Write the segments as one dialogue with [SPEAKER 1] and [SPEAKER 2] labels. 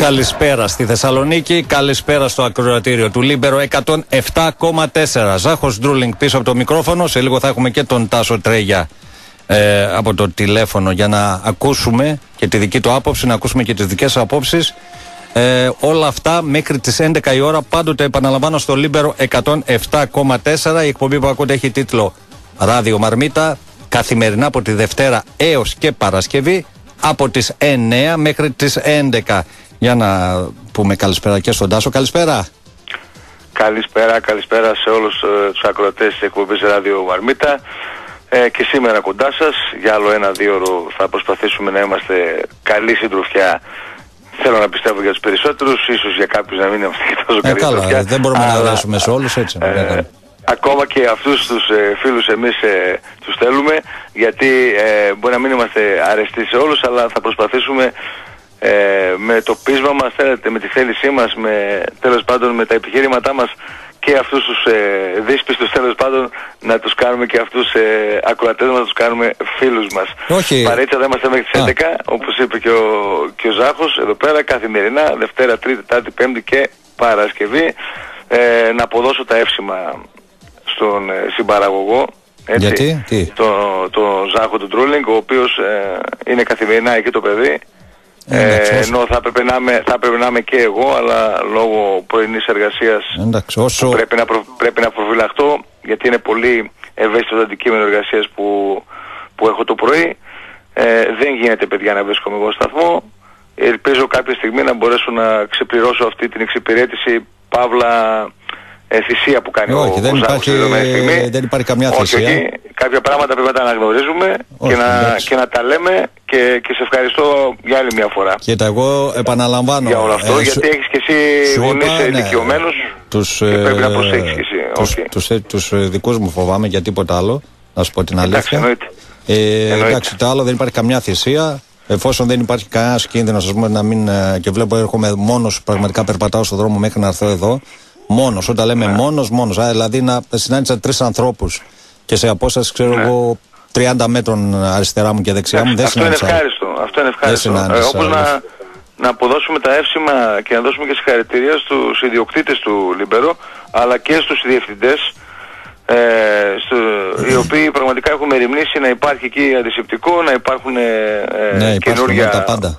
[SPEAKER 1] Καλησπέρα στη Θεσσαλονίκη, καλησπέρα στο ακροατήριο του Λίμπερο 107,4. Ζάχος Ντρούλινγκ πίσω από το μικρόφωνο. Σε λίγο θα έχουμε και τον Τάσο Τρέγια από το τηλέφωνο για να ακούσουμε και τη δική του άποψη, να ακούσουμε και τις δικές απόψεις. Όλα αυτά μέχρι τις 11 η ώρα, πάντοτε επαναλαμβάνω στο Λίμπερο 107,4. Η εκπομπή που ακούτε έχει τίτλο Ράδιο Μαρμίτα, καθημερινά από τη Δευτέρα έως και Παρασκευή από τις 9 μέχρι τις 11. Για να πούμε καλησπέρα και στον Τάσο. Καλησπέρα.
[SPEAKER 2] Καλησπέρα σε όλους τους ακροατές της εκπομπής Ράδιο Μαρμίτα. Και σήμερα κοντά σας για άλλο 1-2 ώρο θα προσπαθήσουμε να είμαστε καλή συντροφιά. Θέλω να πιστεύω για τους περισσότερους, ίσως για κάποιους να μην είμαστε και τόσο καλή συντροφιά.
[SPEAKER 1] Δεν μπορούμε να αρέσουμε σε όλους, έτσι.
[SPEAKER 2] Ακόμα και αυτούς τους φίλους εμείς τους θέλουμε, γιατί μπορεί να μην είμαστε αρεστοί σε όλους, αλλά θα προσπαθήσουμε με το πείσμα μας, με τη θέλησή μας, τέλος πάντων με τα επιχειρήματά μας και αυτούς τους δύσπιστους τέλος πάντων να τους κάνουμε και αυτούς ακροατές μας, να τους κάνουμε φίλους μας. Παρέτσα θα είμαστε μέχρι τις 11, όπως είπε και ο Ζάχος, εδώ πέρα καθημερινά, Δευτέρα, Τρίτη, Τετάρτη, Πέμπτη και Παρασκευή. Να αποδώσω τα εύσημα στον συμπαραγωγό, έτσι, το Ζάχο του Ντρούλινγκ, ο οποίος είναι καθημερινά εκεί το παιδί. Ενώ θα έπρεπε να είμαι και εγώ, αλλά λόγω πρωινής εργασίας πρέπει να προφυλαχτώ, γιατί είναι πολύ ευαίσθητο το αντικείμενο εργασίας που έχω το πρωί. Δεν γίνεται, παιδιά, να βρίσκομαι εγώ στο σταθμό. Ελπίζω κάποια στιγμή να μπορέσω να ξεπληρώσω αυτή την εξυπηρέτηση παύλα θυσία που κάνει ο Ζάχος.
[SPEAKER 1] Δεν υπάρχει καμιά θυσία.
[SPEAKER 2] Κάποια πράγματα πρέπει να τα αναγνωρίζουμε και να τα λέμε, και σε ευχαριστώ για άλλη μια φορά.
[SPEAKER 1] Κοίτα, εγώ επαναλαμβάνω
[SPEAKER 2] για όλο αυτό, γιατί έχεις και εσύ γονείς ηλικιωμένους και πρέπει να προσέχεις και εσύ.
[SPEAKER 1] Τους δικούς μου φοβάμαι για τίποτα άλλο, να σου πω την αλήθεια. Εντάξει, το άλλο δεν υπάρχει καμιά θυσία. Εφόσον δεν υπάρχει κανένας κίνδυνος, ας πούμε, να μην. Και βλέπω, έρχομαι μόνος, πραγματικά περπατάω στον δρόμο μέχρι να έρθω εδώ. Μόνος, όταν λέμε μόνος, δηλαδή να συνάντησα 3 ανθρώπους και σε απόσταση, ξέρω εγώ, 30 μέτρων αριστερά μου και δεξιά μου.
[SPEAKER 2] Αυτό είναι ευχάριστο. Όπως να αποδώσουμε τα εύσημα και να δώσουμε και συγχαρητήρια στους ιδιοκτήτες του Λίμπερο, αλλά και στους διευθυντές, οι οποίοι πραγματικά έχουν μεριμνήσει να υπάρχει εκεί αντισηπτικό, να υπάρχουν καινούργια
[SPEAKER 1] τα πάντα.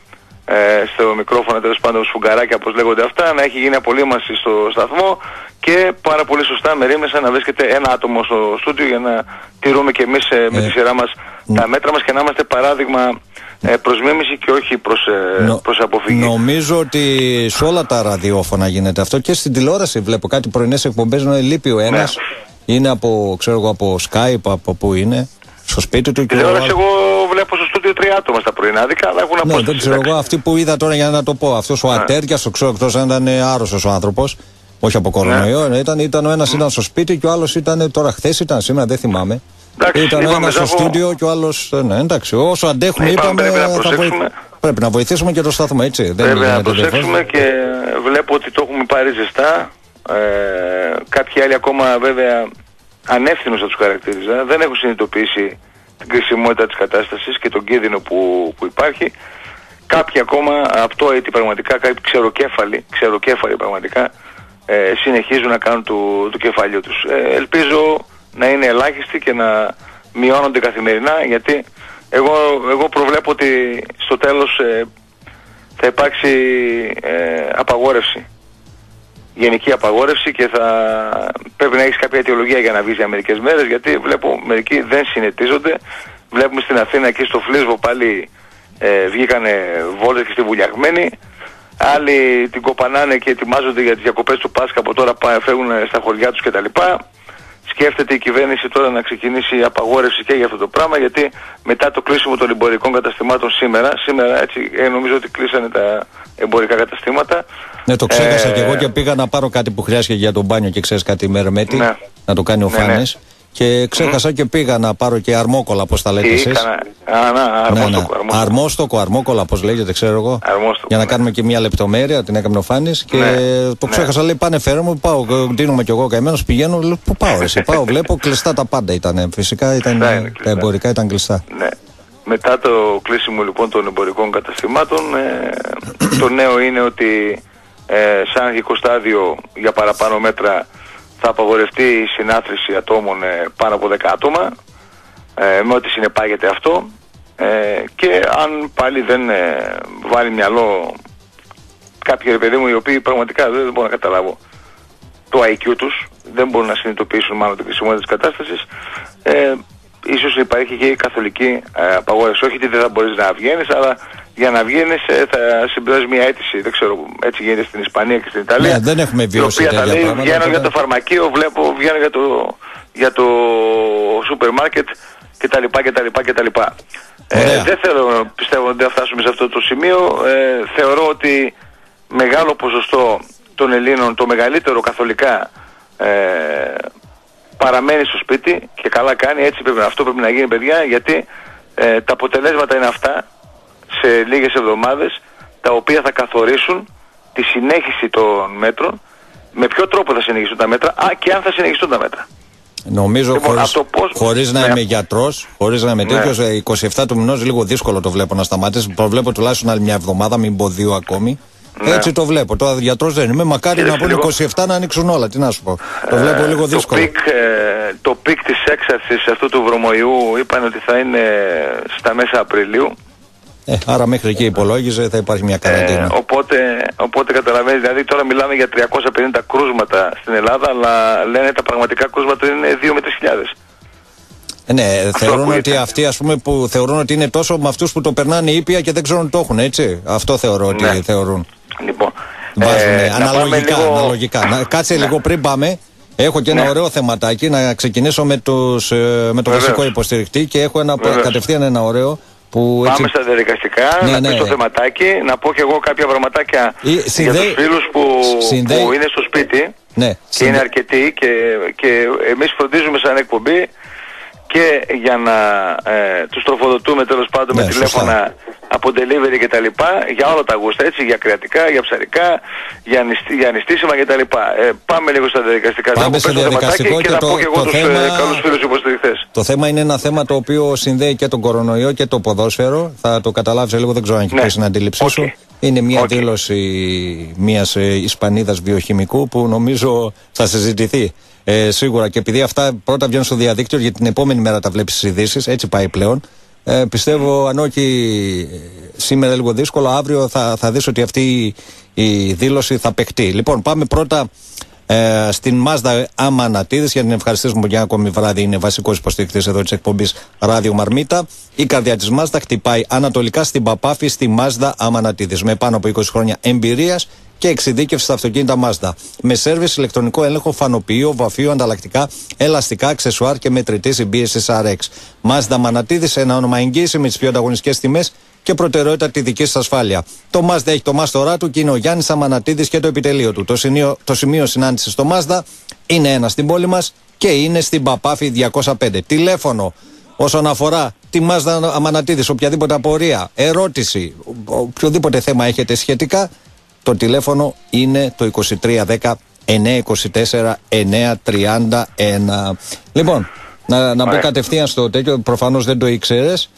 [SPEAKER 2] Στο μικρόφωνο, τέλος πάντων, σφουγγαράκια, όπως λέγονται αυτά, να έχει γίνει απολύμαση στο σταθμό, και πάρα πολύ σωστά μερίμνησα να βρίσκεται ένα άτομο στο στούντιο για να τηρούμε και εμείς με τη σειρά μας τα μέτρα μας και να είμαστε παράδειγμα προς μίμηση και όχι προς αποφυγή.
[SPEAKER 1] Νομίζω ότι σε όλα τα ραδιόφωνα γίνεται αυτό, και στην τηλεόραση βλέπω κάτι πρωινές εκπομπές να λείπει ο ένας, είναι από, ξέρω εγώ, από Skype, από που είναι, στο σπίτι του.
[SPEAKER 2] Τηλεόραση εγώ βλέπω στο στούντιο 3 άτομα στα πρωινάδικα, αλλά έχουν απόσταση.
[SPEAKER 1] Δεν ξέρω εγώ, αυτοί που είδα τώρα, για να το πω, αυτός ο Ατέρκιας, το ξέρω, εκτός αν ήταν άρρωστος ο άνθρωπος, όχι από κορονοϊό, ήταν ο ένας ήταν στο σπίτι και ο άλλος ήταν, τώρα χθες ήταν, σήμερα δεν θυμάμαι. Ήταν ο ένας στο στούντιο και ο άλλος. Εντάξει, όσο αντέχουμε, είπαμε, πρέπει να βοηθήσουμε και το σταθμό, έτσι.
[SPEAKER 2] Πρέπει να προσέξουμε, και βλέπω ότι το έχουμε πάρει ζεστά. Κάποιοι άλλοι ακόμα, βέβαια, ανεύθυνους θα τους χαρακτήριζα, δεν έχουν συνειδητοποιήσει την κρισιμότητα της κατάστασης και τον κίνδυνο που υπάρχει. Κάποιοι ακόμα, αυτό έτσι πραγματικά, κάποιοι ξεροκέφαλοι πραγματικά, συνεχίζουν να κάνουν το κεφάλιο τους. Ελπίζω να είναι ελάχιστοι και να μειώνονται καθημερινά, γιατί εγώ προβλέπω ότι στο τέλος θα υπάρξει απαγόρευση, γενική απαγόρευση, και θα πρέπει να έχεις κάποια αιτιολογία για να βγεις για μερικές μέρες, γιατί βλέπω μερικοί δεν συνετίζονται. Βλέπουμε στην Αθήνα, εκεί στο Φλίσβο πάλι βγήκανε βόλτες και στη Βουλιαγμένη. Άλλοι την κοπανάνε και ετοιμάζονται για τις διακοπές του Πάσχα, από τώρα φεύγουν στα χωριά τους κτλ. Σκέφτεται η κυβέρνηση τώρα να ξεκινήσει απαγόρευση και για αυτό το πράγμα, γιατί μετά το κλείσιμο των εμπορικών καταστημάτων σήμερα έτσι, νομίζω ότι κλείσανε τα εμπορικά καταστήματα.
[SPEAKER 1] Ναι, το ξέχασα και εγώ, και πήγα να πάρω κάτι που χρειάστηκε για το μπάνιο, και ξέρεις κάτι, Μερμέτη, να το κάνει ο Φάνης. Και ξέχασα και πήγα να πάρω και αρμόκολα, πώς τα λέτε εσείς. Αρμόκολα, πώς λέγεται, ξέρω εγώ. Για να κάνουμε και μια λεπτομέρεια, την έκανε ο Φάνης. Και το ξέχασα, λέει, πάνε φέρε μου, πάω, δίνουμε κι εγώ καημένος, πηγαίνω, λέω, πού πάω εσύ, πάω, βλέπω κλειστά τα πάντα ήταν. Φυσικά τα εμπορικά ήταν κλειστά.
[SPEAKER 2] Μετά το κλείσιμο λοιπόν των εμπορικών καταστημάτων, το νέο είναι ότι σαν αρχικό στάδιο για παραπάνω μέτρα θα απαγορευτεί η συνάθρηση ατόμων πάνω από 10 άτομα, με ό,τι συνεπάγεται αυτό, και αν πάλι δεν βάλει μυαλό κάποιοι, ρε παιδί μου, οι οποίοι πραγματικά δεν μπορώ να καταλάβω το IQ τους, δεν μπορούν να συνειδητοποιήσουν μάλλον την κρισιμότητα της κατάστασης, ίσως υπάρχει και η καθολική απαγόρευση. Όχι ότι δεν θα μπορείς να βγαίνεις, αλλά για να βγαίνεις θα συμπληρώσεις μια αίτηση. Δεν ξέρω, έτσι γίνεται στην Ισπανία και στην Ιταλία.
[SPEAKER 1] Δεν έχουμε βιώσει
[SPEAKER 2] η οποία θα λέει, βγαίνω για το φαρμακείο, βγαίνω για το σούπερ μάρκετ κτλ. Δεν θέλω, πιστεύω ότι θα φτάσουμε σε αυτό το σημείο. Θεωρώ ότι μεγάλο ποσοστό των Ελλήνων, το μεγαλύτερο καθολικά, παραμένει στο σπίτι και καλά κάνει. Έτσι αυτό πρέπει να γίνει, παιδιά, γιατί τα αποτελέσματα είναι αυτά σε λίγες εβδομάδες, τα οποία θα καθορίσουν τη συνέχιση των μέτρων, με ποιο τρόπο θα συνεχιστούν τα μέτρα, και αν θα συνεχιστούν τα μέτρα.
[SPEAKER 1] Νομίζω χωρίς να είμαι γιατρός, χωρίς να είμαι τέτοιος, 27 του μηνός λίγο δύσκολο το βλέπω να σταμάτησε. Προβλέπω τουλάχιστον άλλη μια εβδομάδα, μην πω 2 ακόμη. Έτσι το βλέπω. Τώρα γιατρός δεν είμαι. Μακάρι να πούνε 27 να ανοίξουν όλα. Τι να σου πω. Το βλέπω λίγο δύσκολο.
[SPEAKER 2] Το πικ της έξαρσης αυτού του βρωμοϊού είπαν ότι θα είναι στα μέσα Απριλίου.
[SPEAKER 1] Άρα μέχρι εκεί υπολόγιζε θα υπάρχει μια καραντίνα.
[SPEAKER 2] Οπότε καταλαβαίνεις, δηλαδή τώρα μιλάμε για 350 κρούσματα στην Ελλάδα, αλλά λένε τα πραγματικά κρούσματα είναι 2 με 3.000.
[SPEAKER 1] Ναι, θεωρούν ότι αυτοί, ας πούμε, που θεωρούν ότι είναι τόσο με αυτούς που το περνάνε ήπια και δεν ξέρουν ότι το έχουν, έτσι. Αυτό θεωρώ ότι θεωρούν.
[SPEAKER 2] Λοιπόν,
[SPEAKER 1] αναλογικά. Κάτσε λίγο πριν πάμε. Έχω και ένα ωραίο θεματάκι να ξεκινήσω με το βασικό υποστηρικτή και έχω κατευθείαν ένα ωραίο. Που
[SPEAKER 2] πάμε στα διαδικαστικά, να πεις το θεματάκι, να πω και εγώ κάποια πραγματάκια για τους φίλους που είναι στο σπίτι και είναι αρκετοί και εμείς φροντίζουμε σαν εκπομπή και για να τους τροφοδοτούμε τέλος πάντων με τηλέφωνα από delivery και τα λοιπά, για όλα τα γούστα, έτσι, για κρεατικά, για ψαρικά, για νηστίσιμα και τα λοιπά. Πάμε λίγο στα διαδικαστικά.
[SPEAKER 1] Πάμε στο διαδικαστικό
[SPEAKER 2] και να πω και εγώ τους καλούς φίλους υποστηριχτές.
[SPEAKER 1] Το θέμα είναι ένα θέμα το οποίο συνδέει και τον κορονοϊό και το ποδόσφαιρο. Θα το καταλάβεις λίγο, δεν ξέρω αν έχει πέσει την αντίληψή σου. Είναι μια δήλωση μιας Ισπανίδας βιοχημικού που νομίζω θα συζητηθεί. Σίγουρα, και επειδή αυτά πρώτα βγαίνουν στο διαδίκτυο, για την επόμενη μέρα τα βλέπεις στις ειδήσεις, έτσι πάει πλέον. Πιστεύω, αν όχι σήμερα λίγο δύσκολο, αύριο θα δεις ότι αυτή η δήλωση θα παιχτεί. Λοιπόν, πάμε πρώτα στην Μάζδα Αμανατίδης, για την ευχαριστήσουμε που για ένα ακόμη βράδυ είναι βασικός υποστηρικτής εδώ της εκπομπής Ράδιο Μαρμίτα. Η καρδιά της Μάζδα χτυπάει ανατολικά στην Παπάφη, στη Μάζδα Αμανατίδης, με πάνω από 20 χρόνια εμπειρίας και εξειδίκευση στα αυτοκίνητα Mazda. Με σέρβις, ηλεκτρονικό έλεγχο, φανοποιείο, βαφείο, ανταλλακτικά, ελαστικά, αξεσουάρ και μετρητή συμπίεσης RX. Mazda Μανατίδης, ένα όνομα εγγύηση με τις πιο ανταγωνιστικές τιμές και προτεραιότητα τη δική σας ασφάλεια. Το Mazda έχει το μάστορά του και είναι ο Γιάννης Αμανατίδης και το επιτελείο του. Το σημείο συνάντησης στο Mazda είναι ένα στην πόλη μας και είναι στην Παπάφη 205. Τηλέφωνο όσον αφορά τη Mazda Αμανατίδης, οποιαδήποτε απορία, ερώτηση, οποιοδήποτε θέμα έχετε σχετικά, το τηλέφωνο είναι το 2310 924 931. Λοιπόν, να μπω κατευθείαν στο τέτοιο, προφανώς δεν το ήξερες.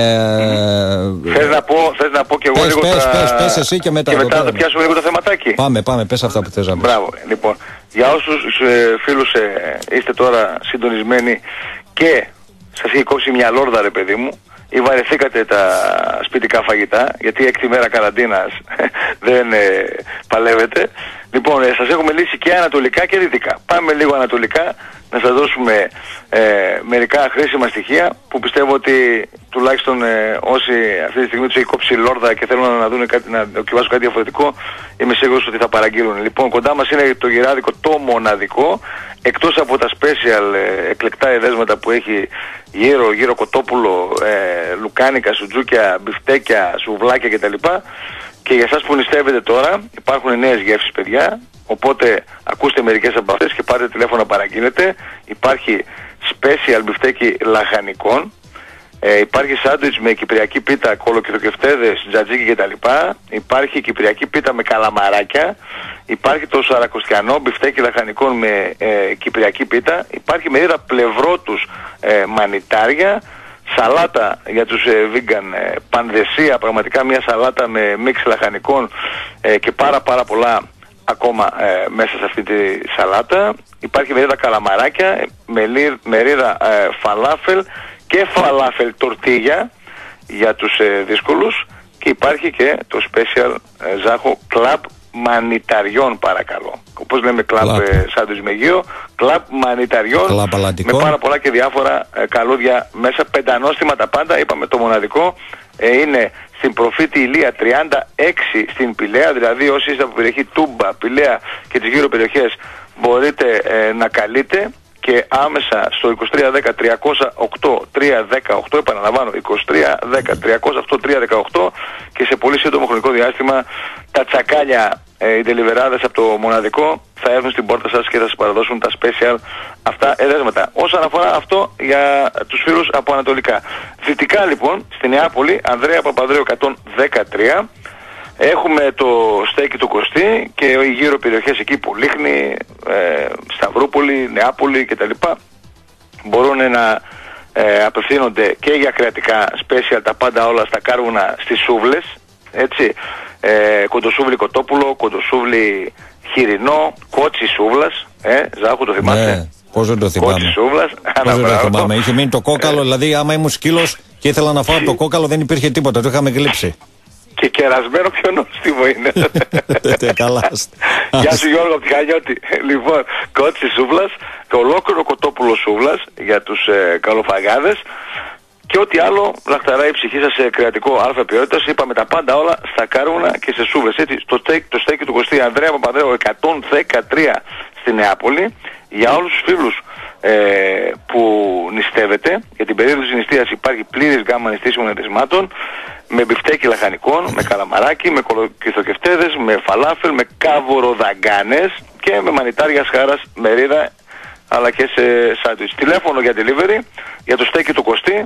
[SPEAKER 2] Θες να πω και εγώ λίγο
[SPEAKER 1] πες εσύ και μετά
[SPEAKER 2] θα το πιάσουμε λίγο το θεματάκι.
[SPEAKER 1] Πάμε, πες αυτά που θες να πεις.
[SPEAKER 2] Μπράβο, λοιπόν, για όσους φίλους είστε τώρα συντονισμένοι και σας έχει κόψει μια λόρδα, ρε παιδί μου, ή βαρεθήκατε τα σπιτικά φαγητά, γιατί έκτη μέρα καραντίνας δεν παλεύετε. Λοιπόν, σας έχουμε λύσει και ανατολικά και δυτικά. Πάμε λίγο ανατολικά να σας δώσουμε μερικά χρήσιμα στοιχεία που πιστεύω ότι τουλάχιστον όσοι αυτή τη στιγμή τους έχει κόψει λόρδα και θέλουν να δουν κάτι, να δοκιμάσουν κάτι διαφορετικό, είμαι σίγουρος ότι θα παραγγείλουν. Λοιπόν, κοντά μας είναι το γυράδικο το μοναδικό, εκτός από τα special εκλεκτά εδέσματα που έχει γύρω κοτόπουλο, λουκάνικα, σουτζούκια, μπιφτέκια, σουβλάκια κτλ. Και για εσάς που νηστεύετε τώρα υπάρχουν νέες γεύσεις, παιδιά, οπότε ακούστε μερικές από αυτές και πάρτε τηλέφωνο να παραγγείλετε. Υπάρχει special μπιφτέκι λαχανικών, υπάρχει σάντουιτς με κυπριακή πίτα, κολοκυθοκευτέδες, τζατζίκι κτλ. Υπάρχει κυπριακή πίτα με καλαμαράκια, υπάρχει το σαρακοστιανό μπιφτέκι λαχανικών με κυπριακή πίτα, υπάρχει μερίδα πλευρότους μανιτάρια, Σαλάτα για τους vegan, πανδεσία, πραγματικά μια σαλάτα με μίξ λαχανικών και πάρα πολλά ακόμα μέσα σε αυτή τη σαλάτα. Υπάρχει μερίδα καλαμαράκια, μερίδα φαλάφελ και φαλάφελ τορτίγια για τους δύσκολους, και υπάρχει και το special Ζάχο κλαμπ μανιταριών, παρακαλώ. Όπως λέμε κλαμπ σάντουιτς με γύρο, κλαμπ μανιταριών με πάρα πολλά και διάφορα καλούδια μέσα, πεντανόστιμα τα πάντα. Είπαμε το μοναδικό είναι στην Προφήτη Ηλία 36 στην Πηλαία, δηλαδή όσοι είστε από περιοχή Τούμπα, Πηλαία και τις γύρω περιοχές μπορείτε να καλείτε, και άμεσα στο 2310-308-318, επαναλαμβάνω 2310-308-318, και σε πολύ σύντομο χρονικό διάστημα τα τσακάλια, οι τελιβεράδες από το μοναδικό θα έρθουν στην πόρτα σας και θα σας παραδώσουν τα special αυτά εδέσματα. Όσον αφορά αυτό για τους φίλους από Ανατολικά. Δυτικά λοιπόν, στη Νεάπολη, Ανδρέα Παπανδρέου 113, έχουμε το στέκι του Κωστή και οι γύρω περιοχές εκεί, Πολύχνη, Σταυρούπολη, Νεάπολη κτλ. Μπορούν να απευθύνονται και για κρεατικά special, τα πάντα όλα στα κάρβουνα, στις σούβλες, έτσι, κοντοσούβλι κοτόπουλο, κοντοσούβλι χοιρινό, κότσι σούβλας, Ζάχου, το θυμάσαι?
[SPEAKER 1] Ναι, πώς δεν το θυμάμαι.
[SPEAKER 2] Κότσι σούβλας,
[SPEAKER 1] είχε μείνει το κόκαλο, δηλαδή άμα ήμουν σκύλος και ήθελα να φάω από το κόκαλο δεν υπήρχε τίποτα, το είχαμε γλύψει.
[SPEAKER 2] Και κερασμένο πιο νόστιμο είναι.
[SPEAKER 1] Καλά.
[SPEAKER 2] Γεια σου Γιώργο από τη Χανιώτη. Λοιπόν, κότσι σούβλας, ολόκληρο κοτόπουλο σούβλας για τους καλοφαγάδες, και ό,τι άλλο λαχταράει η ψυχή σας σε κρεατικό αλφα ποιότητας. Είπαμε τα πάντα όλα στα κάρβουνα και σε σούβλες. Έτσι, το στέκι του Κωστή Ανδρέα Παπανδρέου 113 στη Νεάπολη. Για όλους τους φίλους που νηστεύετε, για την περίοδο της νηστείας υπάρχει πλήρης γάμμα νηστήσιμων εδεσμάτων, με μπιφτέκι λαχανικών, με καλαμαράκι, με κολοκυθοκευτέδες, με φαλάφελ, με καβοροδαγκάνες και με μανιτάρια σχάρας, μερίδα, αλλά και σε σάντουιτς. Τηλέφωνο για delivery για το στέκι του Κωστή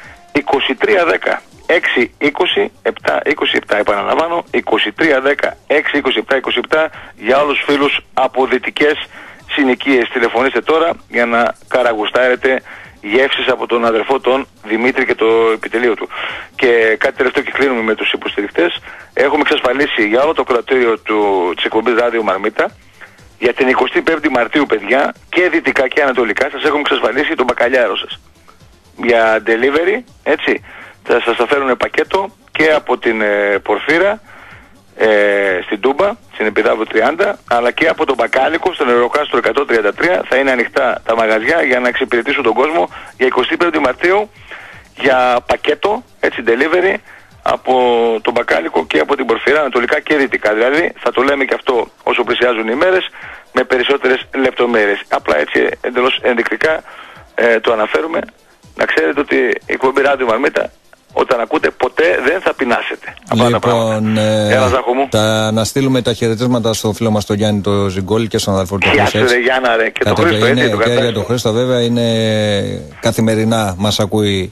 [SPEAKER 2] 2310 620 727, επαναλαμβάνω 2310 627 27 για όλους τους φίλους από δυτικές συνοικίες. Τηλεφωνήστε τώρα για να καραγουστάρετε γεύσεις από τον αδερφό τον Δημήτρη και το επιτελείο του. Και κάτι τελευταίο και κλείνουμε με τους υποστηρικτές. Έχουμε εξασφαλίσει για όλο το κρατήριο της εκπομπής Ράδιο Μαρμίτα για την 25η Μαρτίου, παιδιά, και δυτικά και ανατολικά σας έχουμε εξασφαλίσει τον μπακαλιάρο σας. Για delivery, έτσι, θα σας τα φέρουν πακέτο και από την Πορφύρα, στην Τούμπα, στην Επιδάβου 30, αλλά και από τον Μπακάλικο, στον Ευρωκάστρο 133. Θα είναι ανοιχτά τα μαγαζιά για να εξυπηρετήσουν τον κόσμο για 25η Μαρτίου για πακέτο, έτσι, delivery, από τον Μπακάλικο και από την Πορφύρα, ανατολικά και δυτικά. Δηλαδή θα το λέμε και αυτό όσο πλησιάζουν οι μέρες, με περισσότερες λεπτομέρειες. Απλά έτσι εντελώς ενδεικτικά το αναφέρουμε. Να ξέρετε ότι η εκπομπή Ράδιο Μαρμίτα, όταν ακούτε, ποτέ δεν θα πεινάσετε.
[SPEAKER 1] Λοιπόν, να στείλουμε τα χαιρετίσματα στο φίλο μας τον Γιάννη το Ζιγκόλη και στον αδελφό του Χρήστο.
[SPEAKER 2] Γεια σου, Γιάννα, ρε. Και τον Χρήστο, έτσι.
[SPEAKER 1] Και για τον Χρήστο, βέβαια, είναι καθημερινά μας ακούει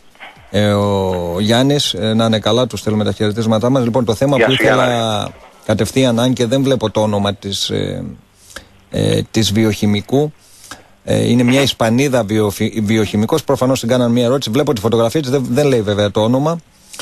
[SPEAKER 1] ο Γιάννης. Να είναι καλά, του στέλνουμε τα χαιρετίσματά μας. Λοιπόν, το θέμα που ήθελα κατευθείαν, αν και δεν βλέπω το όνομα της βιοχημικού, είναι μια Ισπανίδα βιοχημικός. Προφανώς την κάναν μια ερώτηση. Βλέπω τη φωτογραφία της, δεν λέει βέβαια το όνομα.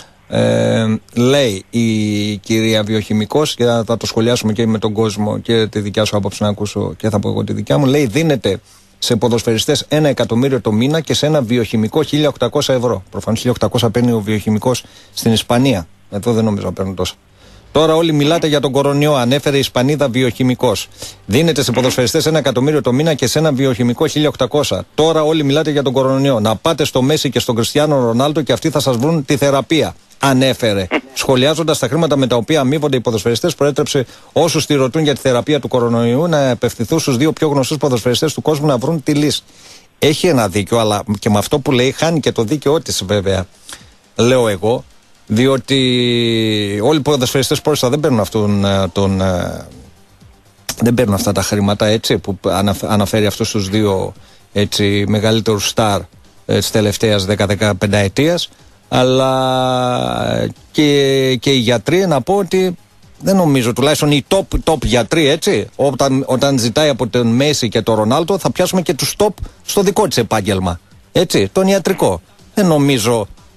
[SPEAKER 1] Λέει η κυρία βιοχημικός, και θα το σχολιάσουμε και με τον κόσμο και τη δικιά σου άποψη να ακούσω και θα πω εγώ τη δικιά μου. Λέει δίνεται σε ποδοσφαιριστές 1 εκατομμύριο το μήνα και σε ένα βιοχημικό 1.800 ευρώ. Προφανώς 1.800 παίρνει ο βιοχημικός στην Ισπανία. Εδώ δεν νομίζω να παίρνουν τόσα. Τώρα όλοι μιλάτε για τον κορονοϊό, ανέφερε η Ισπανίδα βιοχημικός. Δίνεται σε ποδοσφαιριστές 1 εκατομμύριο το μήνα και σε ένα βιοχημικό 1.800. Τώρα όλοι μιλάτε για τον κορονοϊό. Να πάτε στο Μέση και στον Κριστιάνο Ρονάλντο και αυτοί θα σας βρουν τη θεραπεία. Ανέφερε. Σχολιάζοντας τα χρήματα με τα οποία αμείβονται οι ποδοσφαιριστές, προέτρεψε όσους τη ρωτούν για τη θεραπεία του κορονοϊού να απευθυνθούν στους 2 πιο γνωστούς ποδοσφαιριστές του κόσμου να βρουν τη λύση. Έχει ένα δίκιο, αλλά και με αυτό που λέει χάνει και το δίκαιό της, βέβαια. Λέω εγώ. Διότι όλοι οι ποδοσφαιριστές πρόσφατα δεν παίρνουν δεν παίρνουν αυτά τα χρήματα, έτσι, που αναφέρει αυτούς τους 2 έτσι, μεγαλύτερους στάρ της τελευταίας 10-15 ετίας. Αλλά και οι γιατροί, να πω ότι δεν νομίζω, τουλάχιστον οι top γιατροί, έτσι, όταν ζητάει από τον Μέση και τον Ρονάλντο, θα πιάσουμε και τους top στο δικό της επάγγελμα, έτσι, τον ιατρικό. Δεν νομίζω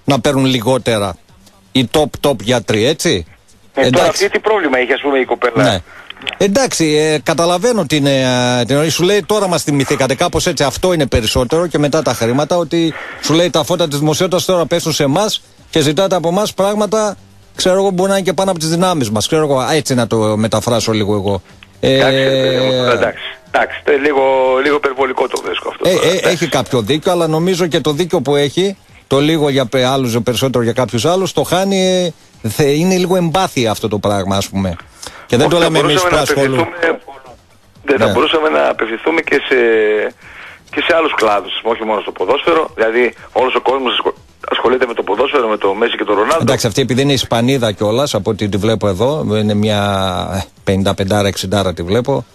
[SPEAKER 1] να παίρνουν λιγότερα οι top γιατροί, έτσι.
[SPEAKER 2] Τώρα αυτή τι πρόβλημα έχει, ας πούμε, η κοπέλα.
[SPEAKER 1] Ναι. Εντάξει, καταλαβαίνω την σου λέει τώρα μας θυμηθήκατε, κάπως έτσι, αυτό είναι περισσότερο και μετά τα χρήματα, ότι σου λέει τα φώτα της δημοσιότητας τώρα πέφτουν σε εμάς και ζητάτε από εμάς πράγματα, ξέρω εγώ, μπορεί να είναι και πάνω από τις δυνάμεις μας, ξέρω εγώ, έτσι να το μεταφράσω λίγο εγώ.
[SPEAKER 2] Εντάξει, λίγο υπερβολικό το βρίσκω αυτό.
[SPEAKER 1] Έχει κάποιο δίκιο, αλλά νομίζω και το δίκιο που έχει, το λίγο για άλλους, περισσότερο για κάποιους άλλους, το χάνει, είναι λίγο εμπάθεια αυτό το πράγμα, ας πούμε. Και δεν το λέμε εμείς που ασχολούμαι.
[SPEAKER 2] Δεν θα μπορούσαμε να απευθυνθούμε και σε άλλους κλάδους, όχι μόνο στο ποδόσφαιρο. Δηλαδή όλος ο κόσμος ασχολείται με το ποδόσφαιρο, με το Μέση και το Ρονάλντο.
[SPEAKER 1] Εντάξει, αυτή επειδή είναι Ισπανίδα κιόλας, από ό,τι τη βλέπω εδώ, είναι μια 55-60 τη βλέπω.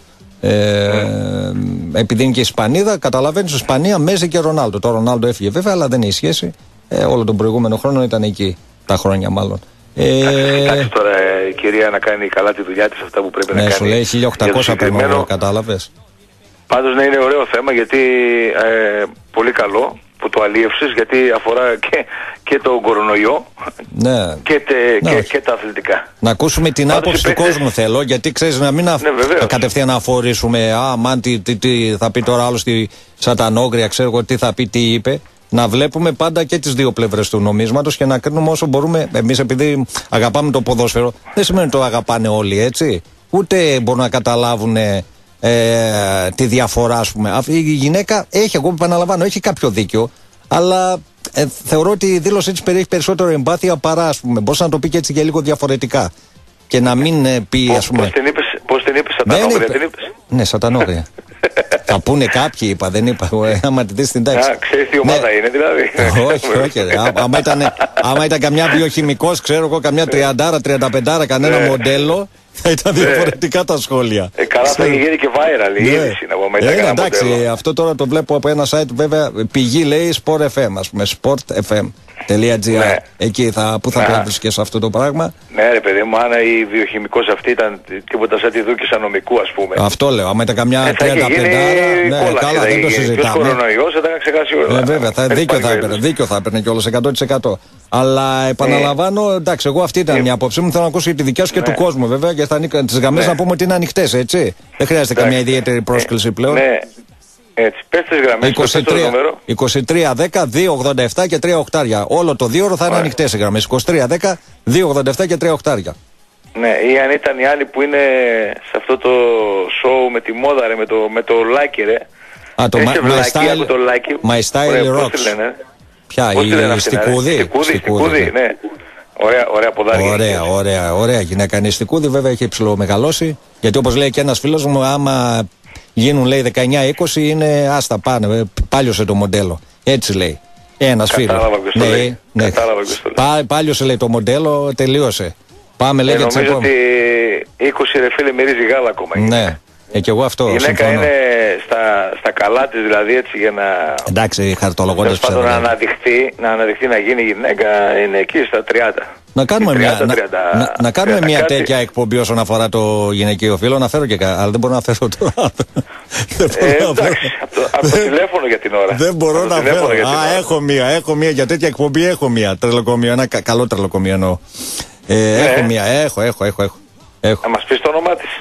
[SPEAKER 1] Επειδή είναι και Ισπανίδα, καταλαβαίνεις, Ισπανία, Μέση και Ρονάλντο. Το Ρονάλντο έφυγε βέβαια, αλλά δεν έχει σχέση. Όλο τον προηγούμενο χρόνο ήταν εκεί, τα χρόνια μάλλον.
[SPEAKER 2] Εντάξει τώρα η κυρία να κάνει καλά τη δουλειά της, αυτά που πρέπει να κάνει.
[SPEAKER 1] Ναι, σου λέει 1800 περνό, κατάλαβες.
[SPEAKER 2] Πάντως να είναι ωραίο θέμα, γιατί πολύ καλό που το αλίευσες, γιατί αφορά και τον κορονοϊό,
[SPEAKER 1] ναι,
[SPEAKER 2] και τα αθλητικά.
[SPEAKER 1] Να ακούσουμε την άποψη του κόσμου θέλω, γιατί ξέρεις, να μην κατευθείαν να αφορήσουμε, μαν τι θα πει τώρα άλλος στη Σατανόγρια, ξέρω εγώ τι θα πει, τι είπε. Να βλέπουμε πάντα και τις δύο πλευρές του νομίσματος και να κρίνουμε όσο μπορούμε. Εμείς, επειδή αγαπάμε το ποδόσφαιρο, δεν σημαίνει ότι το αγαπάνε όλοι, έτσι. Ούτε μπορούν να καταλάβουν τη διαφορά, ας πούμε. Αυτή η γυναίκα έχει, εγώ επαναλαμβάνω, έχει κάποιο δίκιο, αλλά θεωρώ ότι η δήλωσή της περιέχει περισσότερο εμπάθεια παρά, ας πούμε. Μπορούσε να το πει και έτσι και λίγο διαφορετικά. Και να μην πει, ας πούμε.
[SPEAKER 2] Πώς την είπες, Σατανόγρια, την είπες?
[SPEAKER 1] Ναι, Σατανόγρια. Θα πούνε κάποιοι, είπα, δεν είπα. Άμα τη δεις την τάξη.
[SPEAKER 2] Ξέρεις τι ομάδα είναι, δηλαδή.
[SPEAKER 1] Όχι. Άμα ήταν καμιά βιοχημικός, ξέρω εγώ, καμιά 30-35, κανένα μοντέλο, θα ήταν διαφορετικά τα σχόλια.
[SPEAKER 2] Καλά, θα γίνει και viral η είδηση, να πούμε.
[SPEAKER 1] Εντάξει, αυτό τώρα το βλέπω από ένα site, βέβαια, πηγή λέει Sport FM, ας πούμε, sportfm.gr. Εκεί πού θα πρέπει σε αυτό το πράγμα.
[SPEAKER 2] Ναι, ρε παιδί μου, αν η βιοχημικός αυτή ήταν τίποτα σαν τη δούκησα νομικού, ας πούμε.
[SPEAKER 1] Αυτό λέω, άμα ήταν καμιά 35, ναι, καλά, δεν το συζητάμε.
[SPEAKER 2] Ποιος κορονοϊός, θα ήταν ξεχάσει όλα.
[SPEAKER 1] Βέβαια, δίκιο θα έπαιρνε κιόλας 100%. Αλλά επαναλαμβάνω, εντάξει, εγώ αυτή ήταν μια απόψη μου. Θέλω να ακούσω και τη δικιά σου και του κόσμου, βέβαια, και τις γραμμές να πούμε ότι είναι ανοιχτές, έτσι. Δεν χρειάζεται καμιά ιδιαίτερη πρόσκληση πλέον.
[SPEAKER 2] Ναι, έτσι. Πες τις γραμμές.
[SPEAKER 1] 2310 287 και 3 οχτάρια. Όλο το 2ωρο θα είναι ανοιχτές οι γραμμές. 2310 287 και 3 οχτάρια.
[SPEAKER 2] Ναι, ή αν ήταν οι άλλοι που είναι σε αυτό το show με τη μόδα, ρε, με το Λάκη, ρε.
[SPEAKER 1] Το My Style Rocks. Ποια, η Στικούδη,
[SPEAKER 2] ναι. Ωραία ποδάρια.
[SPEAKER 1] Ωραία γυναίκα. Η Στικούδη βέβαια έχει ψηλομεγαλώσει. Γιατί όπως λέει και ένας φίλος μου, άμα γίνουν λέει 19-20 είναι άστα πάνε. Πάλιωσε το μοντέλο. Έτσι λέει. Ένας φίλος.
[SPEAKER 2] Κατάλαβα ποιος το λέει.
[SPEAKER 1] Πάλιωσε λέει το μοντέλο, τελείωσε. Πάμε λέει για τις
[SPEAKER 2] επόμενες. Νομίζω ότι 20 ρε φίλε μυρίζει γάλα ακόμα.
[SPEAKER 1] Ναι. Και εγώ αυτό.
[SPEAKER 2] Η γυναίκα είναι στα καλά της, δηλαδή, έτσι, για να.
[SPEAKER 1] Εντάξει, χαρτολογώντας
[SPEAKER 2] ψεύδο. Να αναδειχθεί να γίνει γυναίκα, είναι εκεί στα 30.
[SPEAKER 1] Να κάνουμε μια τέτοια εκπομπή όσον αφορά το γυναικείο φύλο. Να φέρω και κάτι, αλλά δεν μπορώ να φέρω τώρα.
[SPEAKER 2] Εντάξει, από το τηλέφωνο για την ώρα.
[SPEAKER 1] Δεν μπορώ να φέρω. Έχω μία για τέτοια εκπομπή. Έχω μία τρελοκομείο, ένα καλό τρελοκομείο εννοώ. Έχω μία, έχω.
[SPEAKER 2] Να μας πεις το όνομά της.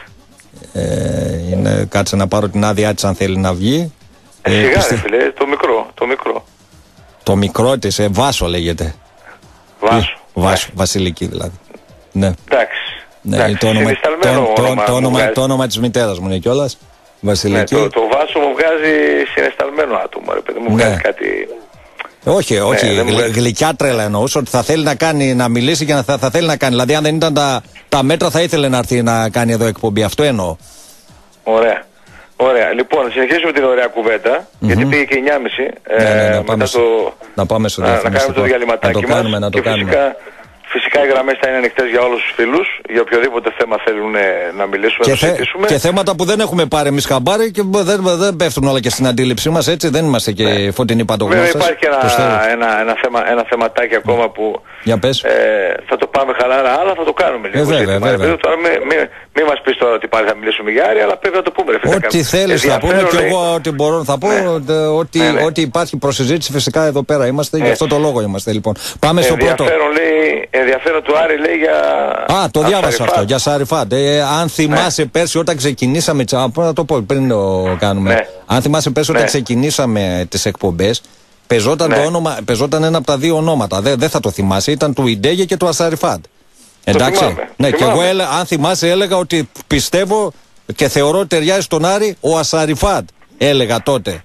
[SPEAKER 1] Κάτσε να πάρω την άδειά της αν θέλει να βγει.
[SPEAKER 2] Σιγά ρε φίλε, το μικρό.
[SPEAKER 1] Το μικρό της, Βάσο λέγεται.
[SPEAKER 2] Βάσο.
[SPEAKER 1] Βασιλική δηλαδή. Ναι.
[SPEAKER 2] Εντάξει.
[SPEAKER 1] Το όνομα της μητέρας μου είναι κιόλας. Βασιλική.
[SPEAKER 2] Το Βάσο μου βγάζει συναισθαλμένο άτομο, ρε παιδί μου, βγάζει κάτι.
[SPEAKER 1] Όχι, γλυκιά τρέλα εννοούσα ότι θα θέλει να μιλήσει και θα θέλει να κάνει. Δηλαδή, αν δεν ήταν τα μέτρα, θα ήθελε να έρθει να κάνει εδώ εκπομπή. Αυτό εννοώ.
[SPEAKER 2] Ωραία. Λοιπόν, να συνεχίσουμε την ωραία κουβέντα, γιατί πήγε και 9.30.
[SPEAKER 1] Να πάμε στο
[SPEAKER 2] να κάνουμε το διαλυματάκι μας.
[SPEAKER 1] Να το κάνουμε.
[SPEAKER 2] Φυσικά οι γραμμές θα είναι ανοιχτές για όλους τους φίλους, για οποιοδήποτε θέμα θέλουν να μιλήσουμε, να συζητήσουμε.
[SPEAKER 1] Και θέματα που δεν έχουμε πάρει εμείς χαμπάρι και δεν πέφτουν όλα και στην αντίληψή μας, έτσι, δεν είμαστε και φωτεινοί παντογνώστες.
[SPEAKER 2] Βέβαια υπάρχει ένα θεματάκι ακόμα που θα το πάμε χαλάρα, αλλά θα το κάνουμε λίγο.
[SPEAKER 1] Βέβαια.
[SPEAKER 2] Τώρα μην μας πεις τώρα ότι πάλι θα μιλήσουμε για Άρη, αλλά πρέπει να το πούμε.
[SPEAKER 1] Ό,τι θέλεις θα πούμε και εγώ ό,τι μπορώ να θα πω, ότι υπάρχει προσυζήτηση φυσικά εδώ πέρα είμαστε, γι' αυτό το λόγο είμαστε λοιπόν. Πάμε στο πρώτο.
[SPEAKER 2] Ενδιαφέρον του Άρη λέει για...
[SPEAKER 1] το διάβασα αυτό, για Σαριφάτ. Αν θυμάσαι πέρσι όταν ξεκινήσαμε, να το πω πριν το κάνουμε. Αν θυμάσαι πέρσι όταν ξεκινήσαμε τις εκπομπές, παίζονταν ένα από τα δύο ονόματα. Δεν θα το θυμάσαι, ήταν του Ιντέγε και του Ασαριφάτ. Εντάξει. Ναι, και εγώ αν θυμάσαι έλεγα ότι πιστεύω και θεωρώ ότι ταιριάζει στον Άρη ο Ασαριφάτ. Έλεγα τότε.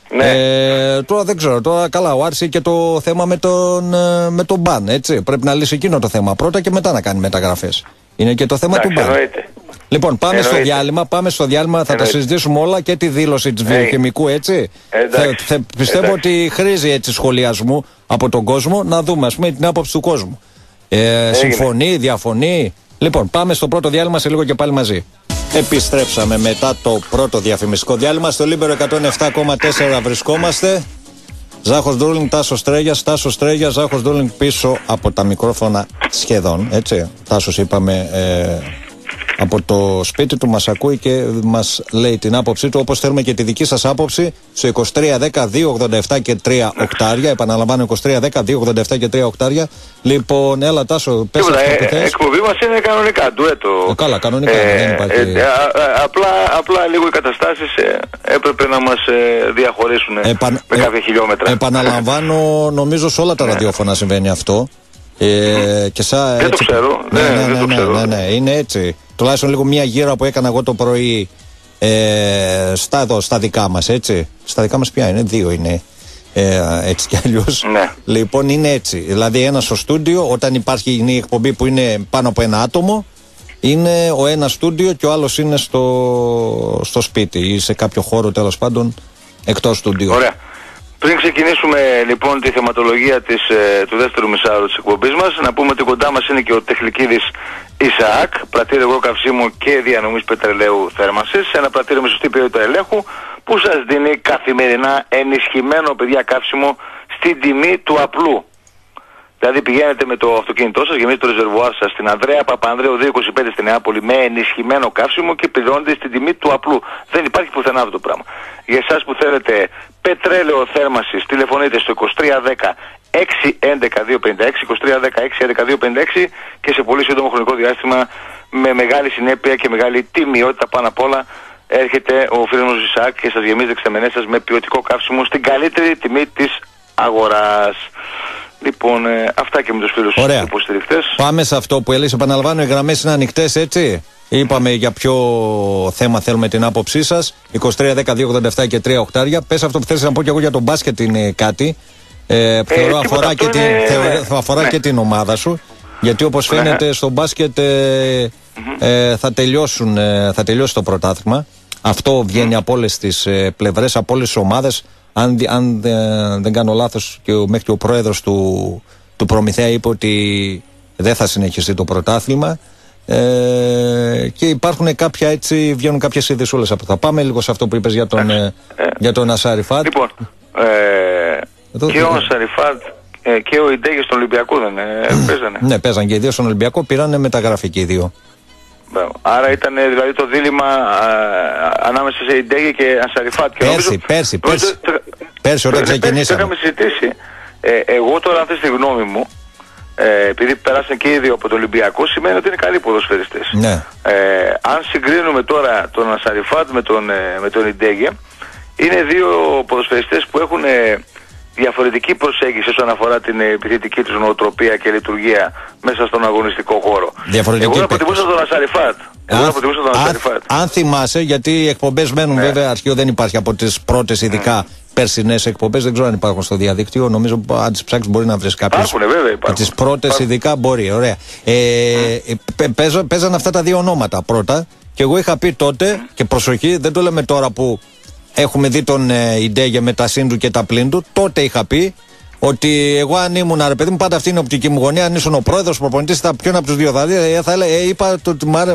[SPEAKER 1] Τώρα δεν ξέρω, τώρα καλά, ο Άρης και το θέμα με τον μπαν, έτσι. Πρέπει να λύσει εκείνο το θέμα πρώτα και μετά να κάνει μεταγραφές. Είναι και το θέμα του μπαν. Λοιπόν, πάμε στο διάλειμμα, θα τα συζητήσουμε όλα και τη δήλωση της βιοχημικού, έτσι. Πιστεύω ότι χρήζει έτσι σχολιασμού από τον κόσμο, να δούμε ας πούμε την άποψη του κόσμου. Συμφωνεί, διαφωνεί. Λοιπόν, πάμε στο πρώτο διάλειμμα, σε λίγο και πάλι μαζί. Επιστρέψαμε μετά το πρώτο διαφημιστικό διάλειμμα. Στο Λίμπερο 107,4 βρισκόμαστε. Ζάχος Ντρούλινγκ, Τάσος Στρέγιας, Ζάχος Ντρούλινγκ πίσω από τα μικρόφωνα σχεδόν, έτσι. Τάσος είπαμε από το σπίτι του μας ακούει και μας λέει την άποψή του, όπως θέλουμε και τη δική σας άποψη στο 2310-287 και 3 οκτάρια. Επαναλαμβάνω 2310-287 και 3 οκτάρια. Λοιπόν, έλα Τάσο, πες αυτό που θες.
[SPEAKER 2] Εκπομπή μας είναι κανονικά, ντουέτο.
[SPEAKER 1] Καλά, κανονικά, δεν υπάρχει.
[SPEAKER 2] Απλά λίγο οι καταστάσεις έπρεπε να μας διαχωρίσουν με κάποια χιλιόμετρα.
[SPEAKER 1] Επαναλαμβάνω, νομίζω σε όλα τα ραδιόφωνα συμβαίνει αυτό. Και
[SPEAKER 2] δεν το ξέρω.
[SPEAKER 1] Ναι, είναι έτσι. Τουλάχιστον λίγο μία γύρα που έκανα εγώ το πρωί στα δικά μας, έτσι. Στα δικά μας ποια είναι, δύο είναι. Έτσι κι αλλιώς. Λοιπόν, είναι έτσι. Δηλαδή, ένα στο στούντιο, όταν υπάρχει η εκπομπή που είναι πάνω από ένα άτομο, είναι ο ένας στούντιο και ο άλλος είναι στο σπίτι ή σε κάποιο χώρο τέλος πάντων εκτός στούντιο.
[SPEAKER 2] Ωραία. Πριν ξεκινήσουμε λοιπόν τη θεματολογία του δεύτερου μισάωρου της εκπομπής μας, να πούμε ότι κοντά μας είναι και ο Τεχλικίδης Ισαάκ, πρατήριο υγρού καυσίμου και διανομής πετρελαίου θέρμανσης, ένα πρατήριο με σωστή ποιότητα ελέγχου που σας δίνει καθημερινά ενισχυμένο παιδιά καύσιμο στην τιμή του απλού. Δηλαδή πηγαίνετε με το αυτοκίνητό σας, γεμίζετε το ρεζερβουάρ σας στην Ανδρέα Παπανδρέου 225 στη Νεάπολη με ενισχυμένο καύσιμο και πληρώνετε στην τιμή του απλού. Δεν υπάρχει πουθενά αυτό το πράγμα. Για εσάς που θέλετε πετρέλαιο θέρμανσης, τηλεφωνείτε στο 2310 611 256, 2310 611 256 και σε πολύ σύντομο χρονικό διάστημα με μεγάλη συνέπεια και μεγάλη τιμιότητα πάνω απ' όλα έρχεται ο φίλος μου Ισαάκ και σας γεμίζει δεξαμενές σας με ποιοτικό καύσιμο στην καλύτερη τιμή της αγοράς. Λοιπόν, αυτά και με τους φίλους τους υποστηρικτές.
[SPEAKER 1] Πάμε σε αυτό που έλεγες. Επαναλαμβάνω, οι γραμμές είναι ανοιχτές, έτσι. Είπαμε για ποιο θέμα θέλουμε την άποψή σας. 2310-287 και 3 οκτάρια. Πες αυτό που θέλεις να πω και εγώ για τον μπάσκετ είναι κάτι. Θεωρώ αφορά και την ομάδα σου. Γιατί όπως φαίνεται στο μπάσκετ θα τελειώσει το πρωτάθλημα. Αυτό βγαίνει από όλες τις πλευρές, από όλες τις ομάδες. Αν δεν κάνω λάθος, μέχρι και ο πρόεδρος του Προμηθέα είπε ότι δεν θα συνεχιστεί το πρωτάθλημα και υπάρχουν κάποια έτσι, βγαίνουν κάποιες ειδησούλες από αυτό. Πάμε λίγο σε αυτό που είπες για τον Ασαριφάτ.
[SPEAKER 2] Λοιπόν, και ο Ασαριφάτ και ο Ιντέγε στον Ολυμπιακό δεν παίζανε.
[SPEAKER 1] Ναι, παίζαν και οι δύο στον Ολυμπιακό, πήραν μεταγραφή και οι δύο.
[SPEAKER 2] Άρα ήταν δηλαδή το δίλημμα ανάμεσα σε Ιντέγε και Ασαριφάτ.
[SPEAKER 1] Πέρσι όταν ξεκινήσαμε.
[SPEAKER 2] Το είχαμε συζητήσει. Εγώ τώρα, αν θες τη γνώμη μου, επειδή πέρασαν και οι δύο από το Ολυμπιακό, σημαίνει ότι είναι καλοί ποδοσφαιριστές.
[SPEAKER 1] Ναι.
[SPEAKER 2] Αν συγκρίνουμε τώρα τον Ασαριφάτ με τον Ιντέγε, είναι δύο ποδοσφαιριστές που έχουν διαφορετική προσέγγιση όσον αφορά την επιθετική τους νοοτροπία και λειτουργία μέσα στον αγωνιστικό χώρο. Εγώ θα προτιμούσα τον Ασαριφάτ.
[SPEAKER 1] Αν θυμάσαι, γιατί οι εκπομπές μένουν βέβαια, αρχείο δεν υπάρχει από τις πρώτες ειδικά περσινές εκπομπές, δεν ξέρω αν υπάρχουν στο διαδίκτυο, νομίζω αν τις ψάξεις μπορεί να βρεις κάποιες.
[SPEAKER 2] Υπάρχουν βέβαια, υπάρχουν.
[SPEAKER 1] Τις πρώτες ειδικά μπορεί, ωραία. Παίζαν αυτά τα δύο ονόματα πρώτα και εγώ είχα πει τότε, και προσοχή, δεν το λέμε τώρα που έχουμε δει τον Ιντέγε με τα σύν του και τα πλήν του. Τότε είχα πει ότι εγώ αν ήμουν, ρε παιδί μου, πάντα αυτή είναι η οπτική μου γωνία. Αν ήσουν ο πρόεδρος, ο προπονητής, ποιον από τους δύο θα έλεγα, είπα ότι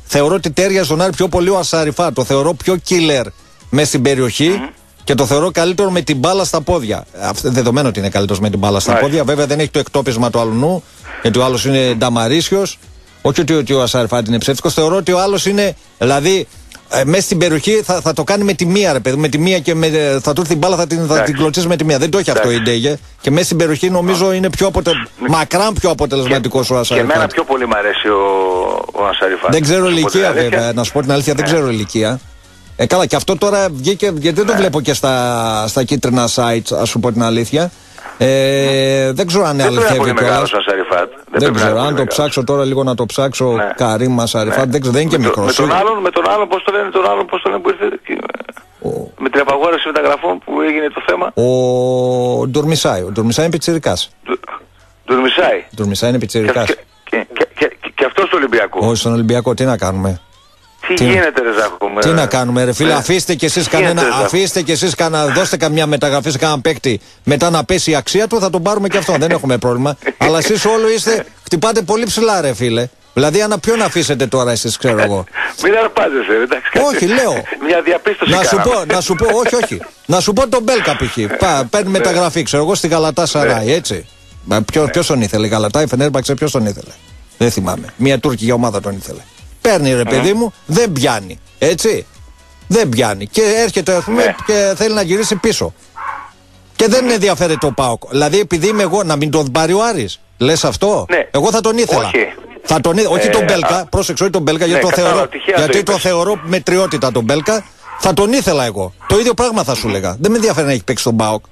[SPEAKER 1] θεωρώ ότι τέριαζε στον Άρη πιο πολύ ο Ασαριφάτ. Το θεωρώ πιο killer μέσα στην περιοχή και το θεωρώ καλύτερο με την μπάλα στα πόδια. Δεδομένου ότι είναι καλύτερος με την μπάλα στα πόδια. Βέβαια δεν έχει το εκτόπισμα του αλουνού, γιατί ο άλλος είναι νταμαρίσιος. Όχι ότι ο Ασαριφάτ είναι ψεύτικος. Θεωρώ ότι ο άλλος είναι, δηλαδή, μέσα στην περιοχή θα το κάνει με τη μία, ρε παιδί. Με τη μία και θα του έρθει την μπάλα, θα την κλωτσίσει με τη μία. Δεν το έχει αυτό η Ντέγε. Και μέσα στην περιοχή νομίζω είναι μακράν πιο αποτελεσματικός ο Ασαριφάτ.
[SPEAKER 2] Και εμένα πιο πολύ μου αρέσει ο Ασαριφάτ.
[SPEAKER 1] Δεν ξέρω ηλικία, βέβαια. Να σου πω την αλήθεια, δεν ξέρω ηλικία. Καλά, και αυτό τώρα βγήκε, γιατί δεν το βλέπω και στα κίτρινα sites, ας σου πω την αλήθεια. Δεν ξέρω αν είναι αληθεύει τώρα. Δεν ξέρω, αν το ψάξω τώρα λίγο να το ψάξω. Καρίμ Ασαριφάτ, δεν ξέρω, δεν είναι και μικρός.
[SPEAKER 2] Με τον άλλον, πώς το λένε, που ήρθε με την απαγόρευση μεταγραφών που έγινε το θέμα.
[SPEAKER 1] Ο Ντουρμισάη. Ο Ντουρμισάη είναι πιτσιρικάς. Ντουρμισάη είναι πιτσιρικάς.
[SPEAKER 2] Και αυτό στο Ολυμπιακό.
[SPEAKER 1] Όχι, στον Ολυμπιακό, τι να κάνουμε.
[SPEAKER 2] Τι γίνεται, ρε Ζάχο?
[SPEAKER 1] Τι να κάνουμε, ρε φίλε, αφήστε κι εσείς κανένα, δώστε καμιά μεταγραφή σε κανέναν παίκτη, μετά να πέσει η αξία του, θα τον πάρουμε και αυτό, δεν έχουμε πρόβλημα. Αλλά εσείς όλοι χτυπάτε πολύ ψηλά, ρε φίλε. Δηλαδή, ποιον αφήσετε τώρα εσείς, ξέρω εγώ.
[SPEAKER 2] Μην αρπάζεσαι, εντάξει.
[SPEAKER 1] Όχι, λέω.
[SPEAKER 2] Μια διαπίστωση
[SPEAKER 1] να σου πω, όχι. Να σου πω τον Μπέλκα π.χ. Παίρνει μεταγραφή, ξέρω εγώ, στη Γαλατάσαράι, έτσι. Ποιος τον ήθελε, η Γαλατάι, Φενέρμπαξε, ποιος τον ήθελε. Δεν θυμάμαι. Μια τουρκική ομάδα τον ήθελε. Παίρνει, ρε παιδί μου, δεν πιάνει. Έτσι. Δεν πιάνει. Και έρχεται, ας πούμε, και θέλει να γυρίσει πίσω. Και δεν ενδιαφέρεται ο ΠΑΟΚ. Δηλαδή, επειδή είμαι εγώ, να μην τον πάρει ο Άρης. Λες αυτό?
[SPEAKER 2] Ναι.
[SPEAKER 1] Εγώ θα τον ήθελα. Όχι τον Μπέλκα, πρόσεξε, όχι τον Μπέλκα, γιατί το θεωρώ μετριότητα τον Μπέλκα. Θα τον ήθελα εγώ. Το ίδιο πράγμα θα σου έλεγα. Δεν με ενδιαφέρει να έχει παίξει τον ΠΑΟΚ.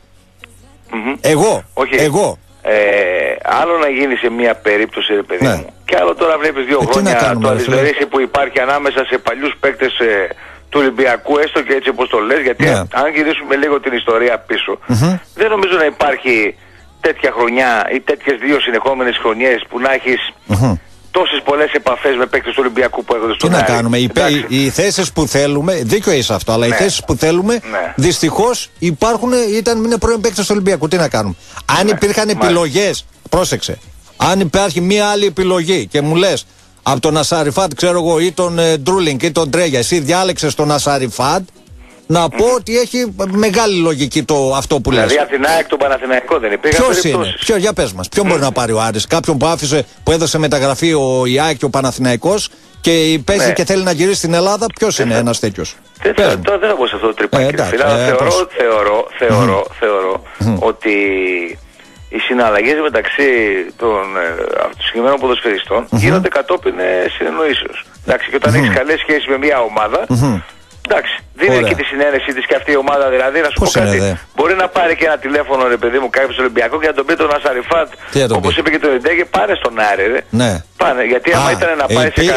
[SPEAKER 1] Εγώ.
[SPEAKER 2] Άλλο να γίνει σε μια περίπτωση, ρε παιδί μου. Και άλλο τώρα βλέπεις 2 χρόνια το αριστερήσι που υπάρχει ανάμεσα σε παλιούς παίκτες του Ολυμπιακού, έστω και έτσι όπως το λες, γιατί αν γυρίσουμε λίγο την ιστορία πίσω, δεν νομίζω να υπάρχει τέτοια χρονιά ή τέτοιες 2 συνεχόμενες χρονιές που να έχεις τόσες πολλές επαφές με παίκτες του Ολυμπιακού που έρχονται στον Άρη.
[SPEAKER 1] Τι να κάνουμε, οι θέσεις που θέλουμε, δίκιο είσαι αυτό, αλλά οι θέσεις που θέλουμε δυστυχώς είναι πρώην παίκτες του Ολυμπιακού. Τι να κάνουμε. Αν υπήρχαν επιλογές, πρόσεξε, αν υπάρχει μία άλλη επιλογή και μου λες από τον Ασαριφάτ, ξέρω εγώ, ή τον Ντρούλινγκ ή τον Τρέγια, εσύ διάλεξες τον Ασαριφάτ, να πω ότι έχει μεγάλη λογική αυτό που λες.
[SPEAKER 2] Δηλαδή από την ΑΕΚ τον Παναθηναϊκό δεν υπήρχε.
[SPEAKER 1] Ποιος είναι, για πες μας, ποιον μπορεί να πάρει ο Άρης? Κάποιον που έδωσε μεταγραφή ο ΑΕΚ και ο Παναθηναϊκός και παίζει και θέλει να γυρίσει στην Ελλάδα? Ποιος είναι ένας τέτοιος?
[SPEAKER 2] Τώρα δεν θα πω σε αυτό το τρυπάκι. Θεωρώ ότι οι συναλλαγές μεταξύ των συγκεκριμένων ποδοσφαιριστών γίνονται κατόπιν συνεννοήσεως. Εντάξει, και όταν έχεις καλές σχέσεις με μια ομάδα, εντάξει, δίνει εκεί τη συνένεση της και αυτή η ομάδα, δηλαδή να σου πω κάτι. Μπορεί να πάρει και ένα τηλέφωνο, ρε παιδί μου, κάποιος στο Ολυμπιακό και να τον πει τον Ασαριφάτ, όπως είπε και τον Ιντέγε, πάρε στον Άρη, ρε.
[SPEAKER 1] Ναι.
[SPEAKER 2] Πάνε, γιατί άμα ήταν να πάει σε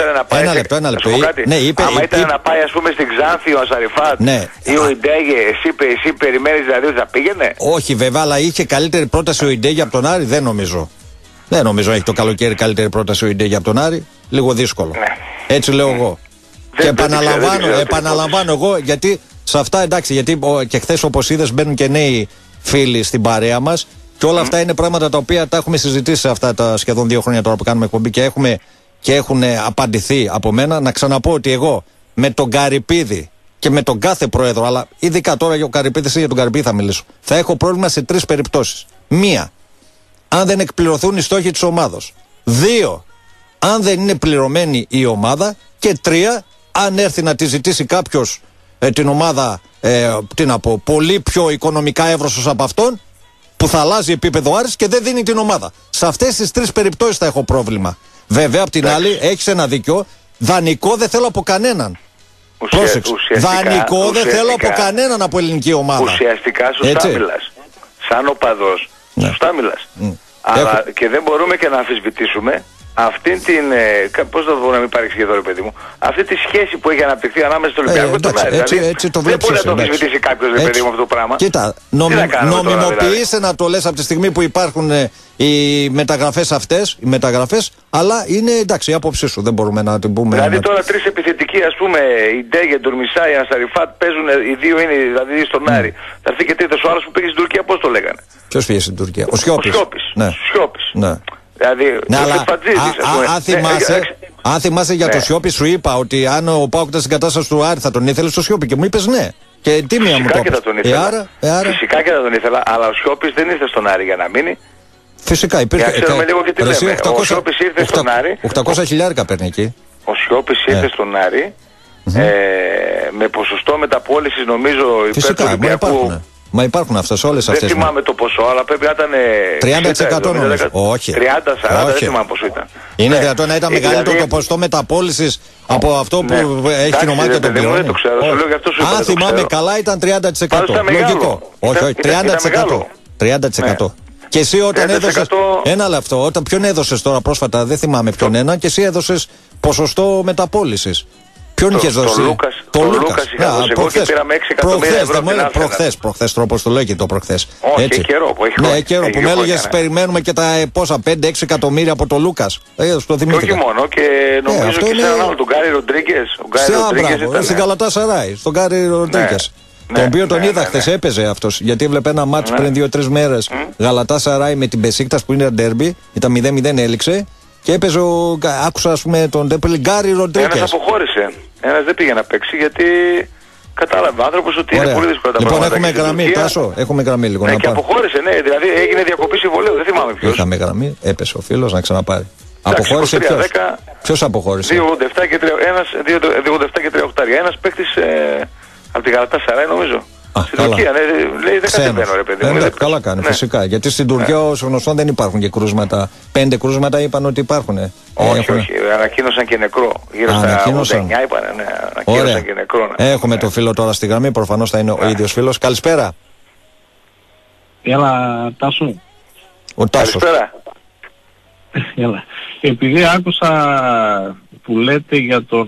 [SPEAKER 2] άμα ήταν να πάει, ας πούμε, στην Ξάνθη ο Ασαριφάτ ή ο Ιντέγε, εσύ περιμένεις δηλαδή ότι θα πήγαινε?
[SPEAKER 1] Όχι βέβαια, αλλά είχε καλύτερη πρόταση ο Ιντέγε από τον Άρη, δεν νομίζω. Δεν νομίζω έχει το καλοκαίρι καλύτερη πρόταση ο Ιντέγε από τον Άρη. Λίγο δύσκολο. Έτσι λέω εγώ. Και επαναλαμβάνω εγώ, γιατί σε αυτά, εντάξει, γιατί και χθες όπως είδες μπαίνουν και νέοι φίλοι στην παρέα μας και όλα αυτά είναι πράγματα τα οποία τα έχουμε συζητήσει σε αυτά τα σχεδόν 2 χρόνια τώρα που κάνουμε εκπομπή και έχουν απαντηθεί από μένα. Να ξαναπώ ότι εγώ με τον Καρυπίδη και με τον κάθε πρόεδρο, αλλά ειδικά τώρα για ο Καρυπίδης ή για τον Καρυπίδη θα μιλήσω, θα έχω πρόβλημα σε 3 περιπτώσεις. 1. Αν δεν εκπληρωθούν οι στόχοι της ομάδος. 2. Αν δεν είναι πληρωμένη η ομάδα. Και 3. Αν έρθει να τη ζητήσει κάποιος την ομάδα, πολύ πιο οικονομικά εύρωσος από αυτόν, που θα αλλάζει επίπεδο Άρης και δεν δίνει την ομάδα. Σε αυτές τις 3 περιπτώσεις θα έχω πρόβλημα. Βέβαια, απ' την άλλη, έχεις ένα δίκιο. Δανεικό δεν θέλω από κανέναν. Δανεικό δεν θέλω από κανέναν από ελληνική ομάδα.
[SPEAKER 2] Ουσιαστικά σωστά μιλάς. Σαν οπαδός. Σωστά μιλάς. Αλλά και δεν μπορούμε και να αμφισβητήσουμε αυτήν την. Πώς θα το πω να μην υπάρξει εδώ, ρε παιδί μου, αυτή τη σχέση που έχει αναπτυχθεί ανάμεσα στο Ολυμπιακό και τον Άρη.
[SPEAKER 1] Έτσι το βλέπεις.
[SPEAKER 2] Δεν μπορεί να το αμφισβητήσει κάποιος, ρε παιδί μου, αυτό το πράγμα.
[SPEAKER 1] Κοίτα, νομιμοποιείσαι να το λες από τη στιγμή που υπάρχουν οι μεταγραφές αυτές, αλλά είναι εντάξει η άποψή σου, δεν μπορούμε να την πούμε.
[SPEAKER 2] Δηλαδή τώρα 3 επιθετικοί, ας πούμε, η Ντέγε, Ντουρμισάη, Ασαριφάτ, παίζουν, οι 2 είναι δηλαδή στον Άρη. Θα έρθει και τρίτος ο άλλος που πήγε στην Τουρκία, πώς το λέγανε?
[SPEAKER 1] Ποιος πήγε στην Τουρκία? Ο Σιώπης.
[SPEAKER 2] Δηλαδή,
[SPEAKER 1] αν θυμάσαι. Αν θυμάσαι για το Σιώπη, σου είπα ότι αν ο ΠΑΟΚ ήταν στην κατάσταση του Άρη θα τον ήθελε στο Σιώπη και μου είπες ναι. Και τίμια μου το
[SPEAKER 2] είπες. Φυσικά και θα τον ήθελα, αλλά ο Σιώπης δεν ήρθε στον Άρη για να μείνει.
[SPEAKER 1] Φυσικά υπήρχε.
[SPEAKER 2] Για να ξέρουμε λίγο και τι λέμε. Ο Σιώπης ήρθε στον Άρη.
[SPEAKER 1] 800 χιλιάρικα παίρνει εκεί.
[SPEAKER 2] Ο Σιώπης ήρθε στον Άρη με ποσοστό μεταπώλησης νομίζω υπέρ του Ολυμπιακού.
[SPEAKER 1] Μα υπάρχουν αυτές όλες αυτές.
[SPEAKER 2] Δεν θυμάμαι το ποσό, αλλά πρέπει να ήταν
[SPEAKER 1] 30% νομίζω. Όχι.
[SPEAKER 2] 30-40, δεν θυμάμαι πόσο ήταν.
[SPEAKER 1] Είναι δυνατόν να ήταν μεγαλύτερο το ποσοστό μεταπώλησης από αυτό που έχει την ομάδα των πληρώνει.
[SPEAKER 2] Δεν το ξέρω, σου λέω γι' αυτό σου είπα.
[SPEAKER 1] Αν θυμάμαι καλά ήταν 30%. Λογικό. Όχι, 30%. Και εσύ όταν έδωσες. Ένα λεπτό, ποιον έδωσες τώρα πρόσφατα, δεν θυμάμαι ποιον ένα, και εσύ έδωσες ποσοστό μεταπώλησης. Ποιον είχες δώσει?
[SPEAKER 2] Το Λούκας είχα δώσει εγώ και πήραμε 6 εκατομμύρια ευρώ από την Arsenal.
[SPEAKER 1] Προχθές τρόπος το λέει και το προχθές.
[SPEAKER 2] Όχι, καιρό που έχει χρόνια.
[SPEAKER 1] Ναι, καιρό που με έλεγες περιμένουμε και τα πόσα 5-6 εκατομμύρια από το Λούκας. Το θυμήθηκα.
[SPEAKER 2] Και όχι μόνο, και νομίζω και σε έναν άλλο, τον Γκάρι Ροντρίγκες.
[SPEAKER 1] Στην Γκαλατάσαράι, στον Γκάρι Ροντρίγκες. Τον οποίο τον είδα χθες, έπαιζε αυτός. Γιατί έβλεπε ένα μάτς πριν 2-3 μέρες. Γαλατάσαράι με την Μπεσίκτας που είναι ντέρμπι. Ήταν 0-0 έληξε. Και έπαιζε, άκουσα ας πούμε τον Γκάρι Ροντρίγκες.
[SPEAKER 2] Ένας αποχώρησε. Ένας δεν πήγε να παίξει γιατί κατάλαβε ο άνθρωπος ότι είναι πολύ δύσκολα τα πράγματα.
[SPEAKER 1] Λοιπόν, έχουμε γραμμή, Τάσο. Έχουμε γραμμή λίγο να
[SPEAKER 2] και αποχώρησε, ναι. Δηλαδή έγινε διακοπή συμβολέου. Δεν θυμάμαι ποιος.
[SPEAKER 1] Είχαμε γραμμή, έπεσε ο φίλος να ξαναπάρει. Αποχώρησε ποιος? Ποιος αποχώρησε?
[SPEAKER 2] 2,87 και 3 οχτάρια. Ένας παίκτης από τη Γαλατάσαράι νομίζω. Στην Τουρκία, λέει δεν κατεβαίνω ρε παιδί μου.
[SPEAKER 1] Καλά κάνει, φυσικά. Γιατί στην Τουρκία ως γνωστόν δεν υπάρχουν και κρούσματα. 5 κρούσματα είπαν ότι υπάρχουν.
[SPEAKER 2] Όχι, ανακοίνωσαν και νεκρό. Γύρω στα 89 είπαν, ανακοίνωσαν και νεκρό.
[SPEAKER 1] Έχουμε το φίλο τώρα στη γραμμή, προφανώς θα είναι ο ίδιος φίλος. Καλησπέρα.
[SPEAKER 3] Έλα, Τάσο.
[SPEAKER 1] Ο Τάσος.
[SPEAKER 2] Καλησπέρα.
[SPEAKER 3] Έλα. Επειδή άκουσα που λέτε για τον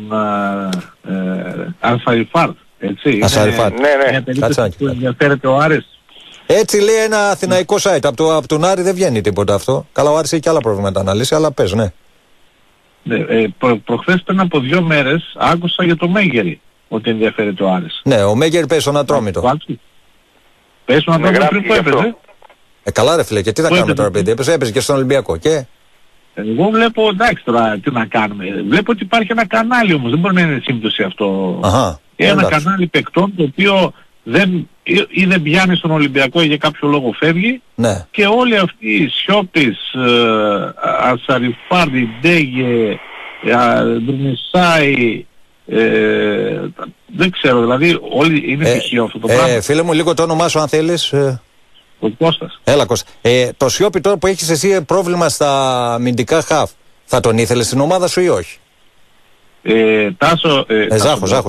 [SPEAKER 3] Ασαριφάρ. Έτσι,
[SPEAKER 1] Ασαριφάρ.
[SPEAKER 2] Ναι.
[SPEAKER 3] Που ενδιαφέρεται ο Άρης.
[SPEAKER 1] Έτσι λέει ένα αθηναϊκό site. Από τον Άρη δεν βγαίνει τίποτα αυτό. Καλά, ο Άρης έχει και άλλα προβλήματα να λύσει, αλλά πες, ναι.
[SPEAKER 3] Προχθές πριν από 2 μέρες άκουσα για το Μέγερη ότι ενδιαφέρεται ο Άρης.
[SPEAKER 1] Ναι, ο Μέγερη παίζει στον Ατρόμητο.
[SPEAKER 3] Παίζει στον Ατρόμητο πριν που έπαιζε.
[SPEAKER 1] Καλά ρε φίλε, και τι θα κάνουμε τώρα παιδί, έπαιζε και στον Ολυμπιακό και...
[SPEAKER 3] Εγώ βλέπω, εντάξει τώρα, τι να κάνουμε. Βλέπω ότι υπάρχει ένα κανάλι όμως, δεν μπορεί να είναι σύμπτωση αυτό. Ένα κανάλι παικτών το οποίο δεν πιάνει στον Ολυμπιακό ή για κάποιο λόγο φεύγει.
[SPEAKER 1] Ναι.
[SPEAKER 3] Και όλοι αυτοί οι Σιώπης, Ασαριφάρδη, Ντέγε, Ντρουμισάη, δεν ξέρω, δηλαδή όλοι είναι τυχαίο αυτό το πράγμα.
[SPEAKER 1] Φίλε μου, λίγο το όνομά σου αν θέλεις.
[SPEAKER 3] Ο Κώστας.
[SPEAKER 1] Έλα Κώστα. Το Σιώπη τώρα που έχεις εσύ πρόβλημα στα αμυντικά χαφ, θα τον ήθελες στην ομάδα σου ή όχι?
[SPEAKER 3] Τάσο,
[SPEAKER 1] Ζάχο,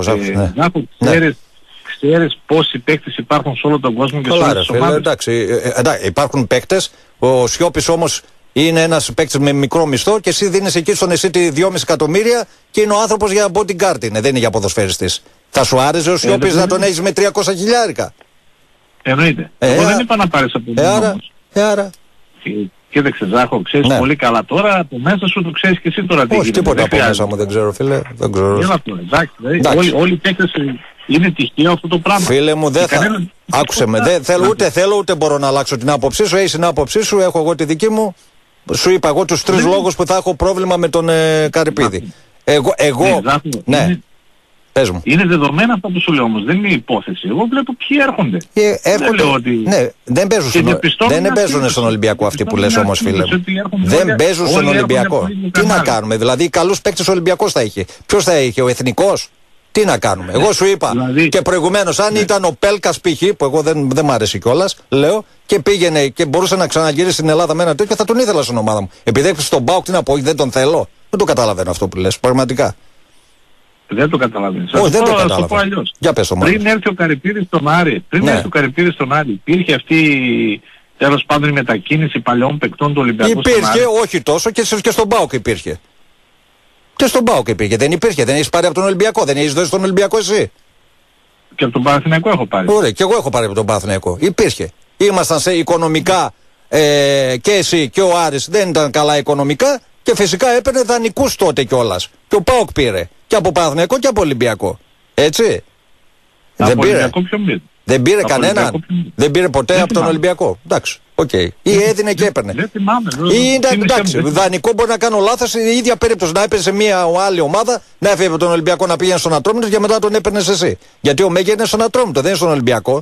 [SPEAKER 3] ξέρεις πόσοι παίκτες υπάρχουν σε όλο τον κόσμο και σε όλες τις ομάδες?
[SPEAKER 1] Εντάξει, υπάρχουν παίκτες, ο Σιώπης όμως είναι ένας παίκτης με μικρό μισθό και εσύ δίνεις εκεί στον εσύ τη 2,5 εκατομμύρια και είναι ο άνθρωπος για bodyguard, δεν είναι για ποδοσφαιριστής. Θα σου άρεσε ο Σιώπης να τον έχεις με 300 χιλιάρικα?
[SPEAKER 3] Εννοείται. Εγώ δεν είπα να πάρεις από τον όμως.
[SPEAKER 1] Άρα.
[SPEAKER 3] Κοίταξε Ζάχο, ξέρεις πολύ καλά τώρα, από μέσα σου το ξέρεις και εσύ τώρα τι γίνεται.
[SPEAKER 1] Όχι τίποτα από μέσα μου, δεν ξέρω φίλε. Δεν ξέρω.
[SPEAKER 3] Εντάξει, όλοι οι παίκτες είναι τυχαίο αυτό το πράγμα.
[SPEAKER 1] Φίλε μου, δεν θα... Άκουσε με, δεν θέλω ούτε μπορώ να αλλάξω την άποψή σου, έχεις την άποψή σου, έχω εγώ τη δική μου. Σου είπα εγώ τους 3 λόγους που θα έχω πρόβλημα με τον Καρυπίδη. Εγώ, ναι.
[SPEAKER 3] Είναι δεδομένα αυτά που σου λέω όμως, δεν είναι υπόθεση. Εγώ βλέπω ποιοι έρχονται.
[SPEAKER 1] Ναι, δεν παίζουν στον Ολυμπιακό αυτοί που λες όμως φίλε μου. Δεν παίζουν στον Ολυμπιακό. Τι να κάνουμε, δηλαδή καλούς παίκτες ο Ολυμπιακός θα είχε. Ποιος θα είχε, ο Εθνικός? Τι να κάνουμε. Εγώ σου είπα και προηγουμένως αν ήταν ο Πέλκας π.χ. που εγώ δεν μ' άρεσε κιόλας, λέω, και πήγαινε και μπορούσε να ξαναγυρίσει στην Ελλάδα με ένα τέτοιο, θα τον ήθελα στην ομάδα μου. Επειδή έπαιξε στον ΠΑΟΚ, τι να πω, δεν τον θέλω. Δεν το καταλαβαίνω αυτό που λες, πραγματικά.
[SPEAKER 3] Δεν το καταλαβαίνεις.
[SPEAKER 1] Όχι, δεν το καταλαβαίνω. Για πες το μόνο.
[SPEAKER 3] Πριν έρθει ο Καρυπίδης στον Άρη, υπήρχε αυτή τέλος πάντων η μετακίνηση παλαιών παικτών του Ολυμπιακού?
[SPEAKER 1] Υπήρχε, όχι τόσο, και στον ΠΑΟΚ υπήρχε. Και στον ΠΑΟΚ υπήρχε. Δεν υπήρχε. Δεν έχεις πάρει από τον Ολυμπιακό. Δεν έχεις δώσει τον Ολυμπιακό εσύ?
[SPEAKER 3] Και από τον Παναθηναϊκό έχω πάρει.
[SPEAKER 1] Ωραία, και εγώ έχω πάρει από τον Παναθηναϊκό. Υπήρχε. Ήμασταν σε οικονομικά και εσύ και ο Άρης δεν ήταν καλά οικονομικά και φυσικά έπαιρνε δανεικούς τότε κιόλας. Και ο ΠΑΟΚ πήρε. Και από Παναθηναϊκό και από Ολυμπιακό. Έτσι.
[SPEAKER 3] Από Ολυμπιακό ποιον πήρε?
[SPEAKER 1] Δεν πήρε κανέναν. Δεν πήρε ποτέ από τον Ολυμπιακό. Εντάξει. Okay. Ή έδινε και έπαιρνε.
[SPEAKER 3] Δεν θυμάμαι.
[SPEAKER 1] Ή εντάξει. Δανεικό μπορεί να κάνω λάθος. Η ίδια περίπτωση να έπαιρνε σε μια άλλη ομάδα, να έφυγε από τον Ολυμπιακό να πήγαινε στον Ατρόμητο και μετά τον έπαιρνε εσύ. Γιατί ο Μέγερ είναι στον Ατρόμητο, δεν είναι στον Ολυμπιακό.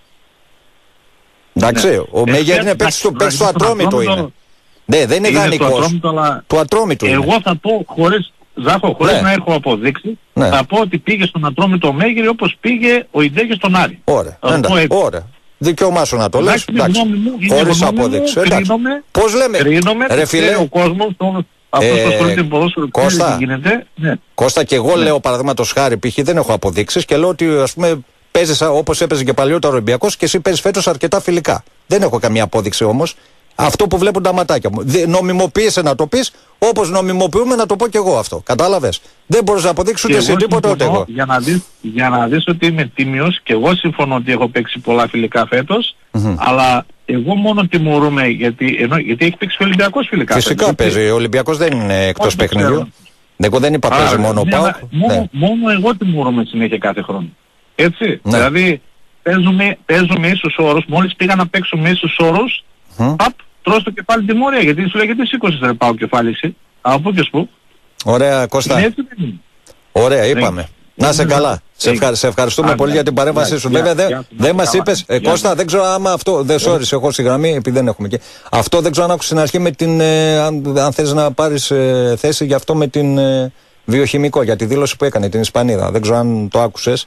[SPEAKER 1] Εντάξει. Ο Μέγερ είναι παίκτη του Ατρόμητο είναι. Ναι, δεν είναι δανεικός. Του Ατρόμητου.
[SPEAKER 3] Εγώ θα πω χωρίς να έχω αποδείξει, θα πω ότι πήγε στον Ατρόμητο ο Μέγερ όπως πήγε ο Ιντέγε στον Άρη.
[SPEAKER 1] Ωραία. Δικαίωμά σου να το λες. Χωρίς απόδειξη. Πώς λέμε, ρε φίλε,
[SPEAKER 3] ο κόσμος, αυτός που ασχολείται με ποδόσφαιρο, γίνεται.
[SPEAKER 1] Κώστα, και εγώ λέω παραδείγματος χάρη, π.χ. δεν έχω αποδείξεις και λέω ότι ας πούμε παίζεις όπως έπαιζε και παλιότερα ο Ολυμπιακός και εσύ παίζεις φέτος αρκετά φιλικά. Δεν έχω καμία απόδειξη όμως. Αυτό που βλέπουν τα ματάκια μου. Νομιμοποίησε να το πεις, όπως νομιμοποιούμε να το πω και εγώ αυτό. Κατάλαβες. Δεν μπορείς να αποδείξεις ούτε εσύ τίποτα ούτε εγώ.
[SPEAKER 3] Για να δεις ότι είμαι τίμιος και εγώ συμφωνώ ότι έχω παίξει πολλά φιλικά φέτος, αλλά εγώ μόνο τιμωρούμε γιατί έχει παίξει και ο Ολυμπιακός φιλικά.
[SPEAKER 1] Φυσικά παίζει. Ο Ολυμπιακός δεν είναι εκτός παιχνιδιού. Εγώ δεν είπα παίζει μόνο ΠΑΟΚ.
[SPEAKER 3] Μόνο εγώ τιμωρούμε συνέχεια κάθε χρόνο. Έτσι. Δηλαδή παίζουμε ίσους όρους, μόλις πήγα να παίξουμε ίσους όρους, τρως το κεφάλι τιμωρία, γιατί σου λέει γιατί σήκωσες ρε πάω κεφάλι εσύ, από πού και σπου.
[SPEAKER 1] Ωραία Κώστα. Ωραία είπαμε. Να είσαι καλά. Σε ευχαριστούμε πολύ για την παρέμβασή σου. Βέβαια δεν μας είπες, Κώστα, δεν ξέρω άμα αυτό, δεν σώρισε εγώ στη γραμμή επειδή δεν έχουμε και. Αυτό δεν ξέρω αν άκουσες στην αρχή με την, αν θες να πάρεις θέση για αυτό με την βιοχημικό, για τη δήλωση που έκανε την Ισπανίδα. Δεν ξέρω αν το άκουσες.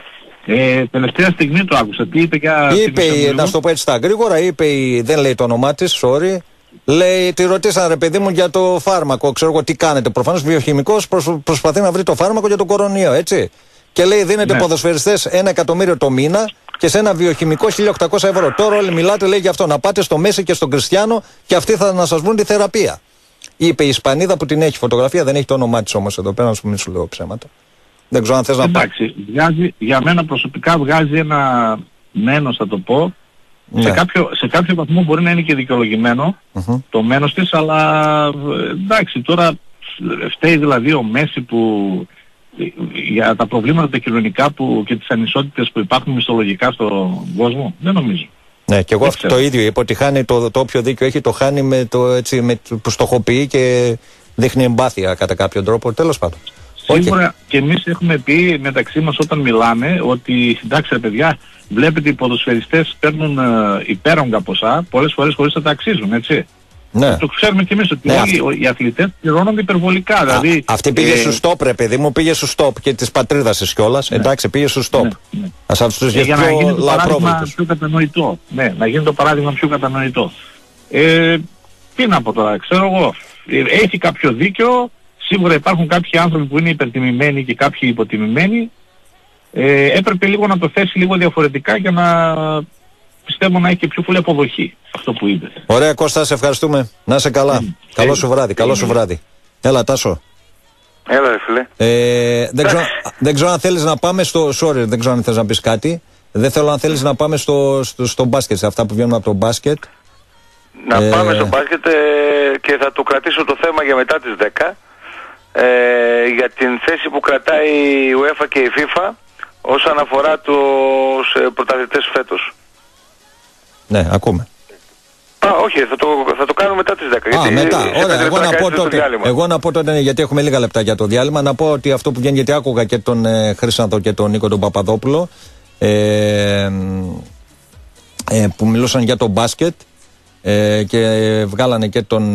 [SPEAKER 3] Τελευταία στιγμή το άκουσα. Τι είπε για...
[SPEAKER 1] Είπε, να σου το πω έτσι στα γρήγορα, είπε, δεν λέει το όνομά της, sorry. Λέει, τη ρωτήσαν ρε παιδί μου για το φάρμακο, ξέρω εγώ τι κάνετε. Προφανώς βιοχημικός προσπαθεί να βρει το φάρμακο για τον κορονοϊό, έτσι. Και λέει, δίνετε ποδοσφαιριστές 1 εκατομμύριο το μήνα και σε ένα βιοχημικό 1.800 ευρώ. Τώρα όλοι μιλάτε, λέει, για αυτό. Να πάτε στο Μέση και στον Κριστιάνο και αυτοί θα να σας βρουν τη θεραπεία. Είπε η Ισπανίδα που την έχει φωτογραφία, δεν έχει το όνομά της όμως εδώ πέρα, να σου μην σου λέω ψέματα. Δεν ξέρω αν θες να πάρει.
[SPEAKER 3] Εντάξει, για μένα προσωπικά βγάζει ένα μένος, θα το πω. Ναι. Σε κάποιο βαθμό μπορεί να είναι και δικαιολογημένο το μένος της, αλλά εντάξει, τώρα φταίει δηλαδή ο Μέση που για τα προβλήματα τα κοινωνικά και τις ανισότητες που υπάρχουν μισθολογικά στον κόσμο, δεν νομίζω.
[SPEAKER 1] Ναι, και εγώ αυτό το ίδιο είπα, ότι χάνει το όποιο δίκιο έχει, το χάνει που στοχοποιεί και δείχνει εμπάθεια κατά κάποιο τρόπο, τέλος πάντων.
[SPEAKER 3] Σίγουρα και εμείς έχουμε πει μεταξύ μας όταν μιλάμε ότι εντάξει ρε παιδιά, βλέπετε οι ποδοσφαιριστές παίρνουν υπέρογκα ποσά, πολλές φορές χωρίς να τα αξίζουν, έτσι. Ναι. Το ξέρουμε και εμείς ότι όλοι οι αθλητές πληρώνονται υπερβολικά. Δηλαδή,
[SPEAKER 1] αυτή πήγε στο στόπ ρε παιδί μου, πήγε στο στόπ και της πατρίδας της κιόλας, εντάξει πήγε στο στόπ. Ας αυτούς τους
[SPEAKER 3] για να γίνει το παράδειγμα πιο κατανοητό. Ναι, να γίνει το παράδειγμα πιο κατανοητό. Τι να πω τώρα, ξέρω εγώ, έχει κάποιο δίκιο. Σίγουρα υπάρχουν κάποιοι άνθρωποι που είναι υπερτιμημένοι και κάποιοι υποτιμημένοι. Έπρεπε λίγο να το θέσει λίγο διαφορετικά για να πιστεύω να έχει και πιο πολύ αποδοχή αυτό που είπε.
[SPEAKER 1] Ωραία Κώστα, σε ευχαριστούμε. Να είσαι καλά. Καλό σου βράδυ, καλό σου βράδυ. Έλα Τάσο.
[SPEAKER 2] Έλα ρε φίλε.
[SPEAKER 1] Δεν ξέρω αν θέλεις να πάμε στο... Sorry, δεν ξέρω αν θες να πεις κάτι. Δεν θέλω αν θέλεις να πάμε στο μπάσκετ, σε αυτά που βγαίνουν από το μπάσκετ.
[SPEAKER 2] Να πάμε στο μπάσκετ και θα το κρατήσω το θέμα για μετά τις 10. Για την θέση που κρατάει η UEFA και η FIFA όσον αφορά τους πρωταθλητές φέτος.
[SPEAKER 1] Ναι, ακούμε.
[SPEAKER 2] Όχι, θα το κάνουμε μετά τις 10.
[SPEAKER 1] Μετά, ωραία, εγώ να πω τότε, γιατί έχουμε λίγα λεπτά για το διάλειμμα, να πω ότι αυτό που βγαίνει, γιατί άκουγα και τον Χρυσάνθο και τον Νίκο τον Παπαδόπουλο που μιλούσαν για το μπάσκετ και βγάλανε και τον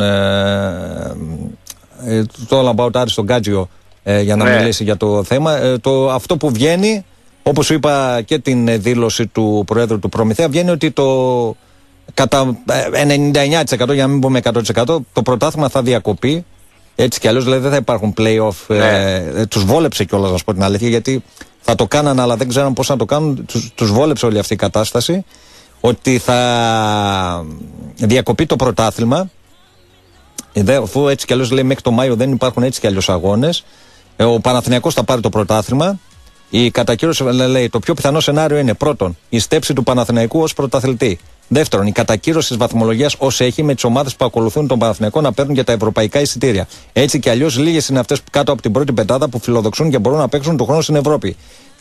[SPEAKER 1] το All About Άρη στον Γκάτζιο για να μιλήσει για το θέμα. Αυτό που βγαίνει, όπως σου είπα και την δήλωση του Προέδρου του Προμηθέα, βγαίνει ότι κατά 99% για να μην πούμε 100% το πρωτάθλημα θα διακοπεί. Έτσι κι αλλιώς, δηλαδή δεν θα υπάρχουν play-off. Τους βόλεψε κιόλας, να σου πω την αλήθεια, γιατί θα το κάνανε αλλά δεν ξέραν πώς να το κάνουν. Τους βόλεψε όλη αυτή η κατάσταση, ότι θα διακοπεί το πρωτάθλημα. Αφού έτσι κι αλλιώς λέει μέχρι το Μάιο δεν υπάρχουν έτσι κι αλλιώς αγώνες. Ο Παναθηναϊκός θα πάρει το πρωτάθλημα. Η κατακύρωση, λέει, το πιο πιθανό σενάριο είναι πρώτον η στέψη του Παναθηναϊκού ως πρωταθλητή. Δεύτερον, η κατακύρωση της βαθμολογίας ως έχει, με τις ομάδες που ακολουθούν τον Παναθηναϊκό να παίρνουν και τα ευρωπαϊκά εισιτήρια. Έτσι κι αλλιώς λίγες είναι αυτές κάτω από την πρώτη πεντάδα που φιλοδοξούν και μπορούν να παίξουν του χρόνου στην Ευρώπη.